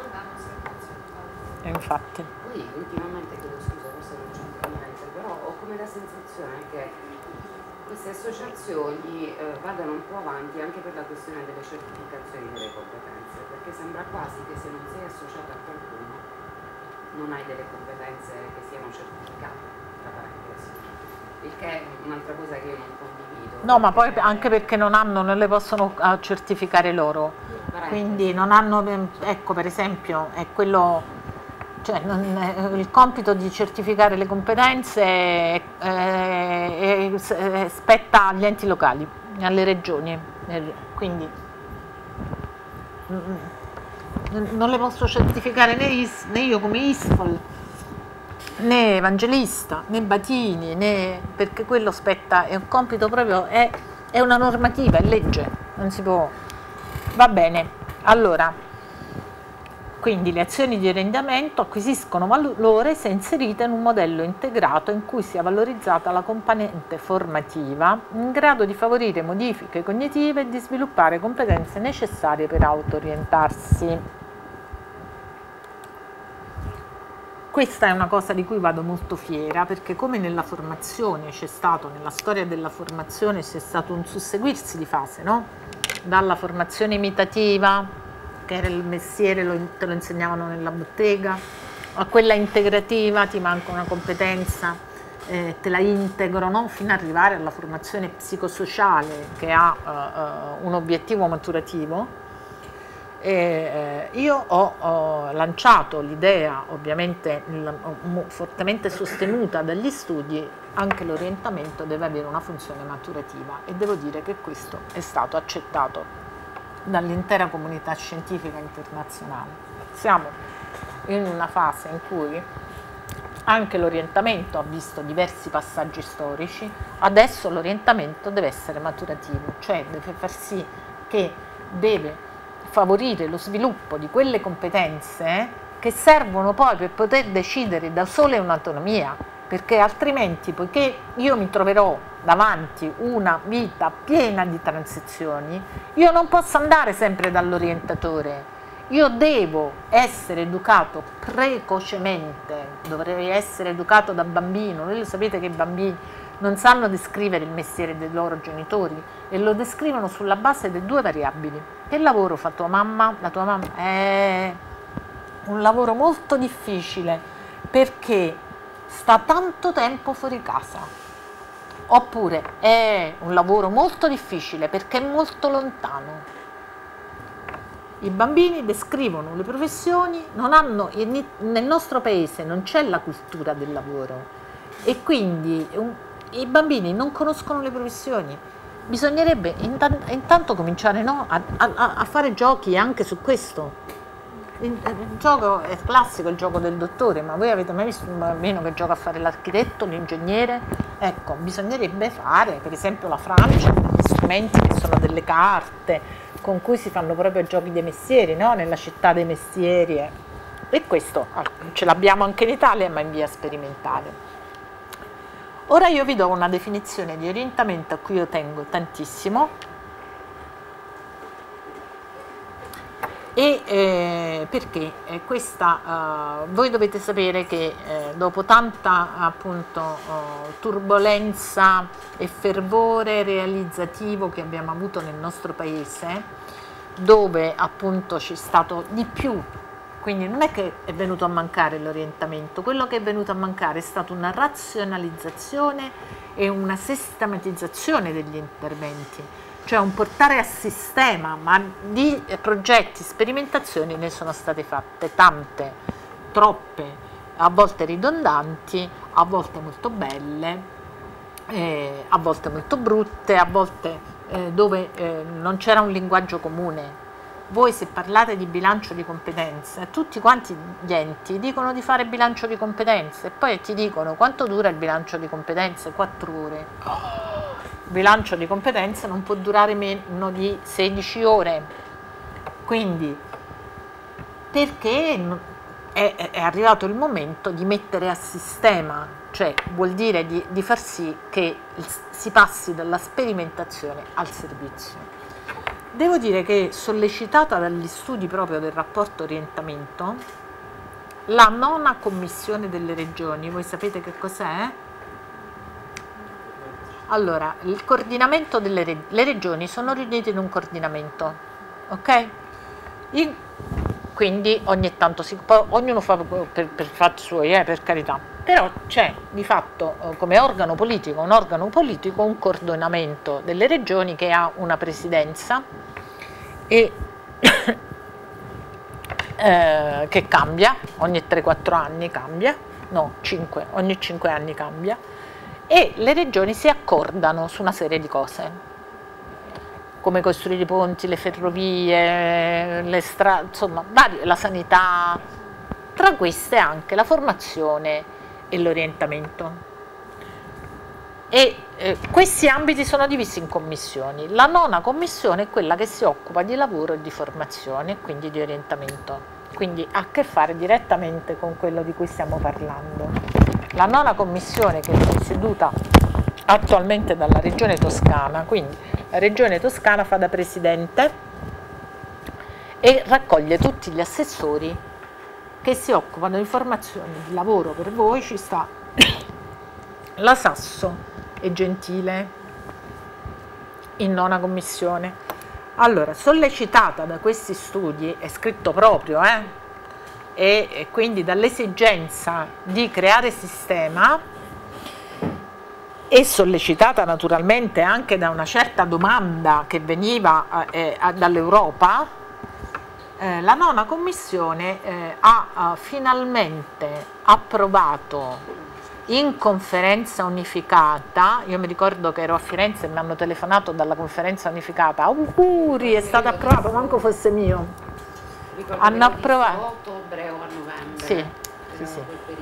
[SPEAKER 1] E infatti.
[SPEAKER 8] Poi ultimamente, chiedo scusa, forse non c'entra niente, però ho come la sensazione che queste associazioni eh, vadano un po' avanti anche per la questione delle certificazioni delle competenze, perché sembra quasi che se non sei associato a qualcuno non hai delle competenze che siano certificate, tra parentesi, il che è un'altra cosa che io non condivido.
[SPEAKER 1] No, ma poi anche perché non hanno, non le possono certificare loro. quindi non hanno, ecco per esempio, è quello, cioè non, il compito di certificare le competenze eh, eh, eh, spetta agli enti locali, alle regioni, quindi non le posso certificare né, is, né io come I S P O L, né Evangelista, né Batini, né, perché quello spetta, è un compito proprio, è, è una normativa, è legge, non si può. Va bene, allora, quindi le azioni di orientamento acquisiscono valore se inserite in un modello integrato in cui sia valorizzata la componente formativa in grado di favorire modifiche cognitive e di sviluppare competenze necessarie per auto-orientarsi. Questa è una cosa di cui vado molto fiera, perché come nella formazione c'è stato, nella storia della formazione c'è stato un susseguirsi di fase, no? Dalla formazione imitativa, che era il mestiere, lo, te lo insegnavano nella bottega, a quella integrativa, ti manca una competenza, eh, te la integro, no? Fino ad arrivare alla formazione psicosociale che ha uh, uh, un obiettivo maturativo. E, eh, io ho, ho lanciato l'idea, ovviamente il, fortemente sostenuta dagli studi, anche l'orientamento deve avere una funzione maturativa, e devo dire che questo è stato accettato dall'intera comunità scientifica internazionale. Siamo in una fase in cui anche l'orientamento ha visto diversi passaggi storici, adesso l'orientamento deve essere maturativo, cioè deve far sì che deve favorire lo sviluppo di quelle competenze che servono poi per poter decidere da sole un'autonomia, perché altrimenti, poiché io mi troverò davanti una vita piena di transizioni, io non posso andare sempre dall'orientatore, io devo essere educato precocemente, dovrei essere educato da bambino. Voi lo sapete che i bambini non sanno descrivere il mestiere dei loro genitori e lo descrivono sulla base di due variabili. Che lavoro fa tua mamma? La tua mamma è un lavoro molto difficile perché sta tanto tempo fuori casa, oppure è un lavoro molto difficile perché è molto lontano. I bambini descrivono le professioni, non hanno, nel nostro paese non c'è la cultura del lavoro e quindi un, i bambini non conoscono le professioni. Bisognerebbe intanto, intanto cominciare, no, a, a, a fare giochi anche su questo. Il, il gioco è classico, il gioco del dottore, ma voi avete mai visto un bambino che gioca a fare l'architetto, l'ingegnere? Ecco, bisognerebbe fare, per esempio la Francia, degli strumenti che sono delle carte con cui si fanno proprio giochi dei mestieri, no? Nella città dei mestieri, eh. E questo ce l'abbiamo anche in Italia, ma in via sperimentale. Ora io vi do una definizione di orientamento a cui io tengo tantissimo, e eh, perché eh, questa, uh, voi dovete sapere che eh, dopo tanta appunto uh, turbolenza e fervore realizzativo che abbiamo avuto nel nostro paese, dove appunto c'è stato di più, quindi non è che è venuto a mancare l'orientamento, quello che è venuto a mancare è stata una razionalizzazione e una sistematizzazione degli interventi, cioè un portare a sistema, ma di progetti, sperimentazioni ne sono state fatte tante, troppe, a volte ridondanti, a volte molto belle, eh, a volte molto brutte, a volte eh, dove eh, non c'era un linguaggio comune. Voi se parlate di bilancio di competenze, tutti quanti gli enti dicono di fare bilancio di competenze e poi ti dicono quanto dura il bilancio di competenze? Quattro ore. Il bilancio di competenze non può durare meno di sedici ore, quindi perché è, è arrivato il momento di mettere a sistema, cioè vuol dire di, di far sì che si passi dalla sperimentazione al servizio. Devo dire che sollecitata dagli studi proprio del rapporto orientamento, la nona commissione delle regioni, voi sapete che cos'è? Allora, il coordinamento delle reg le regioni sono riunite in un coordinamento, ok? In, quindi ogni tanto si, poi, ognuno fa per, per fatti suoi, eh, per carità, però c'è di fatto eh, come organo politico, un organo politico, un coordinamento delle regioni che ha una presidenza e eh, che cambia, ogni tre quattro anni cambia, no, cinque, ogni cinque anni cambia, e le regioni si accordano su una serie di cose, come costruire i ponti, le ferrovie, le strade, insomma, varie, la sanità, tra queste anche la formazione e l'orientamento. E eh, questi ambiti sono divisi in commissioni. La nona commissione è quella che si occupa di lavoro e di formazione, e quindi di orientamento, quindi ha a che fare direttamente con quello di cui stiamo parlando. La nona commissione, che è presieduta attualmente dalla Regione Toscana, quindi la Regione Toscana fa da presidente e raccoglie tutti gli assessori che si occupano di formazione, di lavoro per voi. Ci sta la Sasso e Gentile in nona commissione. Allora, sollecitata da questi studi, è scritto proprio, eh, e, e quindi dall'esigenza di creare sistema, e sollecitata naturalmente anche da una certa domanda che veniva eh, eh, dall'Europa, eh, la nona commissione eh, ha, ha finalmente approvato in conferenza unificata. Io mi ricordo che ero a Firenze e mi hanno telefonato dalla conferenza unificata, auguri, è stato approvato, manco fosse mio. Hanno approvato
[SPEAKER 8] a ottobre o a novembre.
[SPEAKER 1] Sì, sì, sì.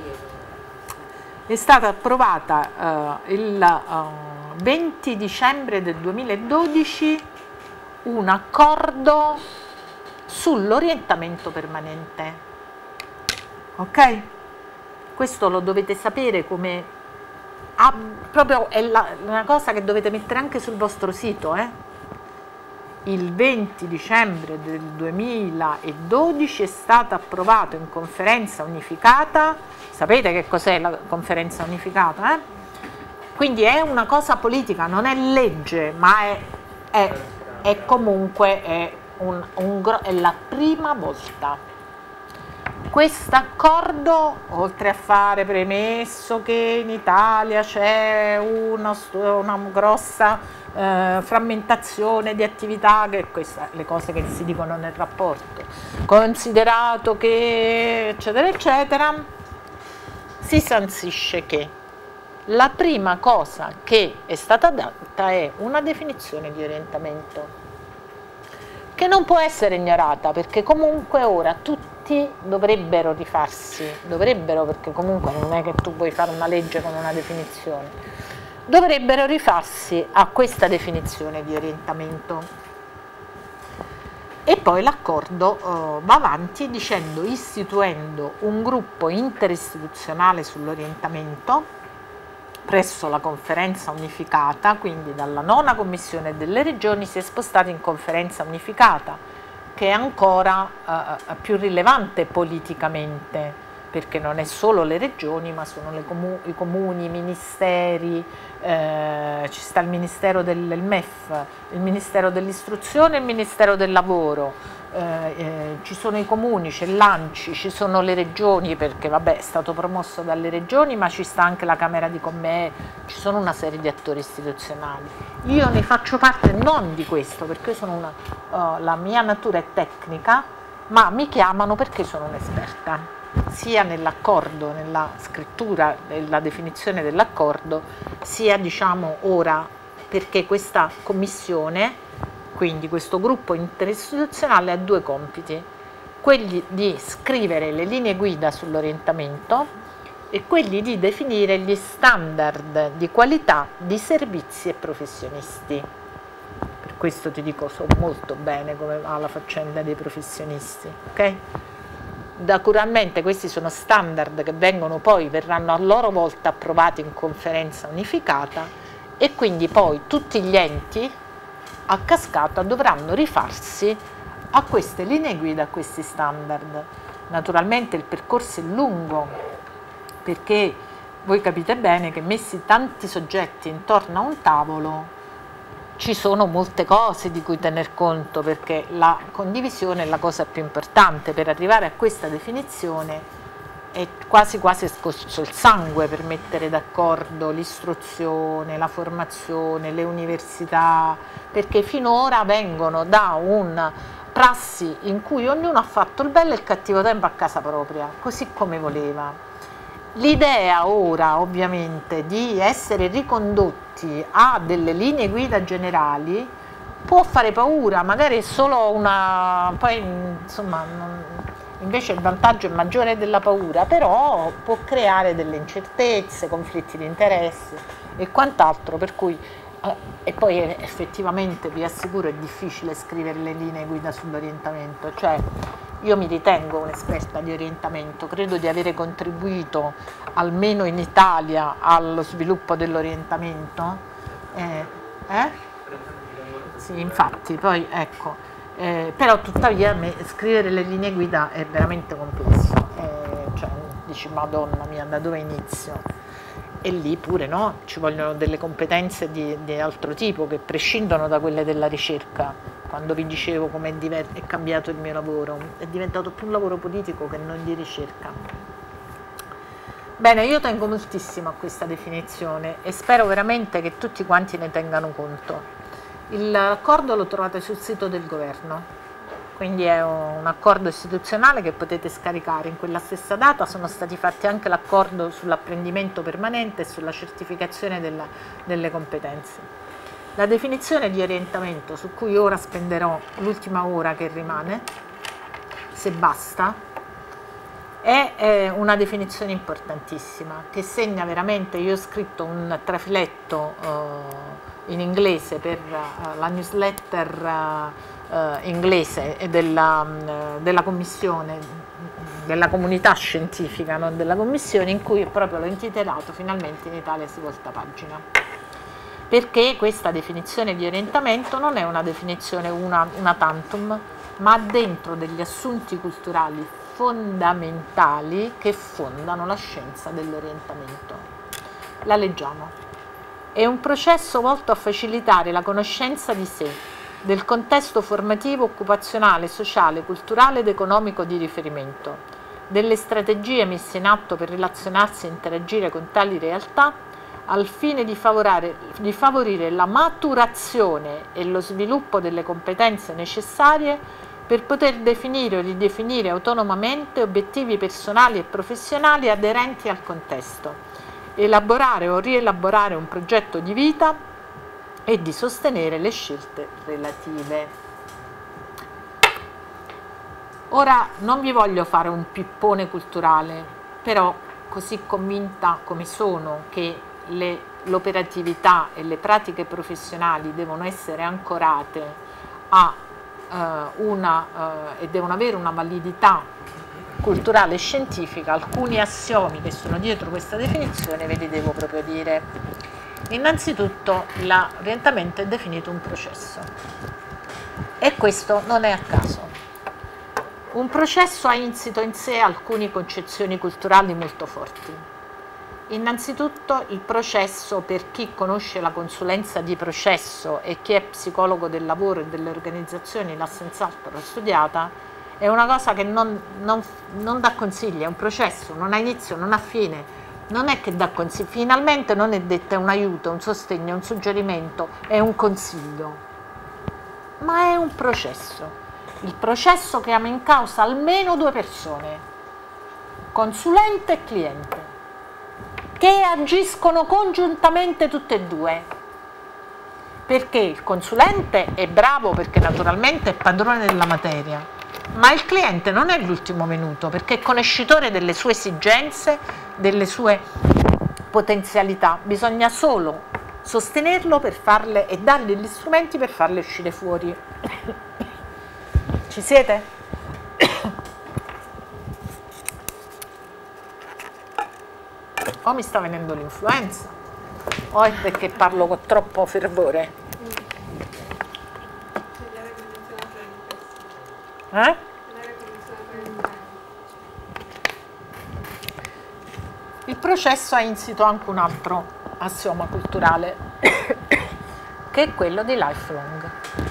[SPEAKER 1] È stata approvata uh, il uh, venti dicembre del duemiladodici un accordo sull'orientamento permanente. Ok? Questo lo dovete sapere, come ah, proprio è la, una cosa che dovete mettere anche sul vostro sito. Eh? Il venti dicembre del duemiladodici è stato approvato in conferenza unificata. Sapete che cos'è la conferenza unificata? Eh? Quindi è una cosa politica, non è legge, ma è, è, è comunque è, un, un, è la prima volta. Questo accordo, oltre a fare premesso che in Italia c'è una, una grossa eh, frammentazione di attività, che queste le cose che si dicono nel rapporto, considerato che eccetera eccetera, si sancisce che la prima cosa che è stata data è una definizione di orientamento, che non può essere ignorata, perché comunque ora tutti dovrebbero rifarsi, dovrebbero, perché comunque non è che tu puoi fare una legge con una definizione, dovrebbero rifarsi a questa definizione di orientamento. E poi l'accordo uh, va avanti dicendo, istituendo un gruppo interistituzionale sull'orientamento presso la conferenza unificata, quindi dalla nona commissione delle regioni si è spostata in conferenza unificata, che è ancora uh, più rilevante politicamente, perché non è solo le regioni, ma sono le comu i comuni, i ministeri, eh, ci sta il Ministero del il M E F, il Ministero dell'Istruzione e il Ministero del Lavoro, eh, eh, ci sono i comuni, c'è l'ANCI, ci sono le regioni, perché vabbè è stato promosso dalle regioni, ma ci sta anche la Camera di Commercio, ci sono una serie di attori istituzionali. Io ne faccio parte non di questo, perché sono una, uh, la mia natura è tecnica, ma mi chiamano perché sono un'esperta, sia nell'accordo, nella scrittura, nella definizione dell'accordo, sia diciamo ora perché questa commissione, quindi questo gruppo interistituzionale, ha due compiti, quelli di scrivere le linee guida sull'orientamento e quelli di definire gli standard di qualità di servizi e professionisti. Per questo ti dico, so molto bene come va la faccenda dei professionisti, ok? Naturalmente questi sono standard che vengono poi, verranno a loro volta approvati in conferenza unificata, e quindi poi tutti gli enti a cascata dovranno rifarsi a queste linee guida, a questi standard. Naturalmente il percorso è lungo, perché voi capite bene che messi tanti soggetti intorno a un tavolo ci sono molte cose di cui tener conto, perché la condivisione è la cosa più importante. Per arrivare a questa definizione è quasi quasi scorso il sangue per mettere d'accordo l'istruzione, la formazione, le università, perché finora vengono da un prassi in cui ognuno ha fatto il bello e il cattivo tempo a casa propria, così come voleva. L'idea ora ovviamente di essere ricondotti a delle linee guida generali può fare paura, magari è solo una, poi insomma non, invece il vantaggio è maggiore della paura, però può creare delle incertezze, conflitti di interessi e quant'altro, per cui eh, e poi è, effettivamente vi assicuro è difficile scrivere le linee guida sull'orientamento, cioè io mi ritengo un'esperta di orientamento, credo di avere contribuito almeno in Italia allo sviluppo dell'orientamento. Eh, eh? Sì, infatti, poi ecco, eh, però tuttavia me, scrivere le linee guida è veramente complesso, eh, cioè dici madonna mia da dove inizio? E lì pure no, ci vogliono delle competenze di, di altro tipo che prescindono da quelle della ricerca. Quando vi dicevo come è, è cambiato il mio lavoro, è diventato più un lavoro politico che non di ricerca. Bene, io tengo moltissimo a questa definizione e spero veramente che tutti quanti ne tengano conto. L'accordo lo trovate sul sito del governo, quindi è un accordo istituzionale che potete scaricare. In quella stessa data sono stati fatti anche l'accordo sull'apprendimento permanente e sulla certificazione della, delle competenze. La definizione di orientamento, su cui ora spenderò l'ultima ora che rimane, se basta, è, è una definizione importantissima che segna veramente. Io ho scritto un trafiletto uh, in inglese per uh, la newsletter uh, uh, inglese della, uh, della commissione, della comunità scientifica, non della commissione, in cui proprio l'ho intitolato "Finalmente in Italia si volta pagina", perché questa definizione di orientamento non è una definizione una, una tantum, ma ha dentro degli assunti culturali fondamentali che fondano la scienza dell'orientamento. La leggiamo. È un processo volto a facilitare la conoscenza di sé, del contesto formativo, occupazionale, sociale, culturale ed economico di riferimento, delle strategie messe in atto per relazionarsi e interagire con tali realtà, al fine di favorire, di favorire la maturazione e lo sviluppo delle competenze necessarie per poter definire o ridefinire autonomamente obiettivi personali e professionali aderenti al contesto, elaborare o rielaborare un progetto di vita e di sostenere le scelte relative. Ora non vi voglio fare un pippone culturale, però così convinta come sono che l'operatività e le pratiche professionali devono essere ancorate a uh, una uh, e devono avere una validità culturale e scientifica, alcuni assiomi che sono dietro questa definizione ve li devo proprio dire. Innanzitutto l'orientamento è definito un processo e questo non è a caso. Un processo ha insito in sé alcune concezioni culturali molto forti. Innanzitutto il processo, per chi conosce la consulenza di processo e chi è psicologo del lavoro e delle organizzazioni l'ha senz'altro studiata, è una cosa che non, non, non dà consigli, è un processo, non ha inizio, non ha fine, non è che dà consigli, finalmente non è detto è un aiuto, un sostegno, un suggerimento, è un consiglio, ma è un processo. Il processo chiama in causa almeno due persone, consulente e cliente, che agiscono congiuntamente tutte e due, perché il consulente è bravo perché naturalmente è padrone della materia, ma il cliente non è l'ultimo venuto perché è conoscitore delle sue esigenze, delle sue potenzialità, bisogna solo sostenerlo per farle e dargli gli strumenti per farle uscire fuori. Ci siete? O mi sta venendo l'influenza o è perché parlo con troppo fervore? Eh? Il processo ha insito anche un altro assioma culturale che è quello di lifelong.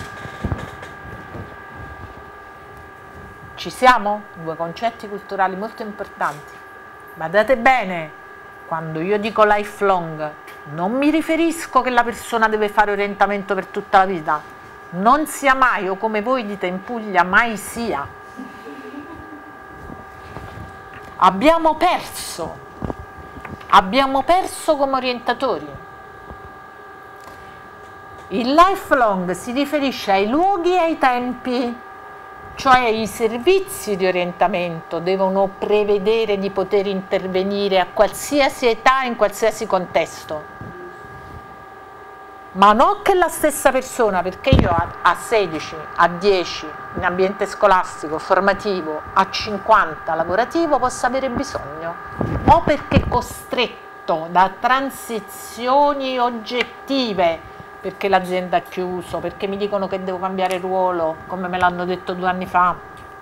[SPEAKER 1] Ci siamo? Due concetti culturali molto importanti. Badate bene, quando io dico lifelong non mi riferisco che la persona deve fare orientamento per tutta la vita, non sia mai, o come voi dite in Puglia, mai sia. Abbiamo perso, abbiamo perso come orientatori. Il lifelong si riferisce ai luoghi e ai tempi, cioè i servizi di orientamento devono prevedere di poter intervenire a qualsiasi età, in qualsiasi contesto. Ma non che la stessa persona, perché io a sedici, a dieci, in ambiente scolastico, formativo, a cinquanta, lavorativo, possa avere bisogno, o perché costretto da transizioni oggettive, perché l'azienda ha chiuso, perché mi dicono che devo cambiare ruolo, come me l'hanno detto due anni fa,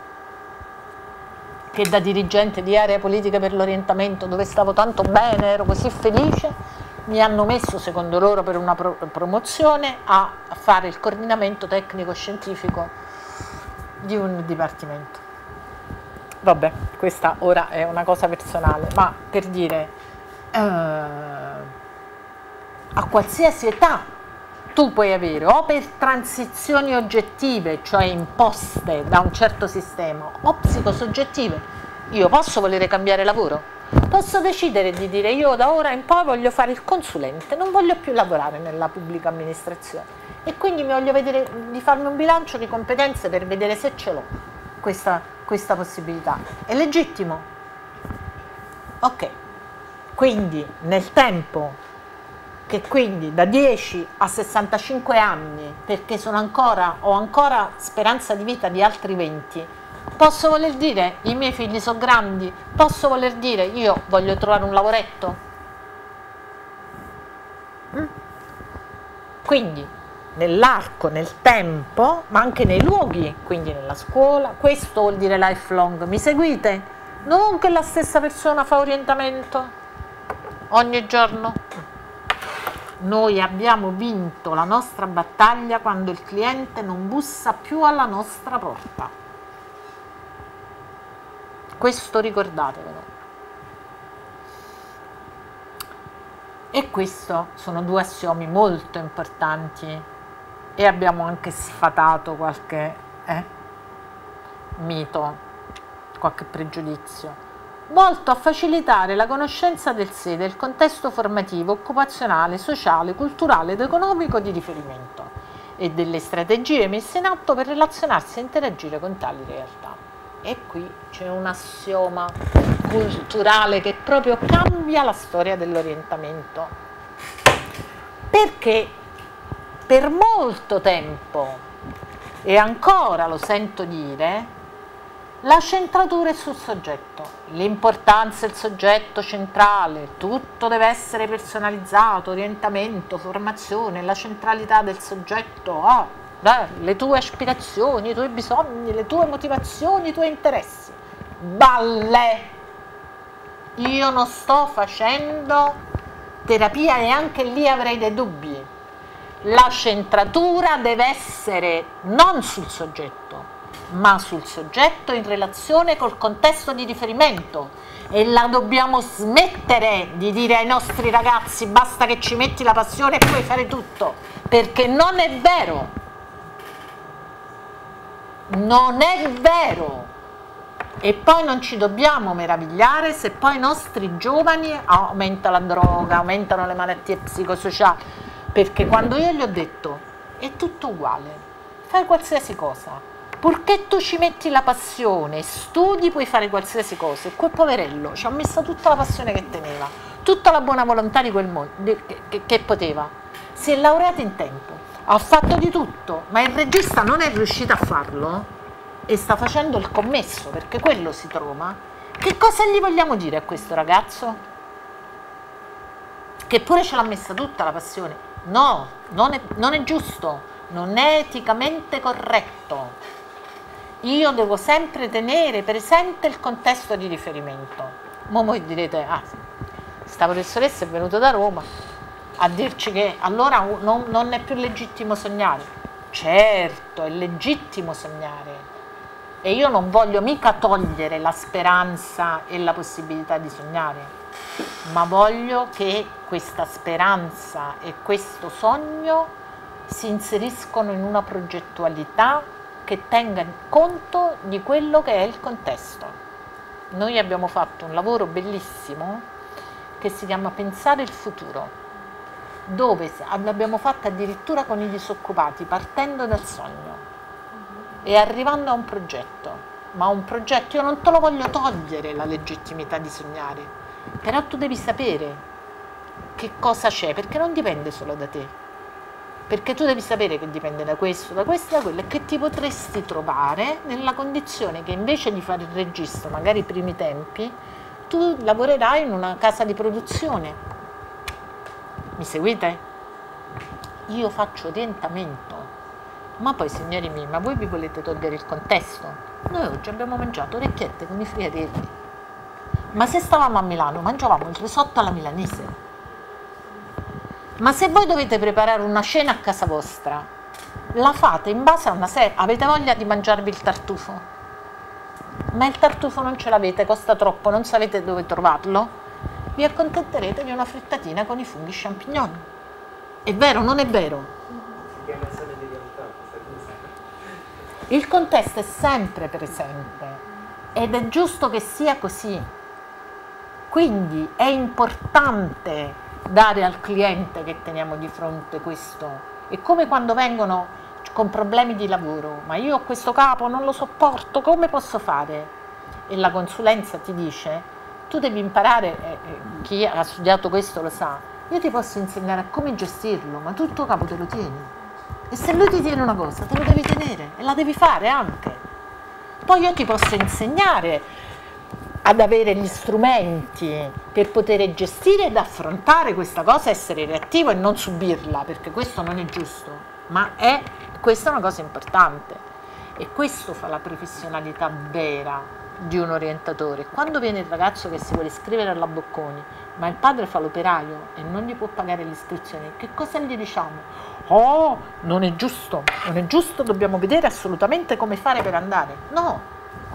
[SPEAKER 1] che da dirigente di area politica per l'orientamento, dove stavo tanto bene, ero così felice, mi hanno messo, secondo loro, per una pro promozione a fare il coordinamento tecnico-scientifico di un dipartimento. Vabbè, questa ora è una cosa personale, ma per dire, eh, a qualsiasi età tu puoi avere, o per transizioni oggettive, cioè imposte da un certo sistema, o psicosoggettive. Io posso volere cambiare lavoro? Posso decidere di dire io da ora in poi voglio fare il consulente, non voglio più lavorare nella pubblica amministrazione e quindi mi voglio vedere di farmi un bilancio di competenze per vedere se ce l'ho questa, questa possibilità. È legittimo? Ok, quindi nel tempo, che quindi da dieci a sessantacinque anni, perché sono ancora, ho ancora speranza di vita di altri venti, posso voler dire i miei figli sono grandi, posso voler dire io voglio trovare un lavoretto? Mm? Quindi nell'arco, nel tempo, ma anche nei luoghi, quindi nella scuola, questo vuol dire lifelong, mi seguite? Non che la stessa persona fa orientamento ogni giorno. Noi abbiamo vinto la nostra battaglia quando il cliente non bussa più alla nostra porta. Questo ricordatevelo. E questi sono due assiomi molto importanti e abbiamo anche sfatato qualche eh, mito, qualche pregiudizio, volto a facilitare la conoscenza del sé, del contesto formativo, occupazionale, sociale, culturale ed economico di riferimento e delle strategie messe in atto per relazionarsi e interagire con tali realtà. E qui c'è un assioma culturale che proprio cambia la storia dell'orientamento, perché per molto tempo, e ancora lo sento dire, la centratura è sul soggetto, l'importanza del soggetto centrale, tutto deve essere personalizzato, orientamento, formazione, la centralità del soggetto, oh, le tue aspirazioni, i tuoi bisogni, le tue motivazioni, i tuoi interessi. Balle! Io non sto facendo terapia e anche lì avrei dei dubbi. La centratura deve essere non sul soggetto, ma sul soggetto in relazione col contesto di riferimento. E la dobbiamo smettere di dire ai nostri ragazzi basta che ci metti la passione e puoi fare tutto, perché non è vero. Non è vero. E poi non ci dobbiamo meravigliare se poi i nostri giovani aumenta la droga, aumentano le malattie psicosociali, perché quando io gli ho detto è tutto uguale, fai qualsiasi cosa, purché tu ci metti la passione, studi, puoi fare qualsiasi cosa, e quel poverello ci ha messo tutta la passione che teneva, tutta la buona volontà di quel mondo, che, che, che poteva, si è laureato in tempo, ha fatto di tutto, ma il regista non è riuscito a farlo e sta facendo il commesso, perché quello si trova. Che cosa gli vogliamo dire a questo ragazzo? Che pure ce l'ha messa tutta la passione? No, non è, non è giusto, non è eticamente corretto. Io devo sempre tenere presente il contesto di riferimento. Mo voi direte, ah, sta professoressa è venuta da Roma a dirci che allora non, non è più legittimo sognare. Certo, è legittimo sognare. E io non voglio mica togliere la speranza e la possibilità di sognare, ma voglio che questa speranza e questo sogno si inseriscono in una progettualità che tenga conto di quello che è il contesto. Noi abbiamo fatto un lavoro bellissimo che si chiama Pensare il futuro, dove l'abbiamo fatto addirittura con i disoccupati, partendo dal sogno e arrivando a un progetto. Ma un progetto, io non te lo voglio togliere la legittimità di sognare, però tu devi sapere che cosa c'è, perché non dipende solo da te, perché tu devi sapere che dipende da questo, da questo, da quello, e che ti potresti trovare nella condizione che invece di fare il regista, magari i primi tempi, tu lavorerai in una casa di produzione. Mi seguite? Io faccio orientamento, ma poi signori miei, ma voi vi volete togliere il contesto? Noi oggi abbiamo mangiato orecchiette con i friarelli, ma se stavamo a Milano mangiavamo il risotto alla milanese. Ma se voi dovete preparare una cena a casa vostra, la fate in base a una serie. Avete voglia di mangiarvi il tartufo? Ma il tartufo non ce l'avete, costa troppo, non sapete dove trovarlo? Vi accontenterete di una frittatina con i funghi champignon. È vero o non è vero?
[SPEAKER 4] Si chiama esame di realtà questa cosa.
[SPEAKER 1] Il contesto è sempre presente ed è giusto che sia così. Quindi è importante dare al cliente che teniamo di fronte questo. È come quando vengono con problemi di lavoro, ma io questo capo non lo sopporto, come posso fare? E la consulenza ti dice, tu devi imparare, eh, chi ha studiato questo lo sa, io ti posso insegnare a come gestirlo, ma tu il tuo capo te lo tieni. E se lui ti tiene una cosa, te lo devi tenere e la devi fare anche. Poi io ti posso insegnare ad avere gli strumenti per poter gestire ed affrontare questa cosa, essere reattivo e non subirla, perché questo non è giusto, ma è, questa è una cosa importante e questo fa la professionalità vera di un orientatore. Quando viene il ragazzo che si vuole iscrivere alla Bocconi, ma il padre fa l'operaio e non gli può pagare l'iscrizione, che cosa gli diciamo? Oh, non è giusto, non è giusto, dobbiamo vedere assolutamente come fare per andare. No!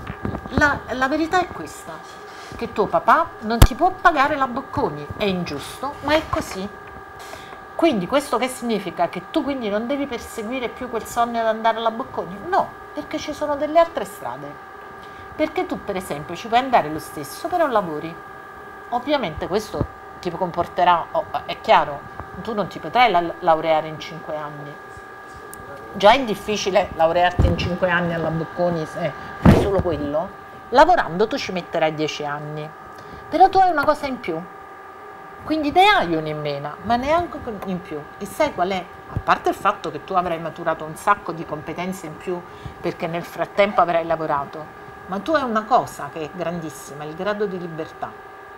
[SPEAKER 1] La, la verità è questa, che tuo papà non ti può pagare la Bocconi, è ingiusto, ma è così. Quindi questo che significa? Che tu quindi non devi perseguire più quel sogno ad andare alla Bocconi? No, perché ci sono delle altre strade. Perché tu per esempio ci puoi andare lo stesso, però lavori. Ovviamente questo ti comporterà, oh, è chiaro, tu non ti potrai la, laureare in cinque anni. Già è difficile laurearti in cinque anni alla Bocconi se fai solo quello, lavorando tu ci metterai dieci anni, però tu hai una cosa in più, quindi ne hai uno in meno, ma neanche in più. E sai qual è? A parte il fatto che tu avrai maturato un sacco di competenze in più perché nel frattempo avrai lavorato, ma tu hai una cosa che è grandissima, il grado di libertà,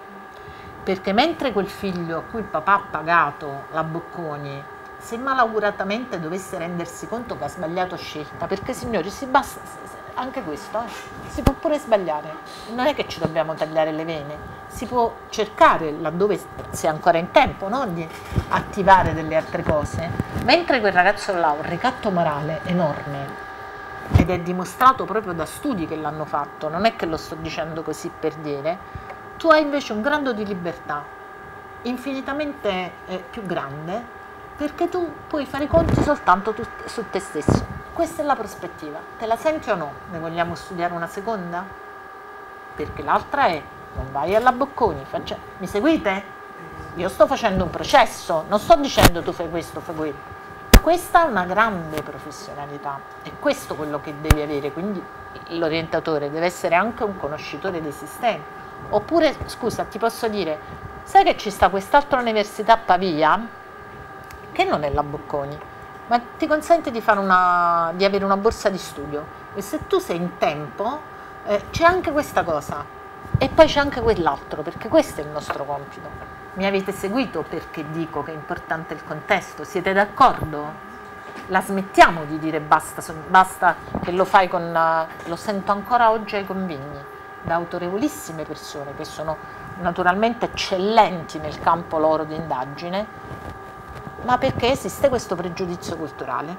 [SPEAKER 1] perché mentre quel figlio a cui il papà ha pagato la Bocconi, se malauguratamente dovesse rendersi conto che ha sbagliato scelta, perché signori si basta, anche questo, eh, si può pure sbagliare, non è che ci dobbiamo tagliare le vene, si può cercare laddove si è ancora in tempo, no? Di attivare delle altre cose, mentre quel ragazzo là ha un ricatto morale enorme ed è dimostrato proprio da studi che l'hanno fatto, non è che lo sto dicendo così per dire, tu hai invece un grado di libertà infinitamente eh, più grande, perché tu puoi fare i conti soltanto tu, su te stesso. Questa è la prospettiva. Te la senti o no? Ne vogliamo studiare una seconda? Perché l'altra è, non vai alla Bocconi, faccia... mi seguite? Io sto facendo un processo, non sto dicendo tu fai questo, fai quello. Questa è una grande professionalità, è questo quello che devi avere, quindi l'orientatore deve essere anche un conoscitore dei sistemi. Oppure, scusa, ti posso dire, sai che ci sta quest'altra università a Pavia, che non è la Bocconi, ma ti consente di, fare una, di avere una borsa di studio, e se tu sei in tempo eh, c'è anche questa cosa e poi c'è anche quell'altro, perché questo è il nostro compito. Mi avete seguito perché dico che è importante il contesto? Siete d'accordo? La smettiamo di dire basta, basta che lo fai con, lo sento ancora oggi ai convegni da autorevolissime persone che sono naturalmente eccellenti nel campo loro di indagine, ma perché esiste questo pregiudizio culturale.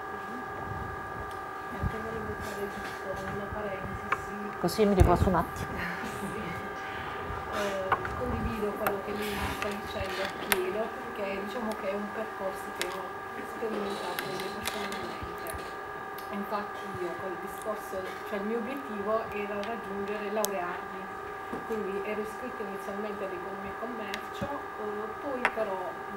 [SPEAKER 7] Anche volevo fare giusto una parentesi.
[SPEAKER 1] Così mi riposo un attimo.
[SPEAKER 7] Eh, condivido quello che lui sta dicendo appieno, perché diciamo che è un percorso che sperimentato personalmente. Infatti io col discorso, cioè il mio obiettivo era raggiungere laurearmi, quindi ero iscritta inizialmente ad economia e commercio, eh, poi però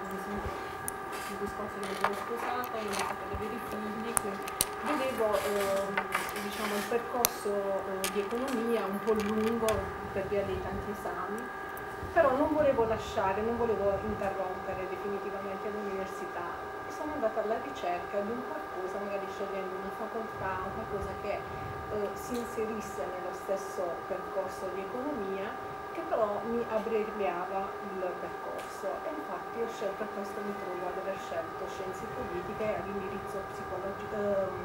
[SPEAKER 7] il discorso che mi sono sposata, ho iniziato ad avere figli, quindi vedevo eh, diciamo, il percorso eh, di economia un po' lungo per via dei tanti esami, però non volevo lasciare, non volevo interrompere definitivamente l'università e sono andata alla ricerca di un qualcosa, magari scegliendo una facoltà, qualcosa che eh, si inserisse nello stesso percorso di economia, che però mi abbreviava il percorso, e infatti ho scelto, questo mi trovo ad aver scelto scienze politiche all'indirizzo psicologico,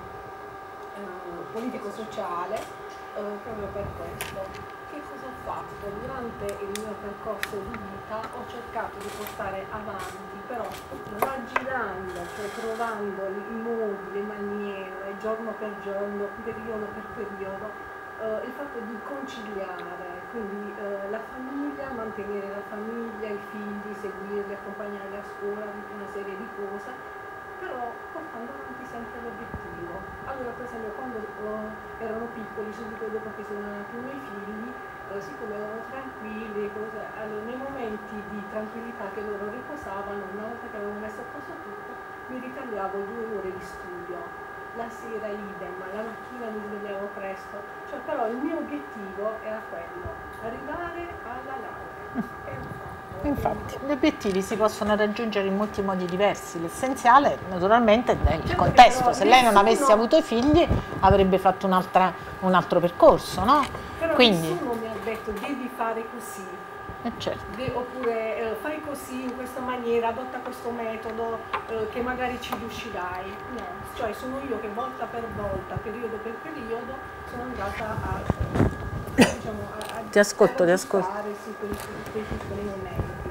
[SPEAKER 7] eh, eh, politico-sociale, eh, proprio per questo. Che cosa ho fatto? Durante il mio percorso di vita ho cercato di portare avanti, però raggirando, cioè trovando i modi, le maniere, giorno per giorno, periodo per periodo, Uh, il fatto di conciliare, quindi uh, la famiglia, mantenere la famiglia, i figli, seguirli, accompagnarli a scuola, una serie di cose, però portando avanti sempre l'obiettivo. Allora, per esempio, quando uh, erano piccoli, subito dopo che sono nati i miei figli, uh, siccome erano tranquilli, cose, allora, nei momenti di tranquillità che loro riposavano, una volta che avevo messo a posto tutto, mi ritagliavo due ore di studio. La sera idem, la mattina mi svegliavo presto, cioè però il mio obiettivo era quello, arrivare alla laurea. E ho fatto.
[SPEAKER 1] Infatti, gli obiettivi si possono raggiungere in molti modi diversi, l'essenziale naturalmente è il contesto, se lei non avesse avuto figli avrebbe fatto un altro percorso, no?
[SPEAKER 7] Però
[SPEAKER 1] Quindi,
[SPEAKER 7] nessuno mi ha detto devi fare così.
[SPEAKER 1] Eh certo.
[SPEAKER 7] De, oppure eh, fai così, in questa maniera, adotta questo metodo eh, che magari ci riuscirai. No, cioè sono io che volta per volta, periodo per periodo, sono andata a, diciamo, a, a
[SPEAKER 1] ti ascolto, ti ascolto.
[SPEAKER 7] Su quei, su quei piccoli momenti.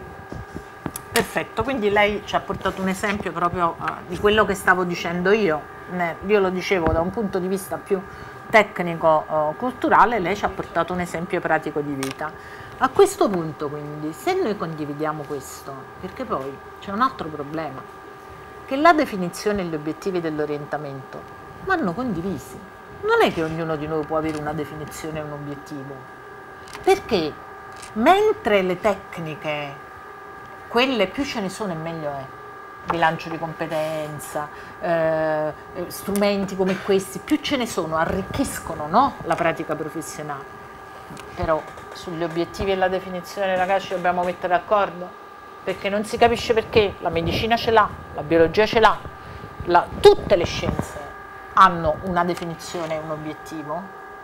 [SPEAKER 1] Perfetto, quindi lei ci ha portato un esempio proprio uh, di quello che stavo dicendo io. Ne, io lo dicevo da un punto di vista più tecnico-culturale, uh, lei ci ha portato un esempio pratico di vita. A questo punto quindi, se noi condividiamo questo, perché poi c'è un altro problema, che la definizione e gli obiettivi dell'orientamento vanno condivisi. Non è che ognuno di noi può avere una definizione e un obiettivo, perché mentre le tecniche, quelle più ce ne sono e meglio è, bilancio di competenza, eh, strumenti come questi, più ce ne sono, arricchiscono, no? La pratica professionale. Però sugli obiettivi e la definizione, ragazzi, ci dobbiamo mettere d'accordo, perché non si capisce perché la medicina ce l'ha, la biologia ce l'ha, la, tutte le scienze hanno una definizione e un obiettivo.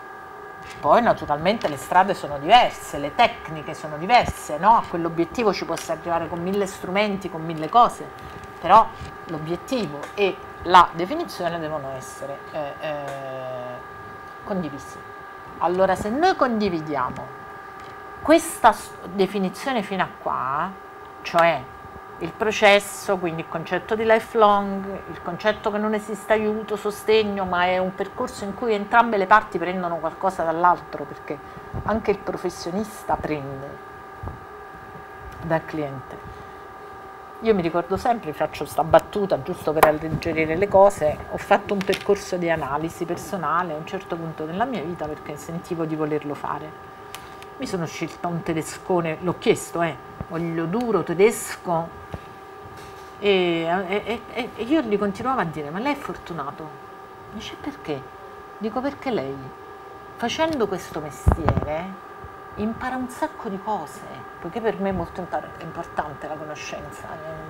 [SPEAKER 1] Poi naturalmente le strade sono diverse, le tecniche sono diverse, no? A quell'obiettivo ci possa arrivare con mille strumenti, con mille cose, però l'obiettivo e la definizione devono essere eh, eh, condivisi. Allora, se noi condividiamo questa definizione fino a qua, cioè il processo, quindi il concetto di lifelong, il concetto che non esiste aiuto, sostegno, ma è un percorso in cui entrambe le parti prendono qualcosa dall'altro, perché anche il professionista prende dal cliente. Io mi ricordo sempre, faccio sta battuta giusto per alleggerire le cose, ho fatto un percorso di analisi personale a un certo punto della mia vita perché sentivo di volerlo fare. Mi sono scelta un tedescone, l'ho chiesto, eh, voglio duro, tedesco, e, e, e, e io gli continuavo a dire, ma lei è fortunato? Dice, perché? Dico, perché lei, facendo questo mestiere, impara un sacco di cose, poiché per me è molto importante la conoscenza.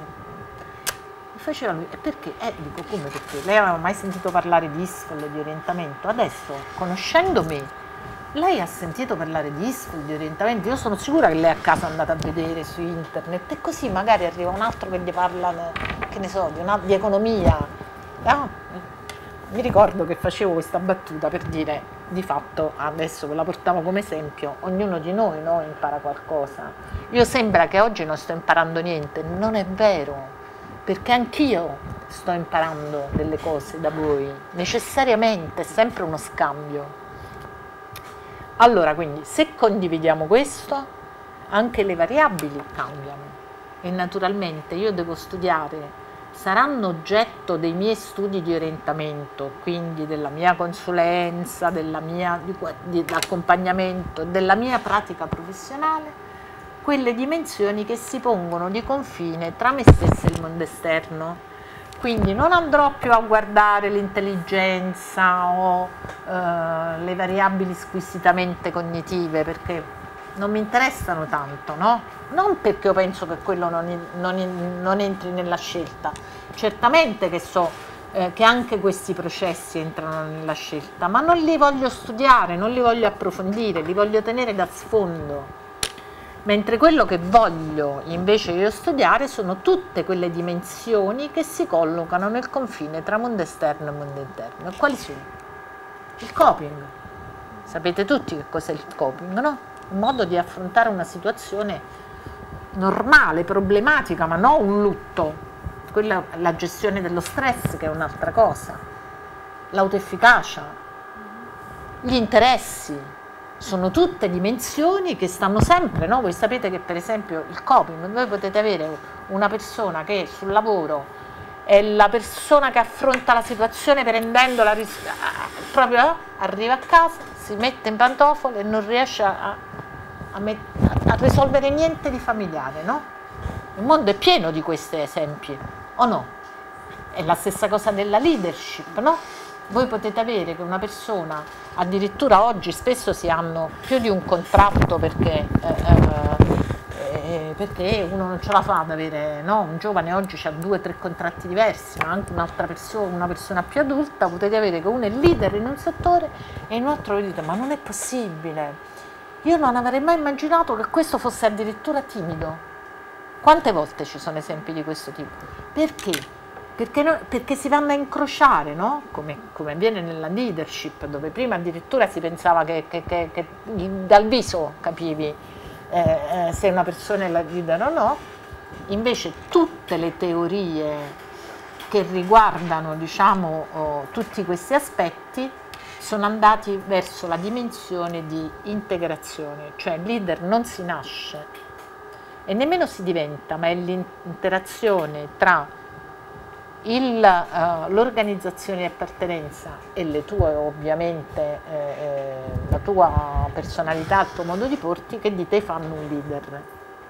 [SPEAKER 1] E faceva lui, e perché? Eh, dico, come perché? Lei aveva mai sentito parlare di I S F L, di orientamento? Adesso, conoscendo me, lei ha sentito parlare di I S F L, di orientamento? Io sono sicura che lei a casa è andata a vedere su internet e così magari arriva un altro che gli parla, che ne so, di, una, di economia. No? Mi ricordo che facevo questa battuta per dire, di fatto, adesso ve la portavo come esempio, ognuno di noi, no, impara qualcosa. Io sembra che oggi non sto imparando niente, non è vero, perché anch'io sto imparando delle cose da voi, necessariamente, è sempre uno scambio. Allora, quindi, se condividiamo questo, anche le variabili cambiano e naturalmente io devo studiare saranno oggetto dei miei studi di orientamento, quindi della mia consulenza, della mia, di, di, dell'accompagnamento, della mia pratica professionale, quelle dimensioni che si pongono di confine tra me stessa e il mondo esterno. Quindi non andrò più a guardare l'intelligenza o eh, le variabili squisitamente cognitive, perché non mi interessano tanto, no? Non perché io penso che quello non, non, non entri nella scelta, certamente che so eh, che anche questi processi entrano nella scelta, ma non li voglio studiare, non li voglio approfondire, li voglio tenere da sfondo. Mentre quello che voglio invece io studiare sono tutte quelle dimensioni che si collocano nel confine tra mondo esterno e mondo interno. E quali sono? Il coping. Sapete tutti che cos'è il coping, no? Un modo di affrontare una situazione normale, problematica, ma non un lutto. Quella è la gestione dello stress, che è un'altra cosa. L'autoefficacia, gli interessi. Sono tutte dimensioni che stanno sempre, no? Voi sapete che per esempio il coping, voi potete avere una persona che sul lavoro è la persona che affronta la situazione prendendola, proprio eh, arriva a casa, si mette in pantofole e non riesce a, a, a risolvere niente di familiare, no? Il mondo è pieno di questi esempi, o no? È la stessa cosa della leadership, no? Voi potete avere che una persona, addirittura oggi spesso si hanno più di un contratto perché, eh, eh, perché uno non ce la fa ad avere, no? Un giovane oggi ha due o tre contratti diversi, ma anche un'altra persona, una persona più adulta, potete avere che uno è leader in un settore e in un altro vi dite ma non è possibile, io non avrei mai immaginato che questo fosse addirittura timido. Quante volte ci sono esempi di questo tipo? Perché? Perché, no, perché si vanno a incrociare, no? Come, come avviene nella leadership, dove prima addirittura si pensava che, che, che, che dal viso capivi eh, eh, se una persona è la leader o no. Invece tutte le teorie che riguardano, diciamo, oh, tutti questi aspetti sono andati verso la dimensione di integrazione, cioè il leader non si nasce e nemmeno si diventa, ma è l'interazione tra Uh, l'organizzazione di appartenenza e le tue ovviamente eh, eh, la tua personalità, il tuo modo di porti che di te fanno un leader.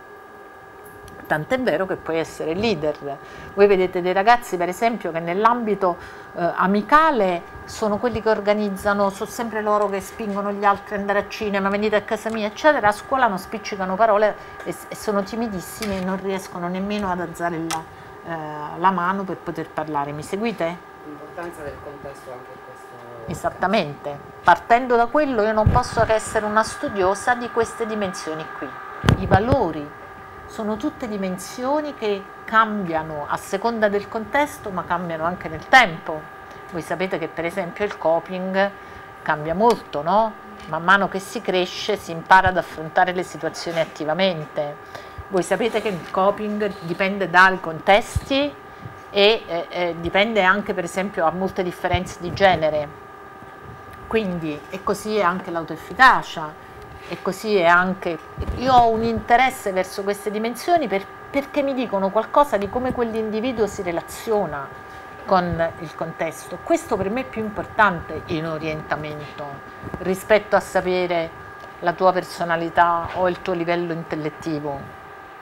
[SPEAKER 1] Tant'è vero che puoi essere leader. Voi vedete dei ragazzi per esempio che nell'ambito eh, amicale sono quelli che organizzano, sono sempre loro che spingono gli altri ad andare a cinema, venite a casa mia eccetera, a scuola non spiccicano parole e, e sono timidissimi e non riescono nemmeno ad alzare la la mano per poter parlare. Mi seguite?
[SPEAKER 8] L'importanza del contesto anche in questo.
[SPEAKER 1] Esattamente. Partendo da quello io non posso che essere una studiosa di queste dimensioni qui. I valori sono tutte dimensioni che cambiano a seconda del contesto, ma cambiano anche nel tempo. Voi sapete che per esempio il coping cambia molto, no? Man mano che si cresce si impara ad affrontare le situazioni attivamente. Voi sapete che il coping dipende dai contesti e eh, eh, dipende anche per esempio a molte differenze di genere, quindi e così è anche l'autoefficacia e così è anche, io ho un interesse verso queste dimensioni per, perché mi dicono qualcosa di come quell'individuo si relaziona con il contesto. Questo per me è più importante in orientamento rispetto a sapere la tua personalità o il tuo livello intellettivo.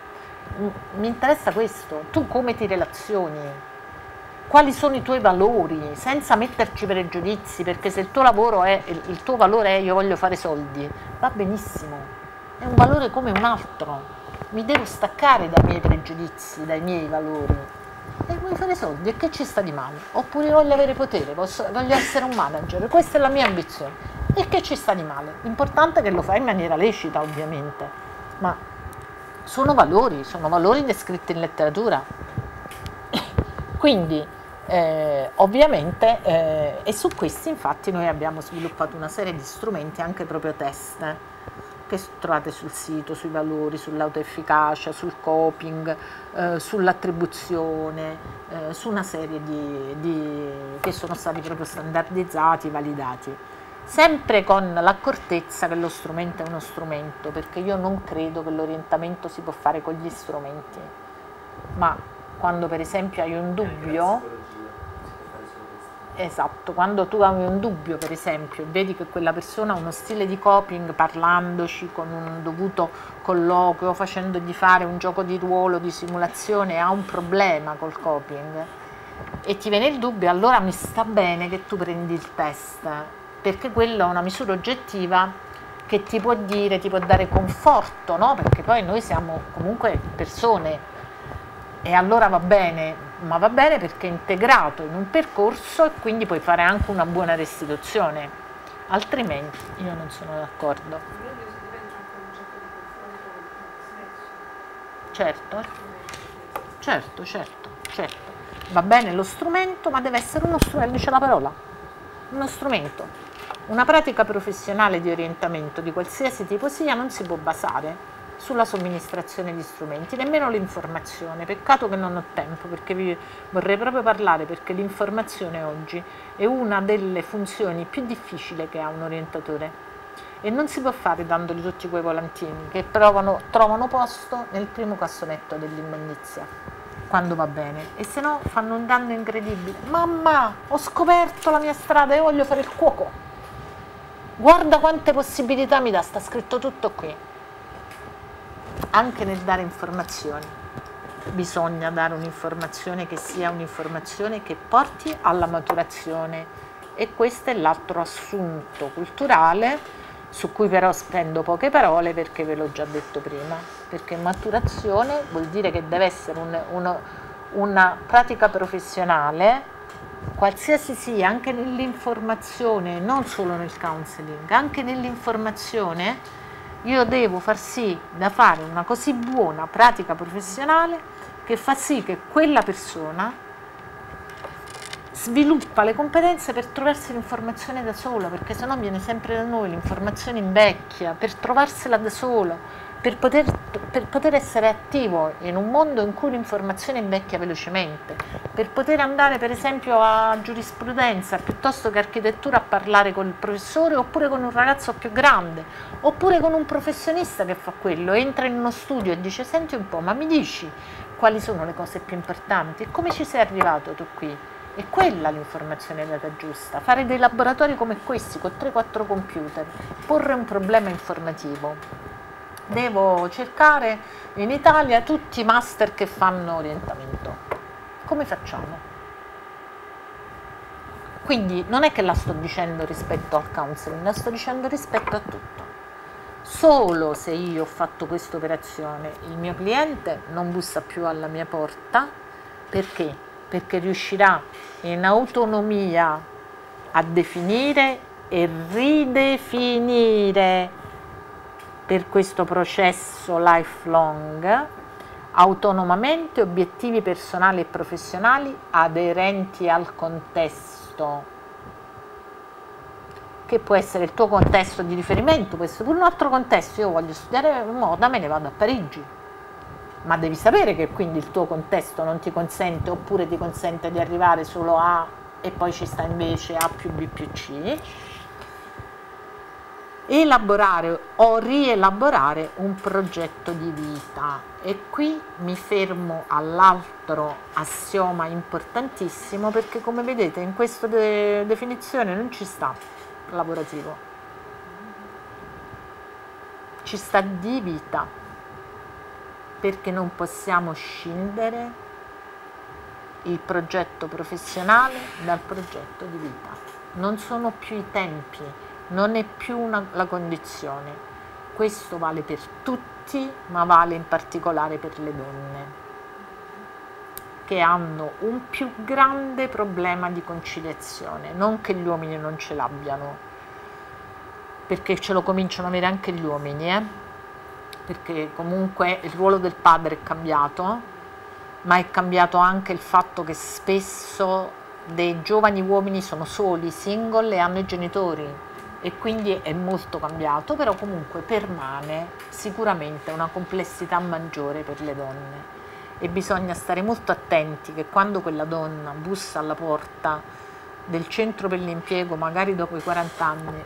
[SPEAKER 1] Mi interessa questo, tu come ti relazioni, quali sono i tuoi valori, senza metterci pregiudizi, perché se il tuo lavoro è, il tuo valore è io voglio fare soldi, va benissimo, è un valore come un altro, mi devo staccare dai miei pregiudizi, dai miei valori, e voglio fare soldi, e che ci sta di male? Oppure voglio avere potere, posso, voglio essere un manager, questa è la mia ambizione, e che ci sta di male? L'importante è che lo fai in maniera lecita ovviamente, ma sono valori, sono valori descritti in letteratura. Quindi eh, ovviamente eh, e su questi infatti noi abbiamo sviluppato una serie di strumenti, anche proprio test, eh, che trovate sul sito, sui valori, sull'autoefficacia, sul coping, eh, sull'attribuzione, eh, su una serie di, di che sono stati proprio standardizzati, validati. Sempre con l'accortezza che lo strumento è uno strumento, perché io non credo che l'orientamento si può fare con gli strumenti, ma quando per esempio hai un dubbio, esatto, quando tu hai un dubbio per esempio e vedi che quella persona ha uno stile di coping, parlandoci con un dovuto colloquio, facendogli fare un gioco di ruolo, di simulazione, ha un problema col coping e ti viene il dubbio, allora mi sta bene che tu prendi il test, perché quella è una misura oggettiva che ti può dire, ti può dare conforto, no? Perché poi noi siamo comunque persone e allora va bene, ma va bene perché è integrato in un percorso e quindi puoi fare anche una buona restituzione, altrimenti io non sono d'accordo. Certo, certo, certo, certo, va bene lo strumento, ma deve essere uno strumento, dice la parola, uno strumento. Una pratica professionale di orientamento di qualsiasi tipo sia non si può basare sulla somministrazione di strumenti, nemmeno l'informazione. Peccato che non ho tempo, perché vi vorrei proprio parlare, perché l'informazione oggi è una delle funzioni più difficili che ha un orientatore e non si può fare dandogli tutti quei volantini che trovano, trovano posto nel primo cassonetto dell'immondizia, quando va bene, e se no fanno un danno incredibile. Mamma, ho scoperto la mia strada e voglio fare il cuoco, guarda quante possibilità mi dà, sta scritto tutto qui. Anche nel dare informazioni bisogna dare un'informazione che sia un'informazione che porti alla maturazione, e questo è l'altro assunto culturale su cui però spendo poche parole perché ve l'ho già detto prima, perché maturazione vuol dire che deve essere un, uno, una pratica professionale qualsiasi sia, anche nell'informazione, non solo nel counseling, anche nell'informazione. Io devo far sì da fare una così buona pratica professionale che fa sì che quella persona sviluppa le competenze per trovarsi l'informazione da sola, perché sennò viene sempre da noi, l'informazione invecchia, per trovarsela da solo, per poter, per poter essere attivo in un mondo in cui l'informazione invecchia velocemente, per poter andare per esempio a giurisprudenza piuttosto che architettura a parlare con il professore, oppure con un ragazzo più grande, oppure con un professionista che fa quello, entra in uno studio e dice: senti un po', ma mi dici quali sono le cose più importanti? Come ci sei arrivato tu qui? È quella l'informazione data giusta, fare dei laboratori come questi con tre quattro computer, porre un problema informativo. Devo cercare in Italia tutti i master che fanno orientamento. Come facciamo? Quindi non è che la sto dicendo rispetto al counseling, la sto dicendo rispetto a tutto. Solo se io ho fatto questa operazione il mio cliente non bussa più alla mia porta. Perché? Perché riuscirà in autonomia a definire e ridefinire per questo processo lifelong autonomamente obiettivi personali e professionali aderenti al contesto, che può essere il tuo contesto di riferimento, può essere pure un altro contesto. Io voglio studiare moda, me ne vado a Parigi, ma devi sapere che quindi il tuo contesto non ti consente, oppure ti consente di arrivare solo a, e poi ci sta invece A più B più C. Elaborare o rielaborare un progetto di vita, e qui mi fermo all'altro assioma importantissimo, perché come vedete in questa de- definizione non ci sta lavorativo, ci sta di vita, perché non possiamo scindere il progetto professionale dal progetto di vita. Non sono più i tempi, non è più una, la condizione. Questo vale per tutti, ma vale in particolare per le donne, che hanno un più grande problema di conciliazione. Non che gli uomini non ce l'abbiano, perché ce lo cominciano ad avere anche gli uomini, eh? Perché comunque il ruolo del padre è cambiato, ma è cambiato anche il fatto che spesso dei giovani uomini sono soli, single, e hanno i genitori, e quindi è molto cambiato, però comunque permane sicuramente una complessità maggiore per le donne, e bisogna stare molto attenti che quando quella donna bussa alla porta del centro per l'impiego, magari dopo i quaranta anni,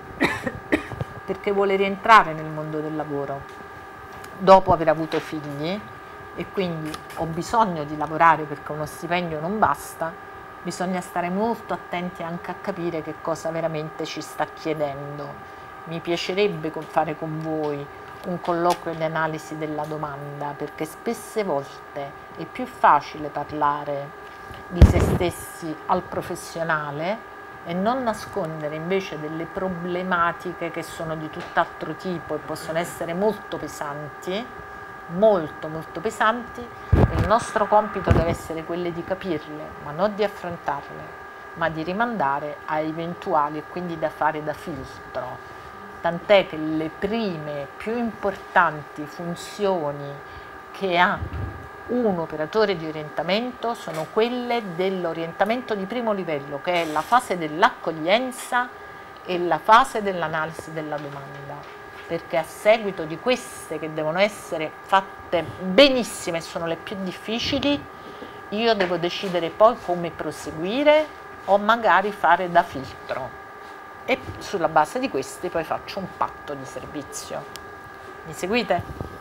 [SPEAKER 1] perché vuole rientrare nel mondo del lavoro, dopo aver avuto figli, e quindi ho bisogno di lavorare perché uno stipendio non basta, bisogna stare molto attenti anche a capire che cosa veramente ci sta chiedendo. Mi piacerebbe fare con voi un colloquio di analisi della domanda, perché spesse volte è più facile parlare di se stessi al professionale e non nascondere invece delle problematiche che sono di tutt'altro tipo e possono essere molto pesanti, molto molto pesanti. Il nostro compito deve essere quello di capirle, ma non di affrontarle, ma di rimandare a eventuali e quindi da fare da filtro. Tant'è che le prime più importanti funzioni che ha un operatore di orientamento sono quelle dell'orientamento di primo livello, che è la fase dell'accoglienza e la fase dell'analisi della domanda, perché a seguito di queste, che devono essere fatte benissimo e sono le più difficili, io devo decidere poi come proseguire o magari fare da filtro. E sulla base di questi poi faccio un patto di servizio. Mi seguite?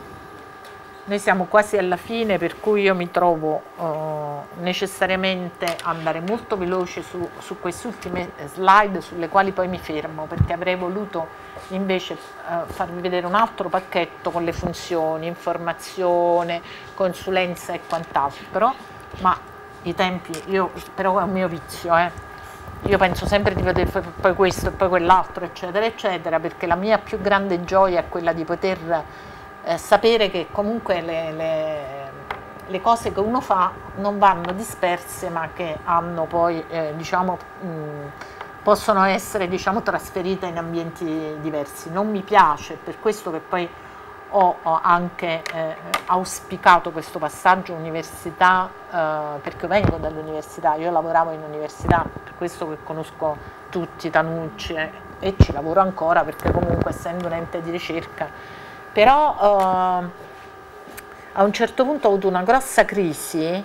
[SPEAKER 1] Noi siamo quasi alla fine, per cui io mi trovo eh, necessariamente a andare molto veloce su, su queste ultime slide, sulle quali poi mi fermo, perché avrei voluto invece eh, farvi vedere un altro pacchetto con le funzioni, informazione, consulenza e quant'altro, ma i tempi, io però è un mio vizio, eh. Io penso sempre di poter fare poi questo e poi quell'altro, eccetera, eccetera, perché la mia più grande gioia è quella di poter eh, sapere che comunque le, le, le cose che uno fa non vanno disperse, ma che hanno poi, eh, diciamo, mh, possono essere, diciamo, trasferite in ambienti diversi. Non mi piace, per questo che poi ho, ho anche eh, auspicato questo passaggio università, eh, perché vengo dall'università, io lavoravo in università, per questo che conosco tutti, Tanucci, eh, e ci lavoro ancora, perché comunque essendo un ente di ricerca, però eh, a un certo punto ho avuto una grossa crisi,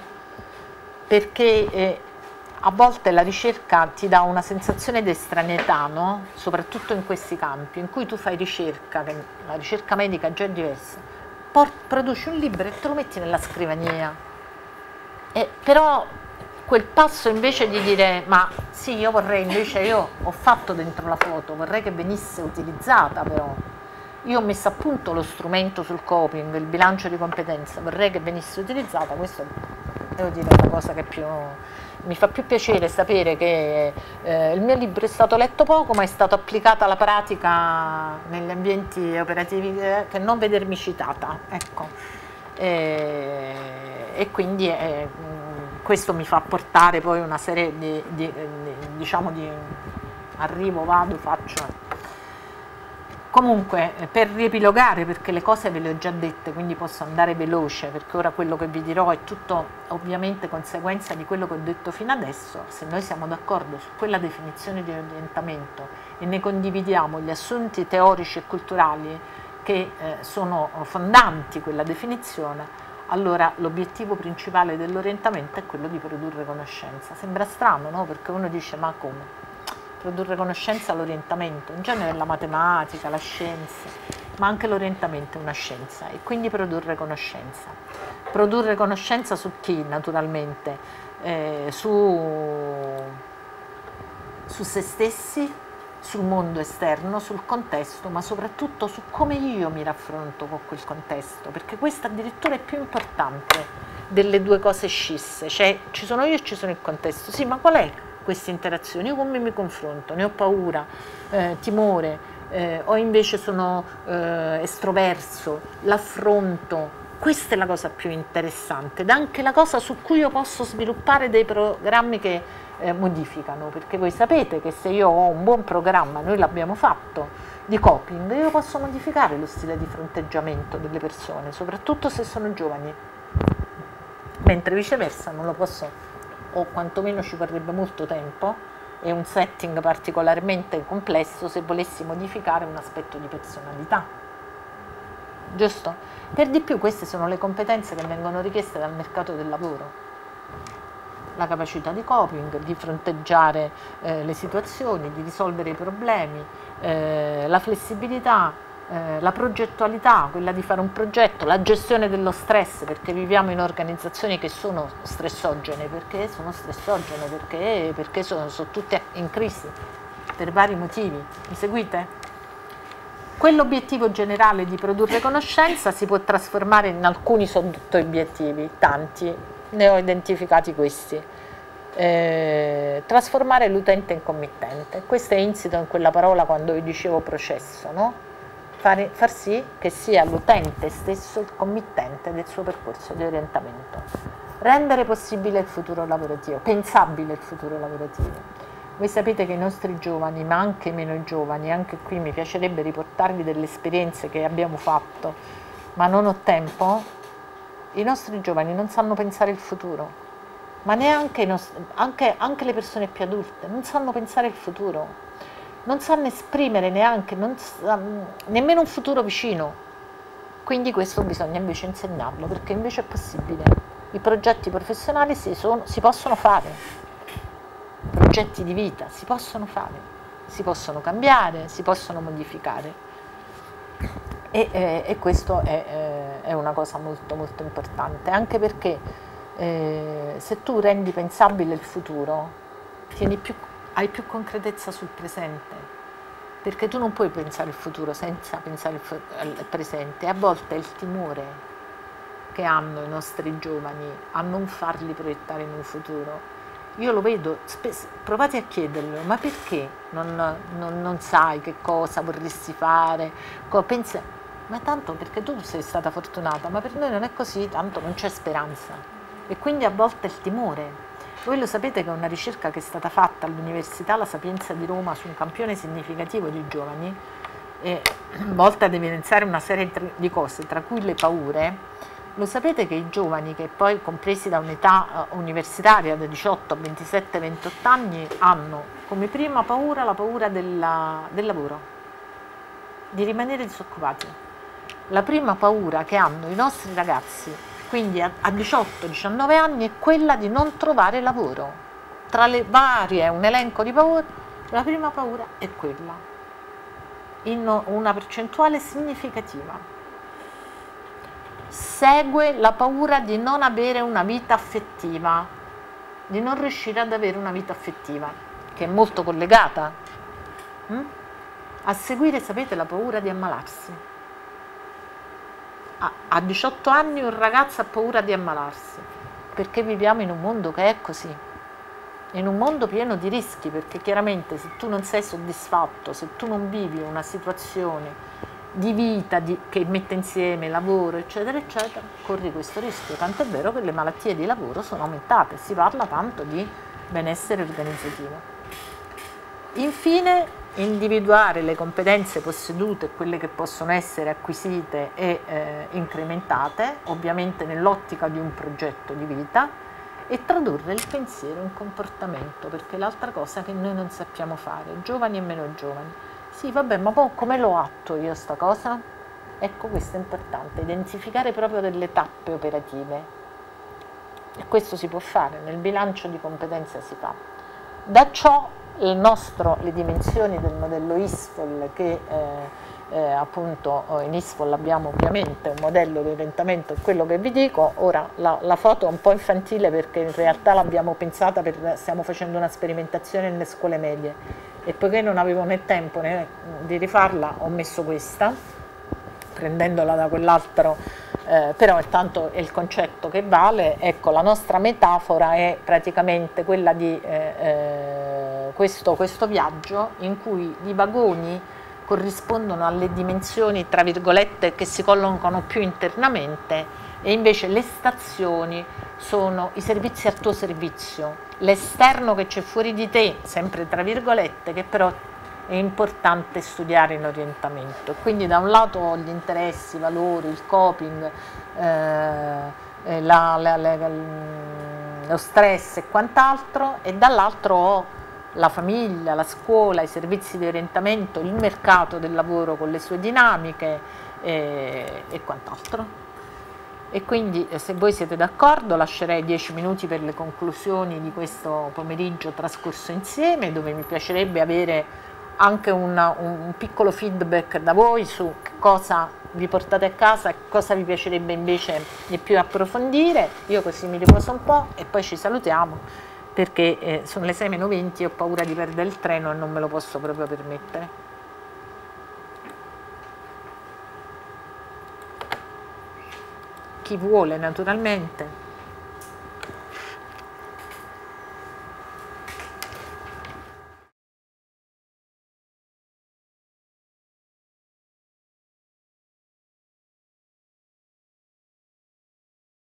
[SPEAKER 1] perché eh, a volte la ricerca ti dà una sensazione di estraneità, no? Soprattutto in questi campi, in cui tu fai ricerca, che la ricerca medica già è diversa, port, produci un libro e te lo metti nella scrivania. E, però quel passo invece di dire, ma sì, io vorrei invece, io ho fatto dentro la foto, vorrei che venisse utilizzata però. Io ho messo a punto lo strumento sul coping, il bilancio di competenza, vorrei che venisse utilizzata, questo devo dire è una cosa che più... mi fa più piacere sapere che eh, il mio libro è stato letto poco, ma è stato applicato alla pratica negli ambienti operativi, eh, che non vedermi citata, ecco. E, e quindi eh, questo mi fa portare poi una serie di, di, di diciamo di arrivo, vado, faccio. Comunque, per riepilogare, perché le cose ve le ho già dette, quindi posso andare veloce, perché ora quello che vi dirò è tutto ovviamente conseguenza di quello che ho detto fino adesso. Se noi siamo d'accordo su quella definizione di orientamento e ne condividiamo gli assunti teorici e culturali che eh, sono fondanti quella definizione, allora l'obiettivo principale dell'orientamento è quello di produrre conoscenza. Sembra strano, no? Perché uno dice, ma come? Produrre conoscenza all'orientamento, in genere la matematica, la scienza, ma anche l'orientamento è una scienza, e quindi produrre conoscenza. Produrre conoscenza su chi, naturalmente? Eh, su, su se stessi, sul mondo esterno, sul contesto, ma soprattutto su come io mi raffronto con quel contesto, perché questo addirittura è più importante delle due cose scisse, cioè ci sono io e ci sono il contesto, sì, ma qual è questa interazione? Io come mi confronto? Ne ho paura, eh, timore, eh, o invece sono eh, estroverso, l'affronto. Questa è la cosa più interessante ed anche la cosa su cui io posso sviluppare dei programmi che eh, modificano, perché voi sapete che se io ho un buon programma, noi l'abbiamo fatto, di coping, io posso modificare lo stile di fronteggiamento delle persone, soprattutto se sono giovani, mentre viceversa non lo posso, o quantomeno ci vorrebbe molto tempo e un setting particolarmente complesso se volessi modificare un aspetto di personalità, giusto? Per di più queste sono le competenze che vengono richieste dal mercato del lavoro, la capacità di coping, di fronteggiare eh, le situazioni, di risolvere i problemi, eh, la flessibilità, eh, la progettualità, quella di fare un progetto, la gestione dello stress, perché viviamo in organizzazioni che sono stressogene, perché sono stressogene, perché, perché sono, sono tutte in crisi, per vari motivi. Mi seguite? Quell'obiettivo generale di produrre conoscenza si può trasformare in alcuni sotto-obiettivi, tanti, ne ho identificati questi. Eh, trasformare l'utente in committente, questo è insito in quella parola quando vi dicevo processo, no? Fare, far sì che sia l'utente stesso il committente del suo percorso di orientamento. Rendere possibile il futuro lavorativo, pensabile il futuro lavorativo. Voi sapete che i nostri giovani, ma anche i meno giovani, anche qui mi piacerebbe riportarvi delle esperienze che abbiamo fatto, ma non ho tempo, i nostri giovani non sanno pensare il futuro, ma neanche i nostri, anche, anche le persone più adulte non sanno pensare il futuro, non sanno esprimere neanche, non sa, nemmeno un futuro vicino. Quindi questo bisogna invece insegnarlo, perché invece è possibile. I progetti professionali si, sono, si possono fare. Progetti di vita si possono fare, si possono cambiare, si possono modificare e, eh, e questo è, eh, è una cosa molto molto importante, anche perché eh, se tu rendi pensabile il futuro tieni più, hai più concretezza sul presente, perché tu non puoi pensare il futuro senza pensare il, al presente. A volte è il timore che hanno i nostri giovani a non farli proiettare in un futuro. Io lo vedo, spesso, provate a chiederlo, ma perché non, non, non sai che cosa vorresti fare? Pensa, ma tanto perché tu sei stata fortunata, ma per noi non è così, tanto non c'è speranza. E quindi a volte il timore. Voi lo sapete che una ricerca che è stata fatta all'Università La Sapienza di Roma su un campione significativo di giovani, è volta ad evidenziare una serie di cose, tra cui le paure. Lo sapete che i giovani, che poi compresi da un'età universitaria da diciotto a ventisette ventotto anni, hanno come prima paura la paura della, del lavoro, di rimanere disoccupati. La prima paura che hanno i nostri ragazzi, quindi a, a diciotto diciannove anni, è quella di non trovare lavoro. Tra le varie, un elenco di paure, la prima paura è quella, in una percentuale significativa. Segue la paura di non avere una vita affettiva, di non riuscire ad avere una vita affettiva, che è molto collegata. Mm? A seguire, sapete, la paura di ammalarsi. A, a diciotto anni un ragazzo ha paura di ammalarsi, perché viviamo in un mondo che è così, in un mondo pieno di rischi, perché chiaramente se tu non sei soddisfatto, se tu non vivi una situazione di vita di, che mette insieme lavoro eccetera eccetera, corri questo rischio, tanto è vero che le malattie di lavoro sono aumentate, si parla tanto di benessere organizzativo. Infine, individuare le competenze possedute e quelle che possono essere acquisite e eh, incrementate, ovviamente nell'ottica di un progetto di vita, e tradurre il pensiero in comportamento, perché è l'altra cosa che noi non sappiamo fare, giovani e meno giovani. Sì, vabbè, ma poi come lo atto io sta cosa? Ecco, questo è importante, identificare proprio delle tappe operative. E questo si può fare, nel bilancio di competenza si fa. Da ciò il nostro, le dimensioni del modello I S F O L, che eh, eh, appunto in I S F O L abbiamo ovviamente un modello di orientamento, quello che vi dico. Ora la, la foto è un po' infantile perché in realtà l'abbiamo pensata, per, stiamo facendo una sperimentazione nelle scuole medie, e poiché non avevo né tempo né di rifarla ho messo questa, prendendola da quell'altro, eh, però intanto è il concetto che vale. Ecco, la nostra metafora è praticamente quella di eh, eh, questo, questo viaggio in cui i vagoni corrispondono alle dimensioni tra virgolette che si collocano più internamente, e invece le stazioni sono i servizi al tuo servizio, l'esterno che c'è fuori di te, sempre tra virgolette, che però è importante studiare in orientamento. Quindi da un lato gli interessi, i valori, il coping, eh, la, la, la, la, lo stress e quant'altro, e dall'altro ho la famiglia, la scuola, i servizi di orientamento, il mercato del lavoro con le sue dinamiche e, e quant'altro. E quindi, se voi siete d'accordo, lascerei dieci minuti per le conclusioni di questo pomeriggio trascorso insieme, dove mi piacerebbe avere anche un, un piccolo feedback da voi su che cosa vi portate a casa e cosa vi piacerebbe invece di più approfondire. Io così mi riposo un po' e poi ci salutiamo, perché eh, sono le sei meno venti e ho paura di perdere il treno e non me lo posso proprio permettere. Chi vuole, naturalmente.